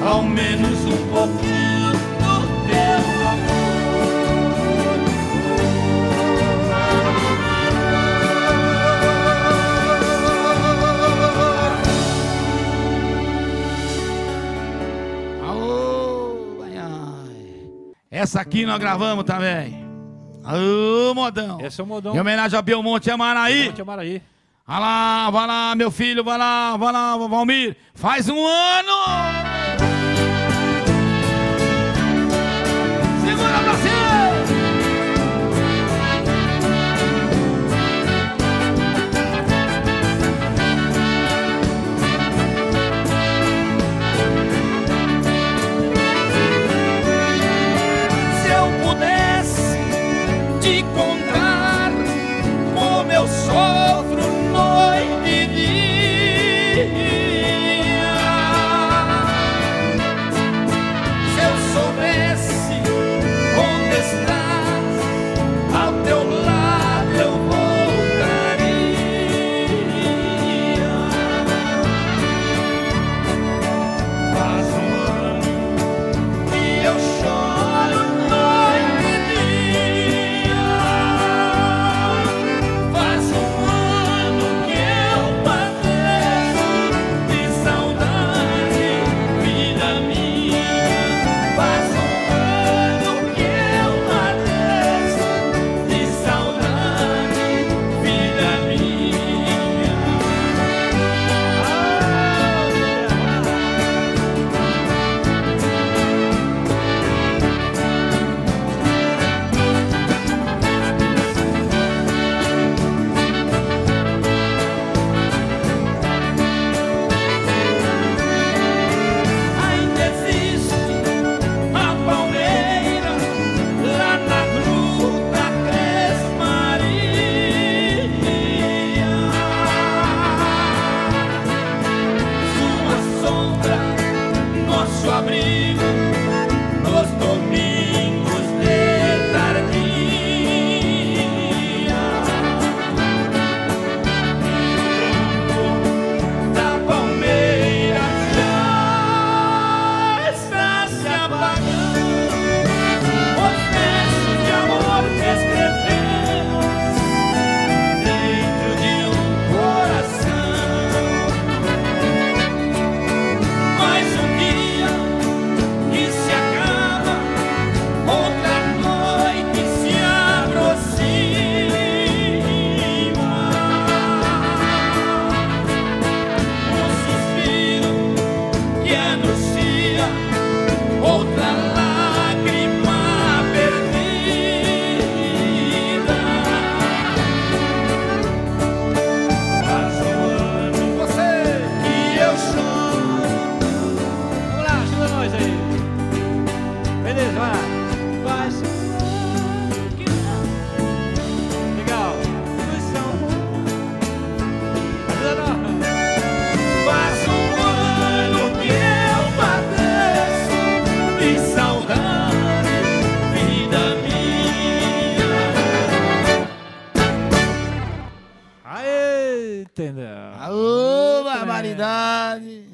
ao menos um pouquinho do teu amor. Aô, ai, ai. Essa aqui nós gravamos também. Aô, modão. Esse é o modão. Em homenagem a Belmonte e Amaraí. Belmonte Amaraí. Vai lá, vai lá, meu filho, vai lá, vai lá, Valmir. Faz um ano! Segura, Brasil! Se eu pudesse te contar como eu sofro noite e dia, se eu soubesse onde estás, ao teu lado eu voltaria. Faz um ano que eu choro noite e dia. Faz um ano que eu padeço de saudade, vida minha. Faz um ano que eu padeço de saudade, vida minha. Ainda existe a palmeira lá na gruta Cresmaria. Sua sombra, nosso abrigo, nos domingos de tardia. Da palmeira já está se apagando. Os versos de amor que escrevemos dentro de um coração. Mais um dia que se acaba, outra noite se aproxima. Um suspiro que anuncia outra lágrima perdida. Faz um ano você que eu choro. Vamos lá, ajuda nós aí. Beleza, vai lá. Faz um ano que Legal. Ajuda nós. Faz um ano que eu padeço de saudade, vida minha. Aê, entendeu? Aô, barbaridade.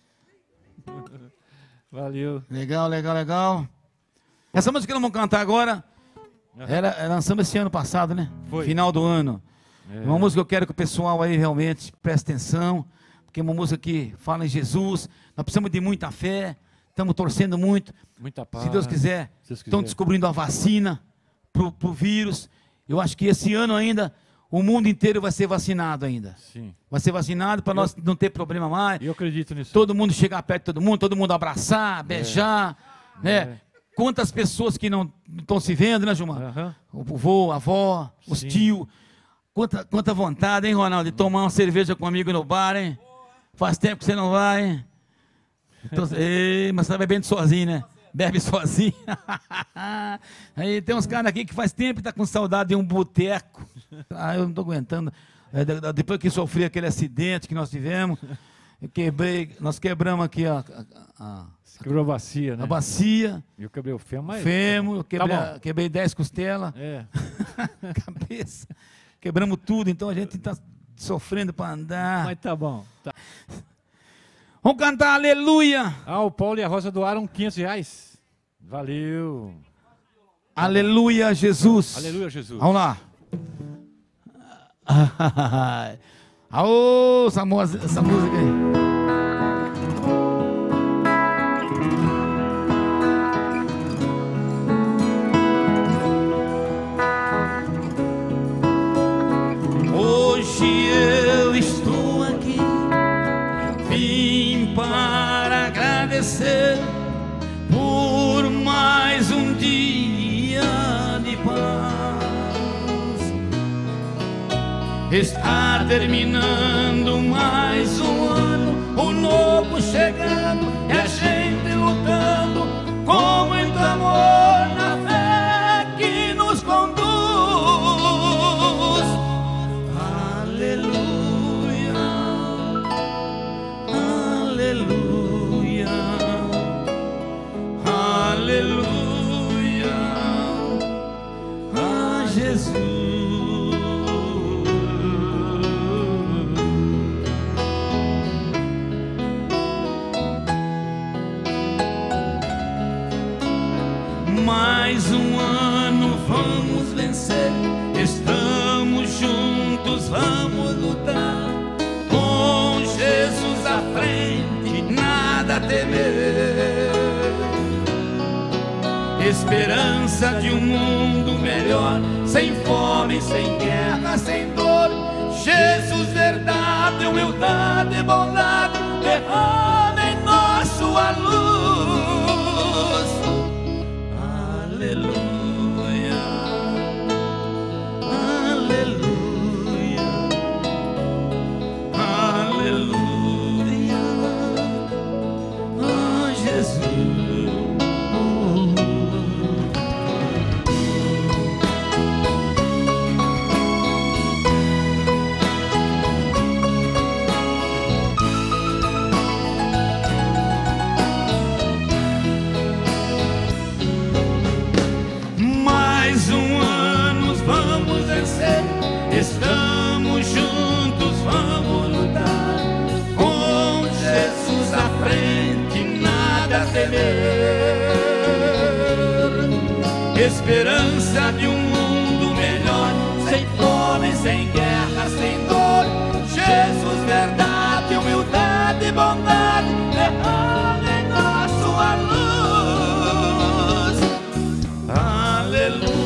Valeu. Legal, legal, legal. Essa música que nós vamos cantar agora, era, era lançamos esse ano passado, né? Foi. Final do ano. É. Uma música que eu quero que o pessoal aí realmente preste atenção, porque é uma música que fala em Jesus. Nós precisamos de muita fé, estamos torcendo muito. Muita paz. Se Deus quiser, Se Deus estão quiser. descobrindo a vacina pro, pro vírus. Eu acho que esse ano ainda, o mundo inteiro vai ser vacinado ainda. Sim. Vai ser vacinado para nós não ter problema mais. Eu acredito nisso. Todo mundo chegar perto de todo mundo, todo mundo abraçar, beijar, né? É. Quantas pessoas que não estão se vendo, né, Gilmar? Aham. O vô, a avó, os Sim. tios. Quanta, quanta vontade, hein, Ronaldo, de tomar uma cerveja comigo no bar, hein? Faz tempo que você não vai, hein? Então, ei, mas você tá bebendo sozinho, né? Bebe sozinho. Aí tem uns caras aqui que faz tempo que tá com saudade de um boteco. Ah, eu não tô aguentando. É, depois que sofri aquele acidente que nós tivemos, eu quebrei, nós quebramos aqui a, a, a, Você quebrou a bacia, né? a bacia, Eu quebrei o fêmur, mas... fêmur, eu quebrei, Tá a- quebrei dez costelas, É. cabeça, quebramos tudo, então a gente está sofrendo para andar. Mas tá bom. Tá. Vamos cantar aleluia. Ah, o Paulo e a Rosa doaram quinhentos reais. Valeu. Aleluia, Jesus. Aleluia, Jesus. Vamos lá. Aô, essa, essa música aí. Hoje eu estou aqui, vim para agradecer por mais um dia de paz. Está terminando mais um ano, o novo chegando e a gente lutando com muito amor na fé que nos conduz. Aleluia, aleluia, aleluia, a Jesus. Mais um ano vamos vencer, estamos juntos, vamos lutar, com Jesus à frente, nada a temer. Esperança de um mundo melhor, sem fome, sem guerra, sem dor. Jesus, verdade, humildade, bondade, derrama em nós sua luz. Aleluia, aleluia, aleluia, a Jesus. Estamos juntos, vamos lutar, com Jesus à frente, nada a temer. Esperança de um mundo melhor, sem fome, sem guerra, sem dor. Jesus, verdade, humildade, bondade, derrama em nós sua luz. Aleluia.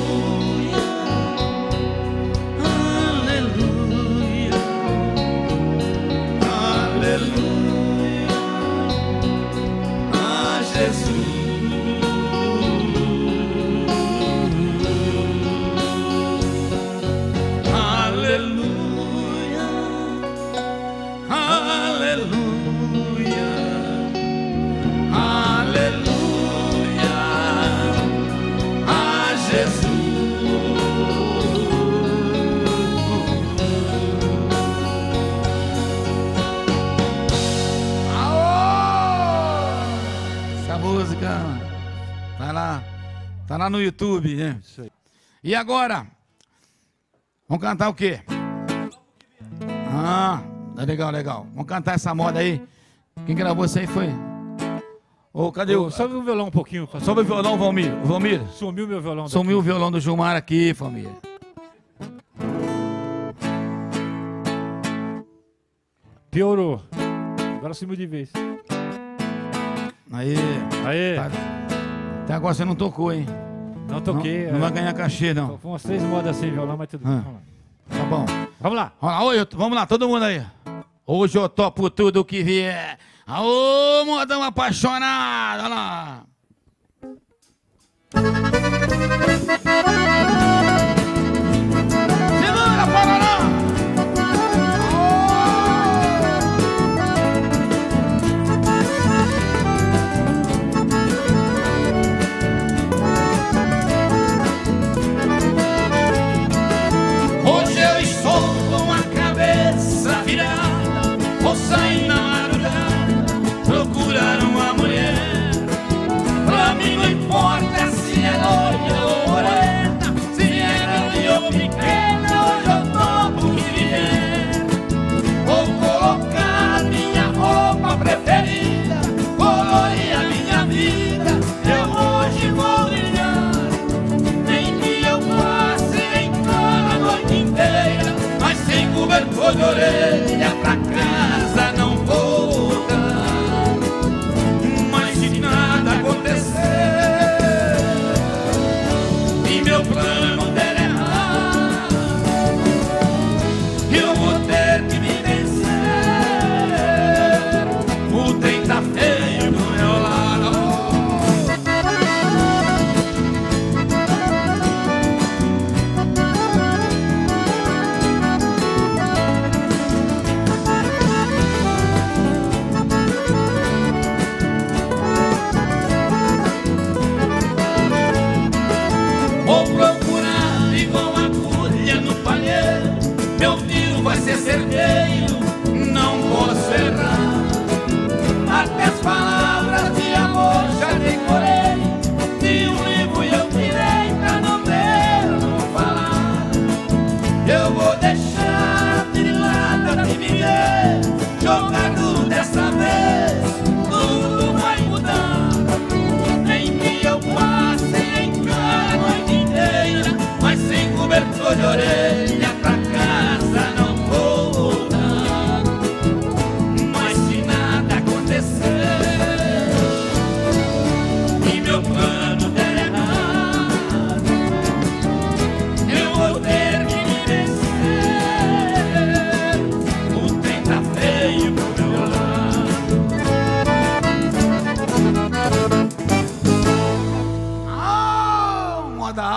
Tá lá, tá lá no YouTube, né? Isso aí. E agora? Vamos cantar o quê? Ah, legal, legal. Vamos cantar essa moda aí. Quem gravou isso aí foi? Ô, cadê Ô, o... sobe o violão um pouquinho. Sobe o violão, Valmir. Valmir. Sumiu meu violão. Sumiu daqui. o violão do Gilmar aqui, família. Piorou. Agora sumiu de vez. Aí. Aê. Tá. Até agora você não tocou, hein? Não toquei. Não, não é. vai ganhar cachê, não. Foi umas três modas sem violão, mas tudo Ah. bem. Vamos lá. Tá bom. Vamos lá. Vamos lá, oi, eu- vamos lá, todo mundo aí. Hoje eu topo tudo que vier. Aô, modão apaixonado, olha lá. Segura, Paraná! Hoje eu estou com a cabeça virada, vou sair na madrugada, procurar uma mulher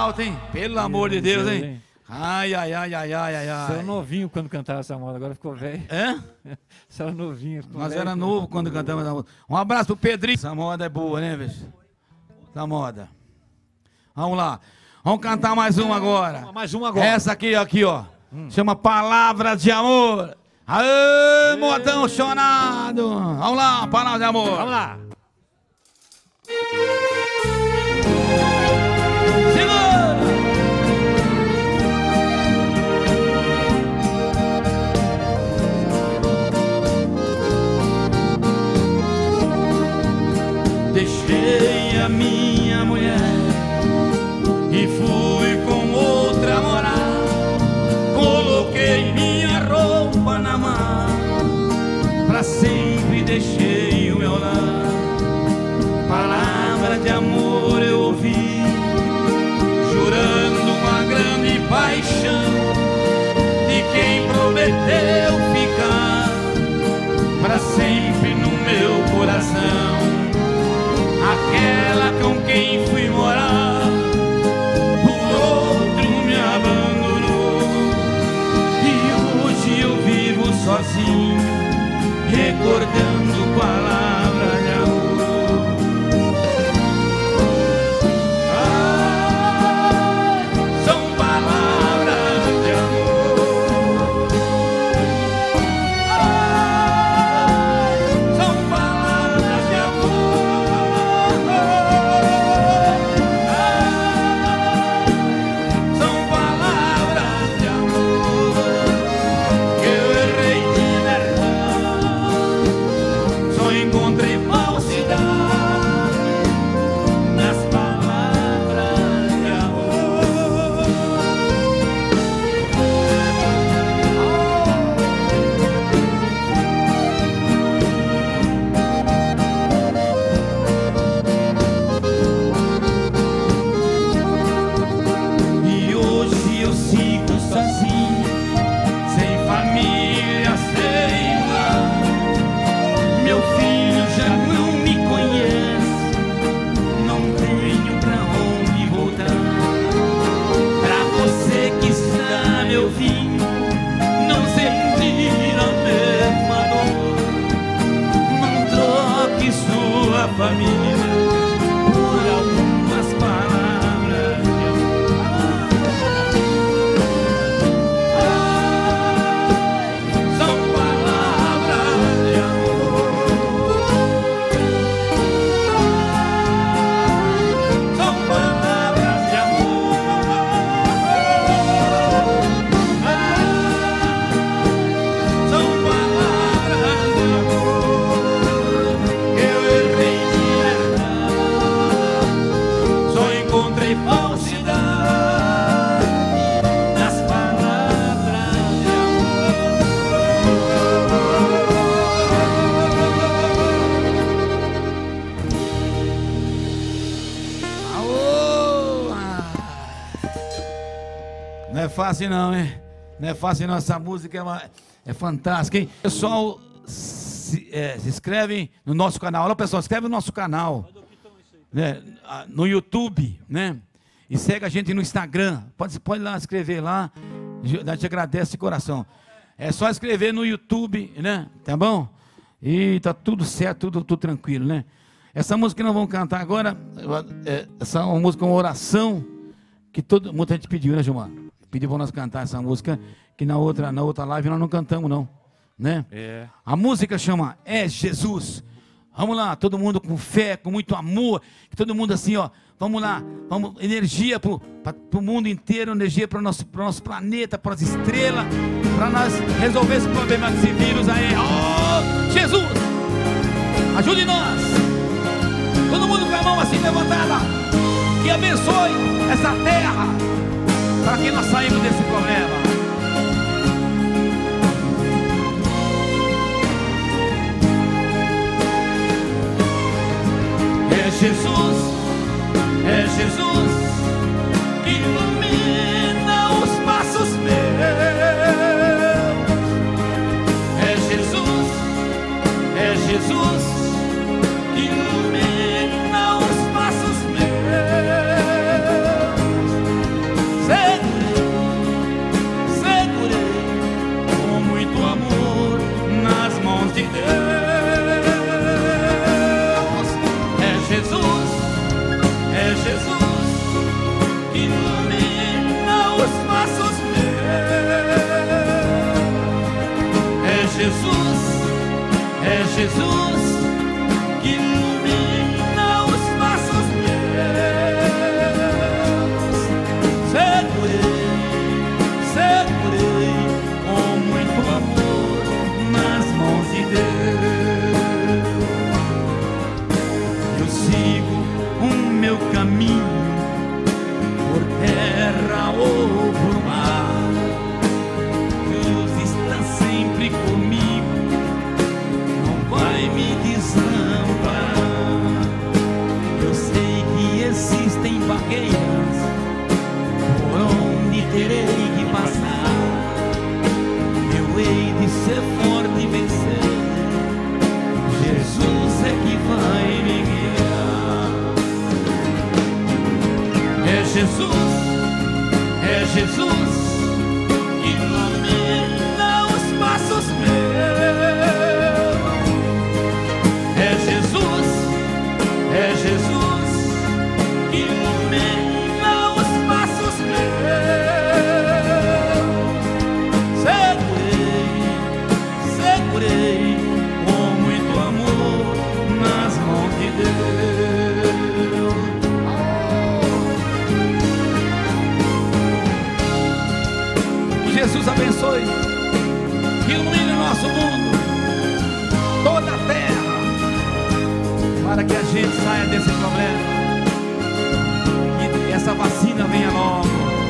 alto, hein? Pelo amor de Deus, hein? Ai, ai, ai, ai, ai, ai, ai. Você era novinho quando cantava essa moda, agora ficou velho. É? Você era novinho. Nós velho, era novo quando cantamos essa moda. Um abraço pro Pedrinho. Essa moda é boa, né, bicho? Essa moda. Vamos lá. Vamos cantar mais uma agora. Mais uma agora. Essa aqui, aqui, ó. Hum. Chama Palavras de Amor. Aê, modão chonado. Vamos lá, Palavras de Amor. Vamos lá. Deixei a minha mulher e fui com outra morar. Coloquei minha roupa na mão, pra sempre deixei o meu lar. Palavra de amor eu ouvi, jurando uma grande paixão, de quem prometeu ficar pra sempre no meu coração. Aquela com quem fui morar, o outro me abandonou, e hoje eu vivo sozinho, recordando palavras de amor. Ah, são palavras de amor. Ah, são palavras de amor. Família, por algumas palavras de amor. Ai, são palavras de amor. Ai, são palavras de amor. Ai, são palavras de amor. Eu errei. Encontrei falsidade nas palavras de amor. Não é fácil não, hein? Não é fácil não, essa música é, uma, é fantástica, hein? Pessoal, se, é, se inscreve no nosso canal. Olha, pessoal, se inscreve no nosso canal. Né, no YouTube, né? E segue a gente no Instagram. Pode, pode ir lá escrever lá. A gente agradece de coração. É só escrever no YouTube, né? Tá bom? E tá tudo certo, tudo, tudo tranquilo, né? Essa música que nós vamos cantar agora, essa é uma música, uma oração que todo, muita gente pediu, né, Gilmar? Pediu para nós cantar essa música, que na outra, na outra live nós não cantamos, não, né? É. A música chama É Jesus. Vamos lá, todo mundo com fé, com muito amor, todo mundo assim, ó, vamos lá, vamos, energia para o mundo inteiro, energia para o nosso, nosso planeta, para as estrelas, para nós resolver esse problema desse vírus aí. Oh, Jesus, ajude nós, todo mundo com a mão assim levantada, e abençoe essa terra, para que nós saímos desse problema. É Jesus, é Jesus que ilumina os passos meus. É Jesus, é Jesus que ilumina os passos meus. caminho, por terra ou por mar, Deus está sempre comigo, não vai me desamparar. Eu sei que existem barreiras por onde terei que passar. Eu hei de ser forte e vencer. Jesus é que vai me guiar. É Jesus, é Jesus que ilumina os passos meus. É Jesus, é Jesus que ilumina os passos meus. Segurei, segurei com muito amor nas mãos de Deus. Oh. Jesus abençoe, que ilumine o nosso mundo, toda a terra, para que a gente saia desse problema, que essa vacina venha logo.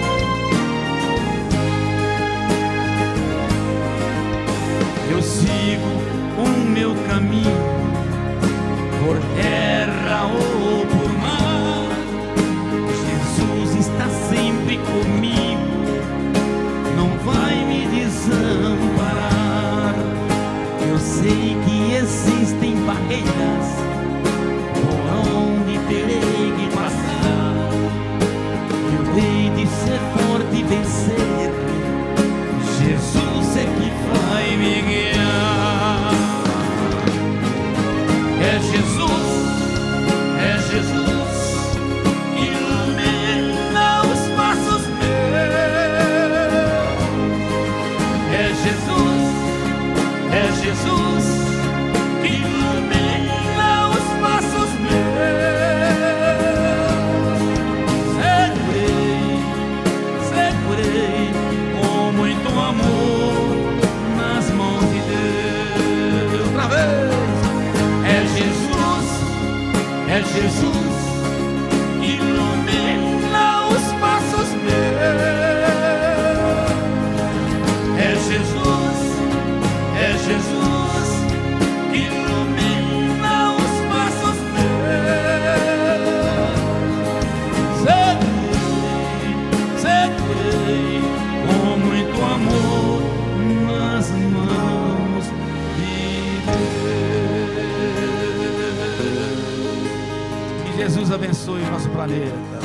Eu sigo o meu caminho, por terra ou por mar, Jesus está sempre comigo, não vai me desamparar. Eu sei que existem barreiras por onde terei que passar. Eu hei de ser forte e vencer. Jesus é que vai me guiar. É Jesus, é Jesus que ilumina os passos meus. É Jesus, é Jesus que ilumina os passos meus. Segurei, segurei com muito amor nas mãos de Deus. Outra vez. É Jesus, é Jesus que ilumina os passos meus. É Jesus, é Jesus que ilumina os passos meus. Segurei, segurei com muito amor nas mãos de Deus. Que Jesus abençoe o nosso planeta.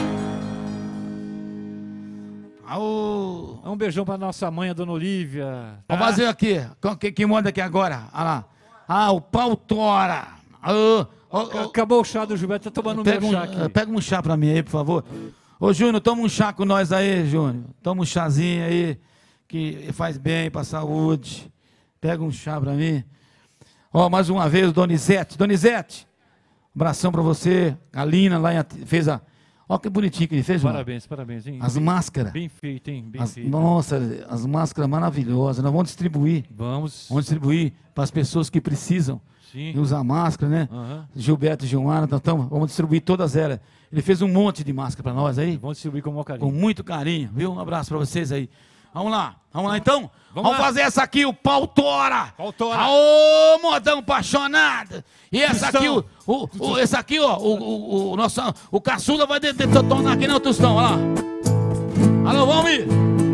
Aô. Um beijão para nossa mãe, a dona Olívia. Tá? Vamos fazer aqui. Quem, quem manda aqui agora? Ah lá. Ah, o pau tora. Ô, ô, ô, Acabou o chá do Gilberto, tá tomando o pega meu um, chá aqui. Pega um chá pra mim aí, por favor. Ô, Júnior, toma um chá com nós aí, Júnior. Toma um chazinho aí, que faz bem pra saúde. Pega um chá pra mim. Ó, mais uma vez, Donizete. Donizete, um abração pra você. A Lina lá em, fez a... Ó que bonitinho que ele fez, João. Parabéns, parabéns. Hein? As máscaras. Bem feito, hein? Bem As, feito. nossa, as máscaras maravilhosas. Nós vamos distribuir. Vamos. Vamos distribuir para as pessoas que precisam Sim. de usar máscara, né? Uhum. Gilberto e Gilmar, nós tamo, vamos distribuir todas elas. Ele fez um monte de máscara para nós aí. Vamos distribuir com o maior carinho. Com muito carinho, viu? Um abraço para vocês aí. Vamos lá, vamos lá então? Vamos Vamos, lá. fazer essa aqui, o pau tora. Pau tora. Aô, modão apaixonado. E essa Tostão. aqui, o, o, o, esse aqui, ó, o, o, o, nosso, o caçula vai detonar aqui, não, Tostão, olha lá. Alô, vamos ir.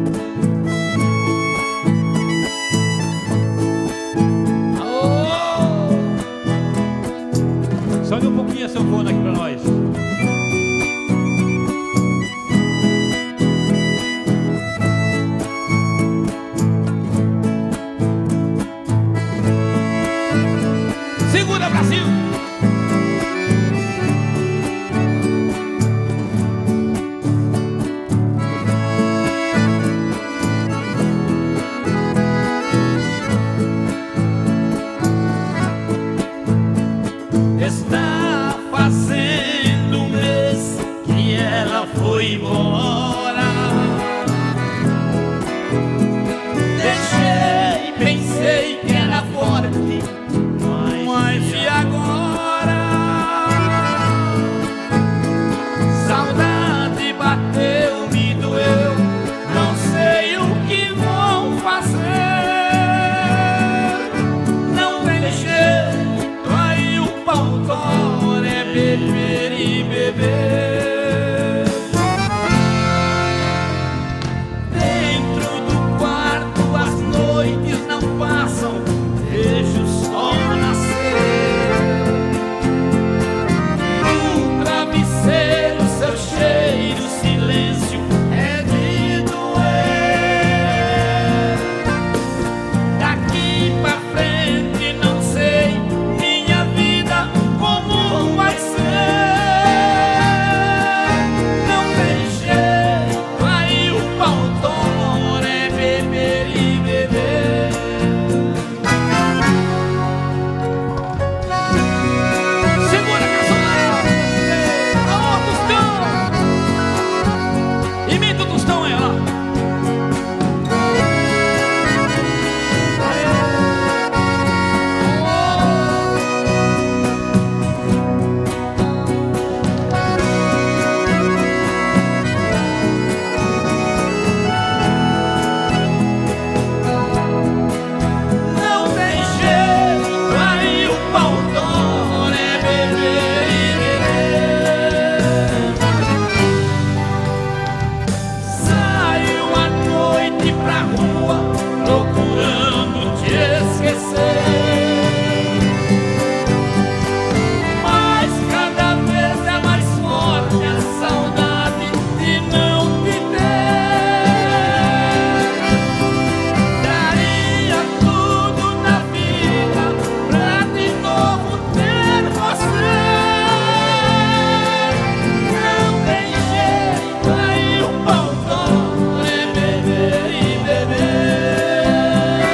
Aô. Sobe um pouquinho a sanfona aqui pra nós. Segura, Brasil! Está fazendo um mês que ela foi embora. Deixei, pensei que era forte, mas e agora? e beber. Dentro do quarto as noites não passam, vejo o sol nascer. No travesseiro seu cheiro, silêncio é de doer. Daqui pra frente não sei minha vida como vai ser. Não tem jeito, aí o pau tora, é beber e beber. Segura a caçolada, alô Tostão, imita o Tostão aí, ó. Não tem jeito, aí o pau tora, é beber e beber. Saio à noite pra rua procurando te esquecer, mas cada vez é mais forte a saudade de não te ter. Daria tudo na vida pra de novo ter você. Não tem jeito, aí o pau tora, é beber e beber.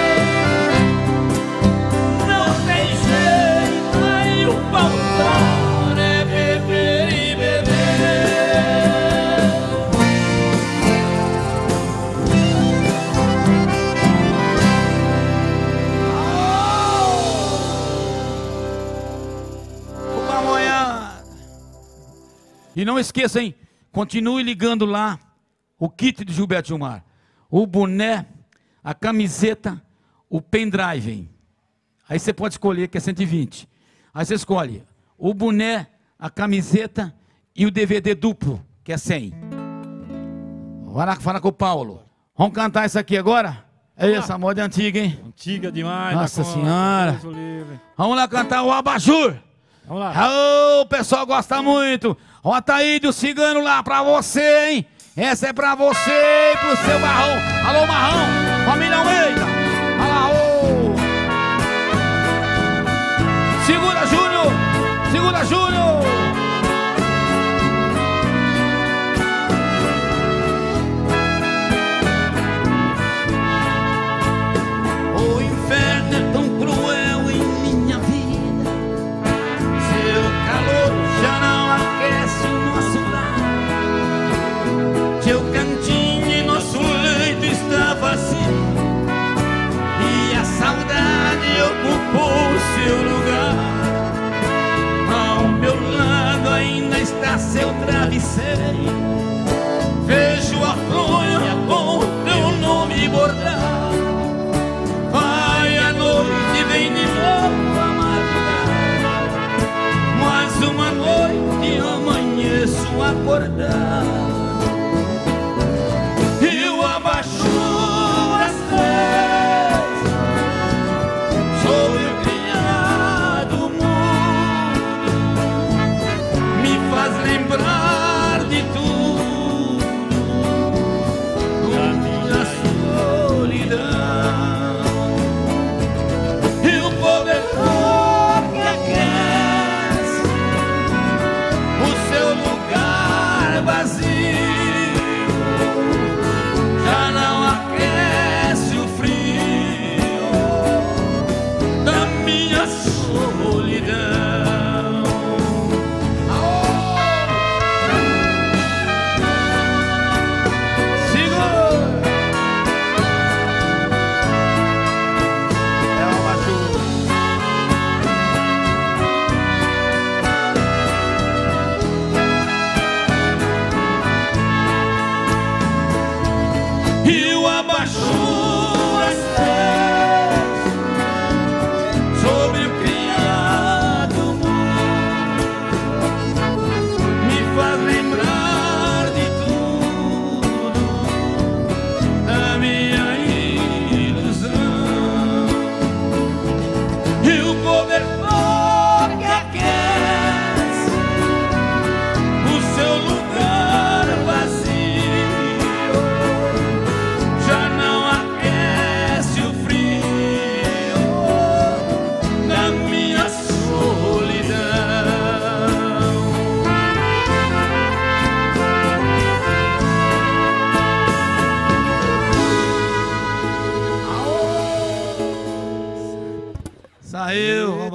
Não tem jeito, aí o pau tora, é beber e beber. Opa, amanhã. E não esqueça, hein? Continue ligando lá o kit de Gilberto Gilmar. O boné, a camiseta, o pendrive, hein? Aí você pode escolher que é cento e vinte. Aí você escolhe o boné, a camiseta e o D V D duplo, que é cem. Vai lá, fala com o Paulo. Vamos cantar isso aqui agora? É essa moda antiga, hein? Antiga demais. Nossa da conta, Senhora. Deus o livre. Vamos lá cantar o Abajur. Vamos lá. Ô, o pessoal gosta muito. Ó, Ataíde, o cigano lá pra você, hein? Essa é pra você e pro seu Marrão. Alô, Marrão. Família Almeida. Olha lá, ô. Segura, Júnior. Segura, Júnior. O inferno é tão cruel em minha vida, seu calor já não aquece o nosso lar. Seu cantinho em nosso leito está vazio e a saudade ocupou seu lugar. Ao meu lado ainda está seu travesseiro, vejo a fronha com teu nome bordado. Vai a noite, vem de novo a madrugada, mais uma noite amanheço acordado. Eu abaixo as três sobre o criado mundo, me faz lembrar de tudo, da minha solidão. E o cobertor que aquece o seu lugar vazio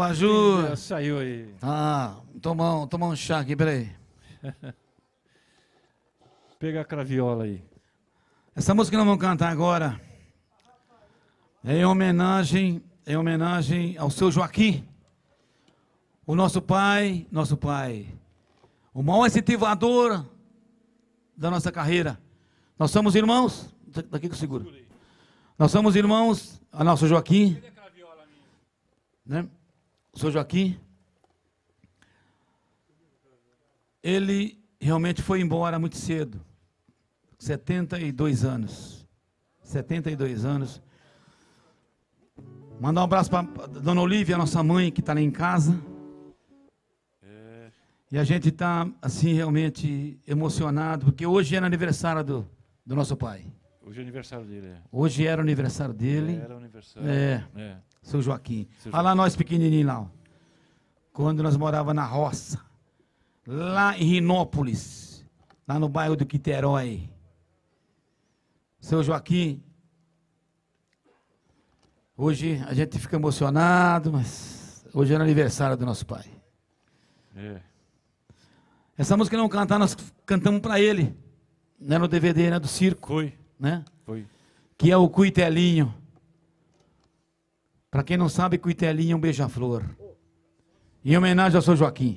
abajur. Saiu aí. Ah, tomar um, tomar um chá aqui, peraí. Pega a craviola aí. Essa música que nós vamos cantar agora é em homenagem, em homenagem ao seu Joaquim, o nosso pai, nosso pai, o maior incentivador da nossa carreira. Nós somos irmãos, daqui que eu seguro. Nós somos irmãos, a nosso Joaquim, né? O seu Joaquim, ele realmente foi embora muito cedo, setenta e dois anos, setenta e dois anos. Mandar um abraço para Dona Olívia, nossa mãe, que está lá em casa. É. E a gente está, assim, realmente emocionado, porque hoje era aniversário do, do nosso pai. Hoje é aniversário dele, é. Hoje era o aniversário dele. Era o aniversário. É, é. Seu Joaquim. Seu Olha lá nós pequenininhos lá. Ó. Quando nós morávamos na roça. Lá em Rinópolis. Lá no bairro do Quiterói. Seu Joaquim. Hoje a gente fica emocionado, mas hoje era aniversário do nosso pai. É. Essa música não cantar, nós cantamos para ele. Né, no D V D, né, do circo. Foi. Né? Foi. Que é o Cuitelinho. Para quem não sabe, Cuitelinho é um beija-flor. Em homenagem ao seu Joaquim.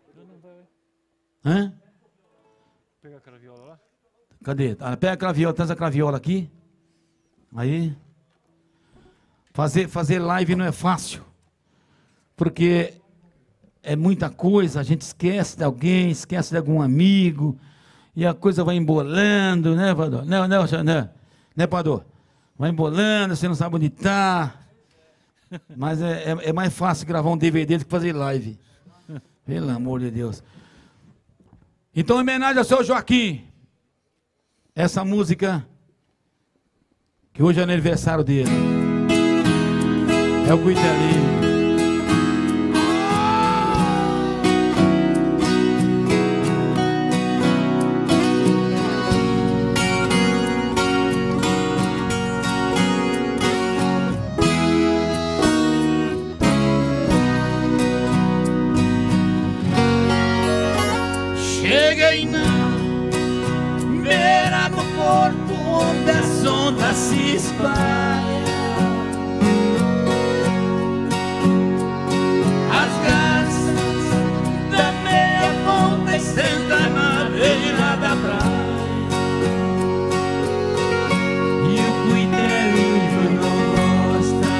Hã? Pega a craviola lá. Cadê? Ah, pega a craviola, traz a craviola aqui. Aí. Fazer, fazer live não é fácil. Porque é muita coisa, a gente esquece de alguém, esquece de algum amigo. E a coisa vai embolando, né, Pador? Não, não, não, né, Pador? Vai embolando, você não sabe onde está. Mas é, é, é mais fácil gravar um D V D do que fazer live. Pelo amor de Deus. Então, em homenagem ao seu Joaquim, essa música, que hoje é aniversário dele, é o Cuitelinho. Cheguei na beira do porto onde as ondas se espalham. As garças da meia ponta sentam na beira da praia. E o Cuitelinho não gosta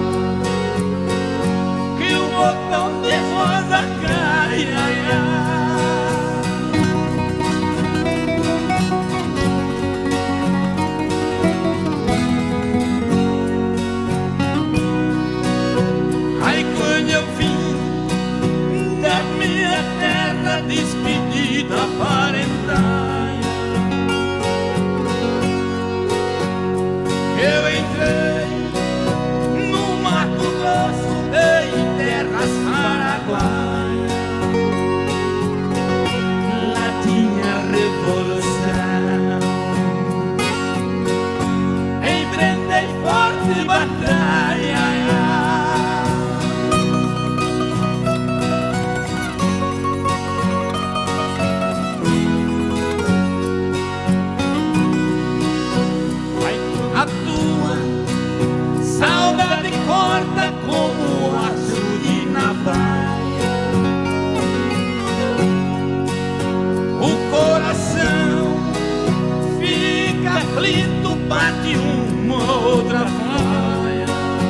que o botão de rosa caia. Despedida parental, eu entrei no Mato Grosso em terras paraguaias. Lá tinha revolução, empreendei forte batalha. Corta como açude na baia. O coração fica aflito, bate uma outra faia.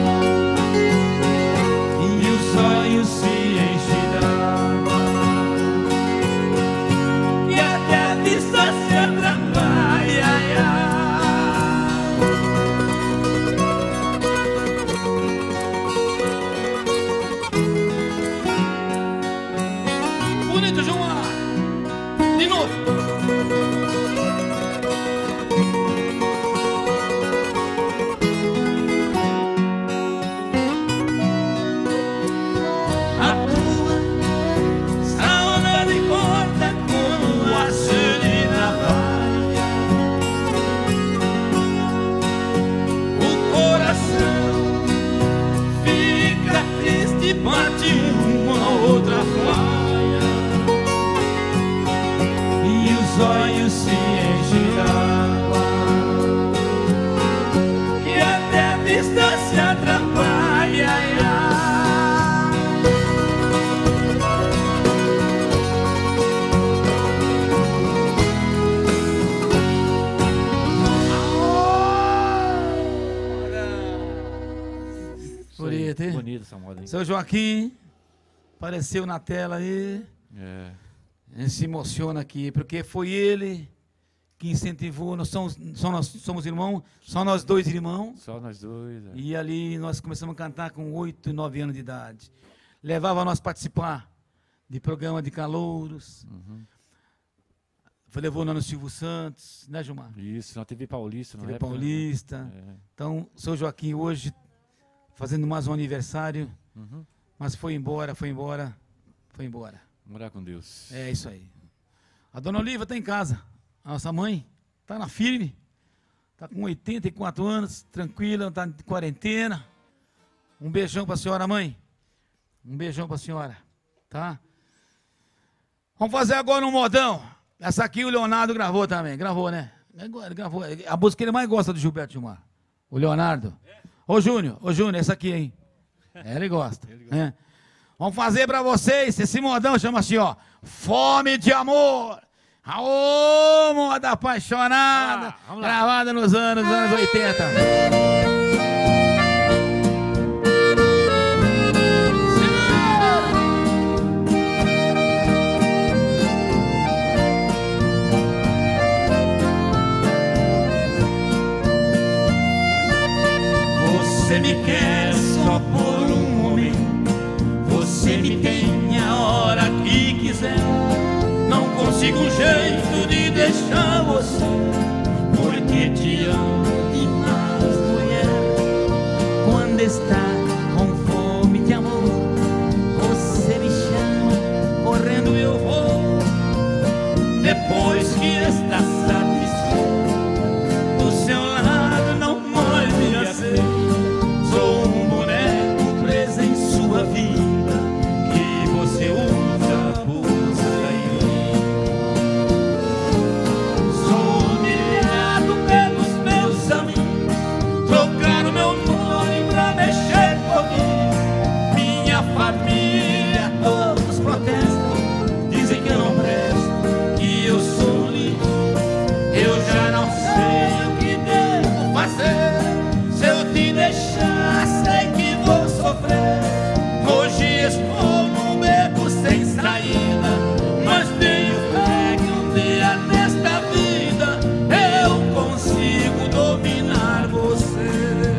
E os olhos se enchem d'água, e até a vista se atrapalha. Bate olhos se enchem d'água, que até a vista se atrapalha. Ai, ai. Bonito, hein? Bonito essa moda, hein? Seu Joaquim apareceu na tela aí. É. A gente se emociona aqui, porque foi ele que incentivou. Nós somos, só nós somos irmãos, só nós dois irmãos. Só nós dois. É. E ali nós começamos a cantar com oito, nove anos de idade. Levava nós participar de programa de calouros. Uhum. Foi levou nós no Silvio Santos, né, Gilmar? Isso, na T V Paulista. T V Paulista. É. Então, o seu Joaquim hoje fazendo mais um aniversário, Uhum. mas foi embora, foi embora, foi embora. Morar com Deus. É isso aí. A dona Oliva está em casa. A nossa mãe está na firme. Está com oitenta e quatro anos, tranquila, está de quarentena. Um beijão para a senhora, mãe. Um beijão para a senhora. Tá? Vamos fazer agora um modão. Essa aqui o Leonardo gravou também. Gravou, né? Ele gravou. A música que ele mais gosta do Gilberto Gilmar. O Leonardo. Ô, Júnior. Ô, Júnior, essa aqui, hein? É, ele gosta. Ele gosta. É. Vamos fazer para vocês, esse modão chama assim, ó, Fome de Amor. Aô, moda apaixonada, vamos lá, vamos lá. Gravada nos anos, anos oitenta. Você me quer só por um momento. Você me tem a hora que quiser. Não consigo um jeito de deixar você, porque te amo demais, mulher. Quando está com fome de amor, você me chama, correndo eu vou. Depois que está satisfeito, do seu lado não mais me aceito. Sou um boneco preso em sua vida, você usa por sair. Sou humilhado pelos meus amigos, trocaram meu nome pra mexer comigo. Minha família, todos protestam, dizem que eu não presto, que eu sou um lixo. Eu já não sei o que devo fazer. Se eu te deixar, sei que vou sofrer. Hoje estou sem saída, mas tenho fé que um dia nesta vida eu consigo dominar você.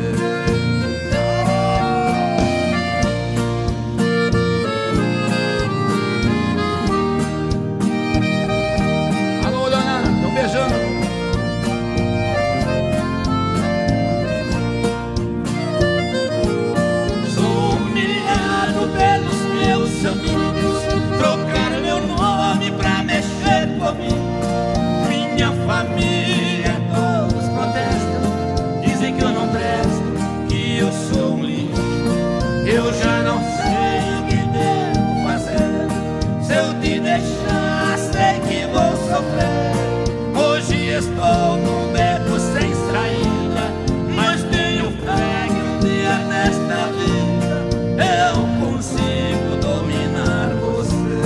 Alô, Leonardo, um beijão. Sou humilhado pelos meus amigos, trocaram meu nome pra mexer comigo. Minha família, todos protestam, dizem que eu não presto, que eu sou um lixo. Eu já não sei o que devo fazer. Se eu te deixar, sei que vou sofrer. Hoje estou num beco sem saída, mas tenho fé que um dia nesta vida eu consigo dominar você.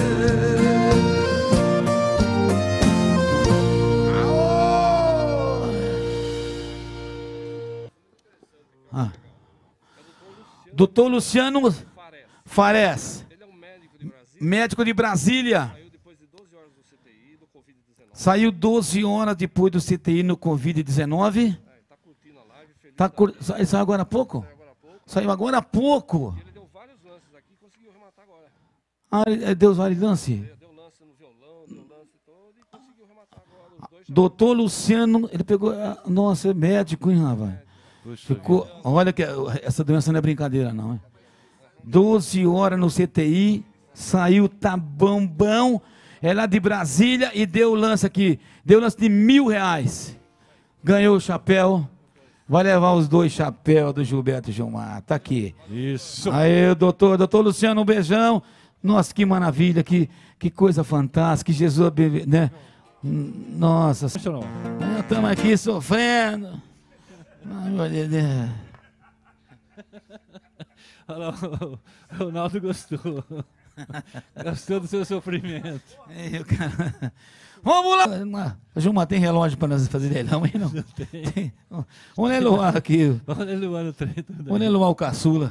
Ah. Doutor Luciano Fares. Ele é um médico de Brasília. Médico de Brasília. Saiu depois de doze horas do C T I do Covid dezenove. Saiu doze horas depois do C T I no Covid dezenove. É, tá curtindo a live, feliz. Tá da cur... vida. Sa- Saiu agora há pouco? Saiu agora há pouco. Saiu agora há pouco. E ele deu vários lances aqui e conseguiu rematar agora. Ah, ele- Deus vale lance. Ele deu lance no violão, deu lance todo e conseguiu rematar agora os dois. Doutor Luciano, ele pegou. ah, Nossa, é médico, hein, rapaz? Puxa Ficou. Olha que essa doença não é brincadeira, não. Hein? doze horas no C T I, saiu, tá bambão. É lá de Brasília e deu lance aqui. Deu lance de mil reais. Ganhou o chapéu. Vai levar os dois chapéus do Gilberto Gilmar. Tá aqui. Isso. Aí, doutor, doutor Luciano, um beijão. Nossa, que maravilha, que, que coisa fantástica. Que Jesus, abe- né? Nossa, Funcionou. estamos aqui sofrendo. Ai, meu Deus. Olha lá, o Ronaldo gostou. Gostou do seu sofrimento. Ei, cara. Vamos lá. Juma, tem relógio para nós fazer leilão aí, não? Não tem. Tem. Vamos leiloar aqui. Vamos leiloar no trem. tudo Vamos aí. leiloar o caçula.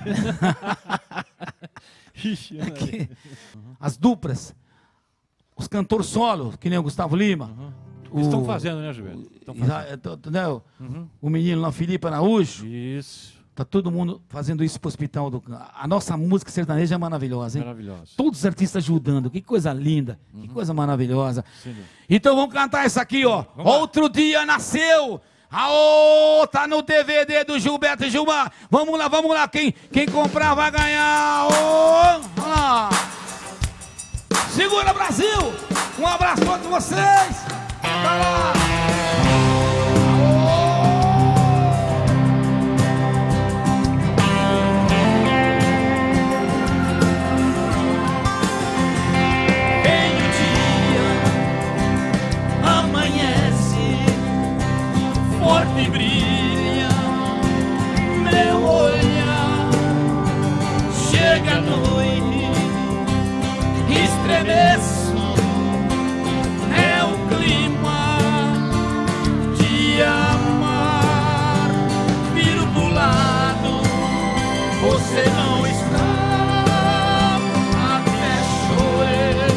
Ixi, olha aí. Aqui. As duplas. Os cantores solo, que nem o Gustavo Lima. Eles o- estão fazendo, né, Gilberto? Estão fazendo. Já- tô- tô- né, o- Uhum. O menino lá, Felipe Araújo. Isso. Tá todo mundo fazendo isso pro hospital. Do... A nossa música sertaneja é maravilhosa, hein? Maravilhoso. Todos os artistas ajudando. Que coisa linda. Que coisa maravilhosa. Sem dúvida. Então vamos cantar isso aqui, ó. Vamos lá. Outro dia nasceu. Aô, tá no D V D do Gilberto e Gilmar. Vamos lá, vamos lá. Quem, quem comprar vai ganhar. Aô, vamos lá. Segura, Brasil. Um abraço a todos vocês. Vai lá. Vem o dia, amanhece, forte brilha meu olhar. Chega a noite, estremeço, é o clima de amar. Viro pro lado, você não está, até chorei.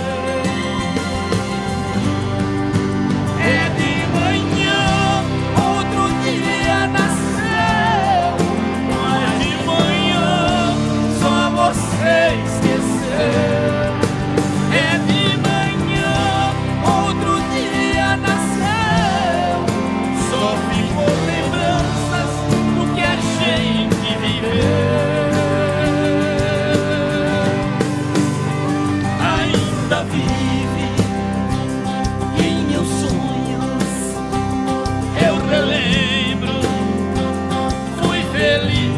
É de manhã, outro dia nasceu, mas de manhã só você esqueceu. É de manhã, outro dia nasceu, só ficou lembranças do que a gente viveu. Ainda vive em meus sonhos, eu relembro, fui feliz,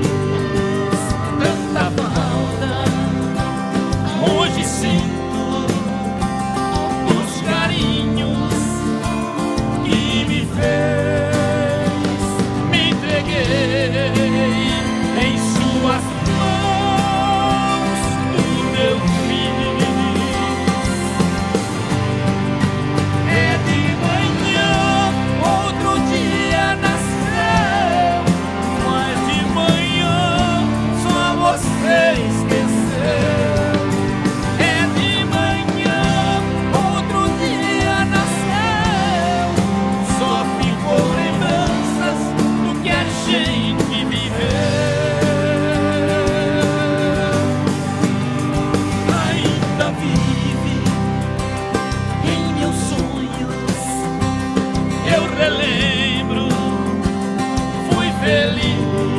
tanta falta, hoje sinto os carinhos que me fez, me entreguei em suas mãos, tudo eu fiz. É de manhã, outro dia nasceu, mas de manhã só você esqueceu. É de manhã, outro dia nasceu, só ficou lembranças do que a gente viveu. Ainda vive em meus sonhos, eu relembro, fui feliz,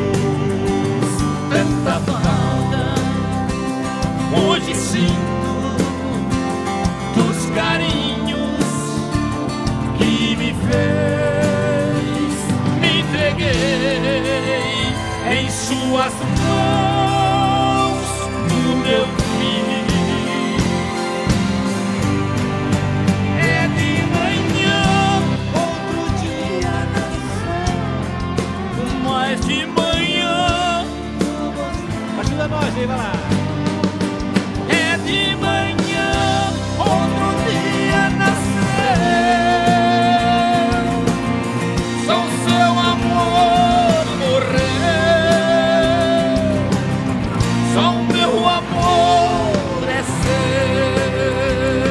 tanta falta, hoje sinto dos carinhos que me fez, me entreguei em suas mãos, tudo eu fiz. É de manhã, outro dia nasceu, mas de manhã Ajuda nós aí, vai lá. é de manhã, outro dia nasceu. Só o seu amor morreu, só o meu amor é seu.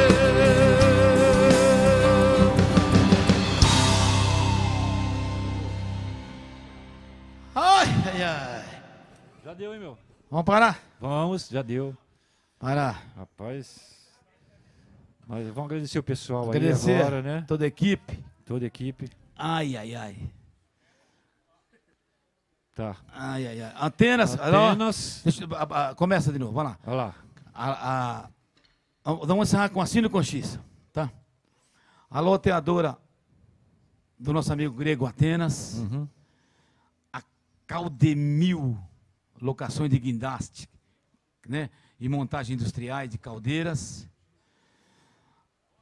Ai, ai, ai. Já deu, hein, meu? Vamos parar? Vamos, já deu. Parar. Rapaz. Mas vamos agradecer o pessoal Agradecer aí agora, né? toda a equipe. Toda a equipe. Ai, ai, ai. Tá. Ai, ai, ai. Antenas. alô? Apenas. Deixa, eu- a- a- começa de novo, vamos lá. Olha lá. A, a, a- vamos encerrar com assino com X, tá? A loteadora do nosso amigo grego Atenas. Uhum. A Caldemil Locações de Guindaste, né? E montagem industriais de caldeiras.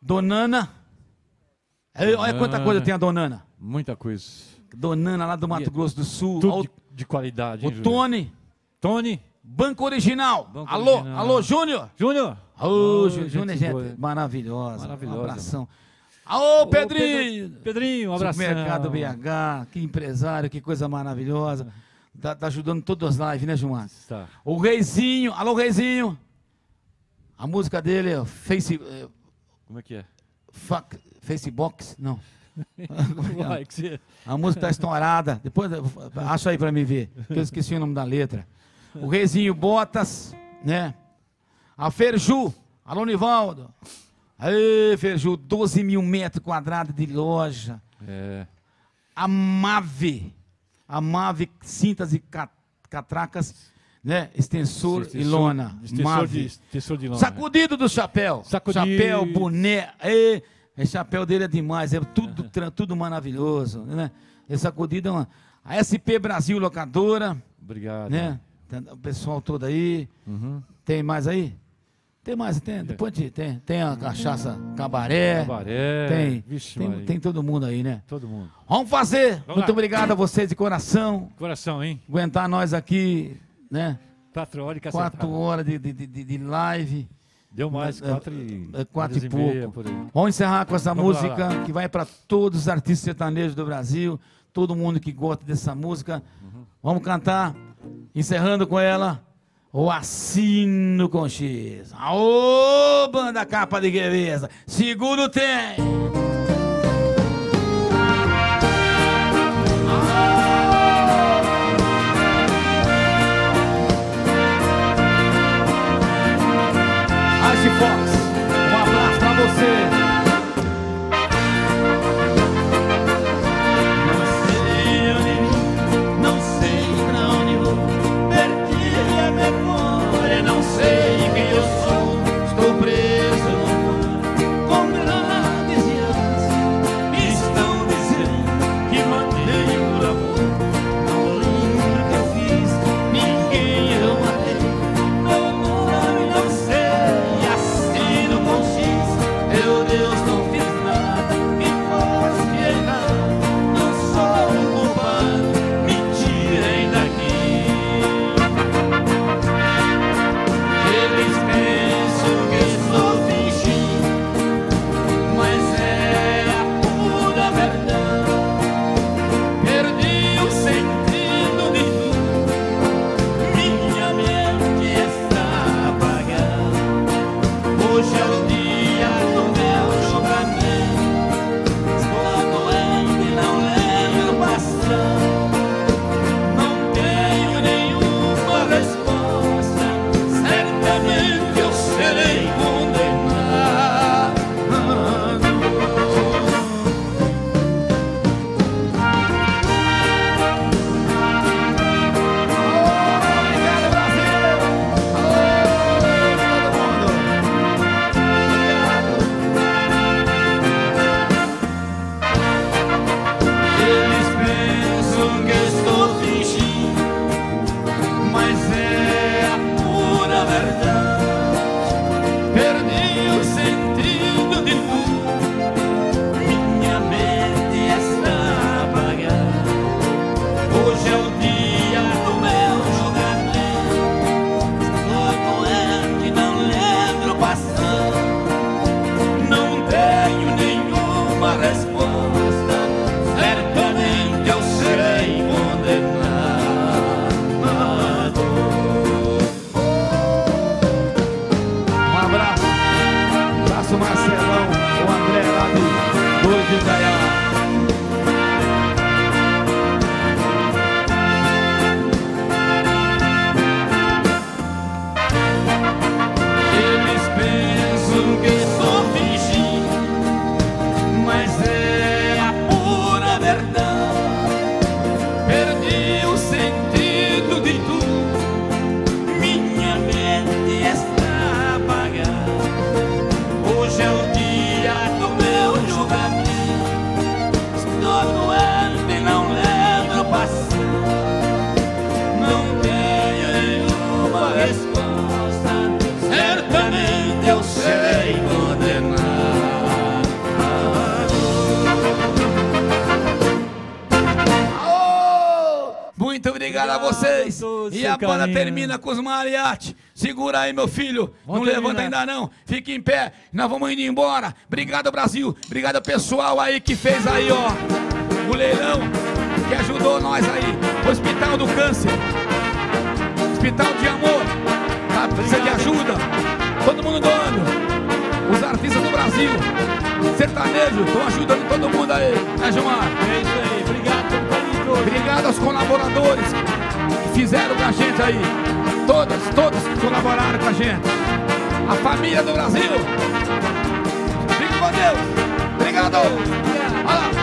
Donana. Aí, olha quanta Donana. coisa tem a Donana. Muita coisa. Donana lá do Mato E- Grosso do Sul. Tudo Ó, de, de qualidade, o hein, Júnior? Tony, Tony. Banco Original. Banco alô, Original. alô, Júnior. Júnior. Ô, Ô, Júnior, gente Júnior é gente boa. maravilhosa. Maravilhosa, Um abração. Alô, Ô, Pedrinho. Pedro- Pedrinho, um abração. Supermercado B H, que empresário, que coisa maravilhosa. Tá, tá ajudando todas as lives, né, Gilmar? Tá. O Reizinho, alô, Reizinho. A música dele é Face, é, Como é que é? fuck, Facebox, não. Como é que é? Vai, que você... A música tá estourada. Depois eu- acha aí pra mim ver, que eu esqueci o nome da letra. O Reizinho Botas, né? A Ferju, alô, Nivaldo. Aê, Ferju, doze mil metros quadrados de loja. É. A Mave, a Mave cintas e ca- catracas, né? Extensor, e lona. Extensor Mave. de, extensor de lona. Sacudido do chapéu. Sacudido. Chapéu, boné. Ê, esse chapéu dele é demais, é tudo, tra- tudo maravilhoso, né? Esse sacudido é uma... A S P Brasil Locadora, Obrigado. né? Tá o pessoal todo aí. Uhum. Tem mais aí? Tem mais, tem. Depois de- tem, tem a cachaça cabaré. Cabaré. Tem, Vixe, tem, Maria. tem todo mundo aí, né? Todo mundo. Vamos fazer. Vamos Muito lá. obrigado a vocês de coração. Coração, hein? Aguentar nós aqui, né? Quatro horas e Quatro cacetada. horas de, de, de, de live. Deu mais, É, quatro e... é, quatro horas e meia, pouco. por aí. Vamos encerrar com essa Vamos lá, música lá. que vai para todos os artistas sertanejos do Brasil, todo mundo que gosta dessa música. Uhum. Vamos cantar, encerrando com ela, o Assino com X. Aô, banda Capa de Guereza, seguro tem! Arce Fox, um abraço pra você. Não sei onde vim, não sei pra onde vou. Perdi a memória, não sei quem eu sou. Estou preso no mar, com grandes e ânsias. Estão dizendo que matei por amor. Não lembro o que eu fiz, ninguém eu matei. Meu nome não sei, assino com X. Eu Obrigado, a vocês. todo E seu a banda carinho. termina com os mariachi. Segura aí, meu filho. Vamos não levanta terminar. ainda não. Fique em pé. Nós vamos indo embora. Obrigado, Brasil. Obrigado, pessoal aí que fez aí, ó, o leilão, que ajudou nós aí. Hospital do Câncer. Hospital de Amor. Tá? Precisa de ajuda. Todo mundo doando. Os artistas do Brasil, sertanejo, estão ajudando todo mundo aí, né, Gilmar? É isso aí, obrigado pelo carinho de todos. Obrigado aos colaboradores que fizeram com a gente aí. Todas, todos que colaboraram com a gente. A família do Brasil. Fique com Deus. Obrigado. Olha lá.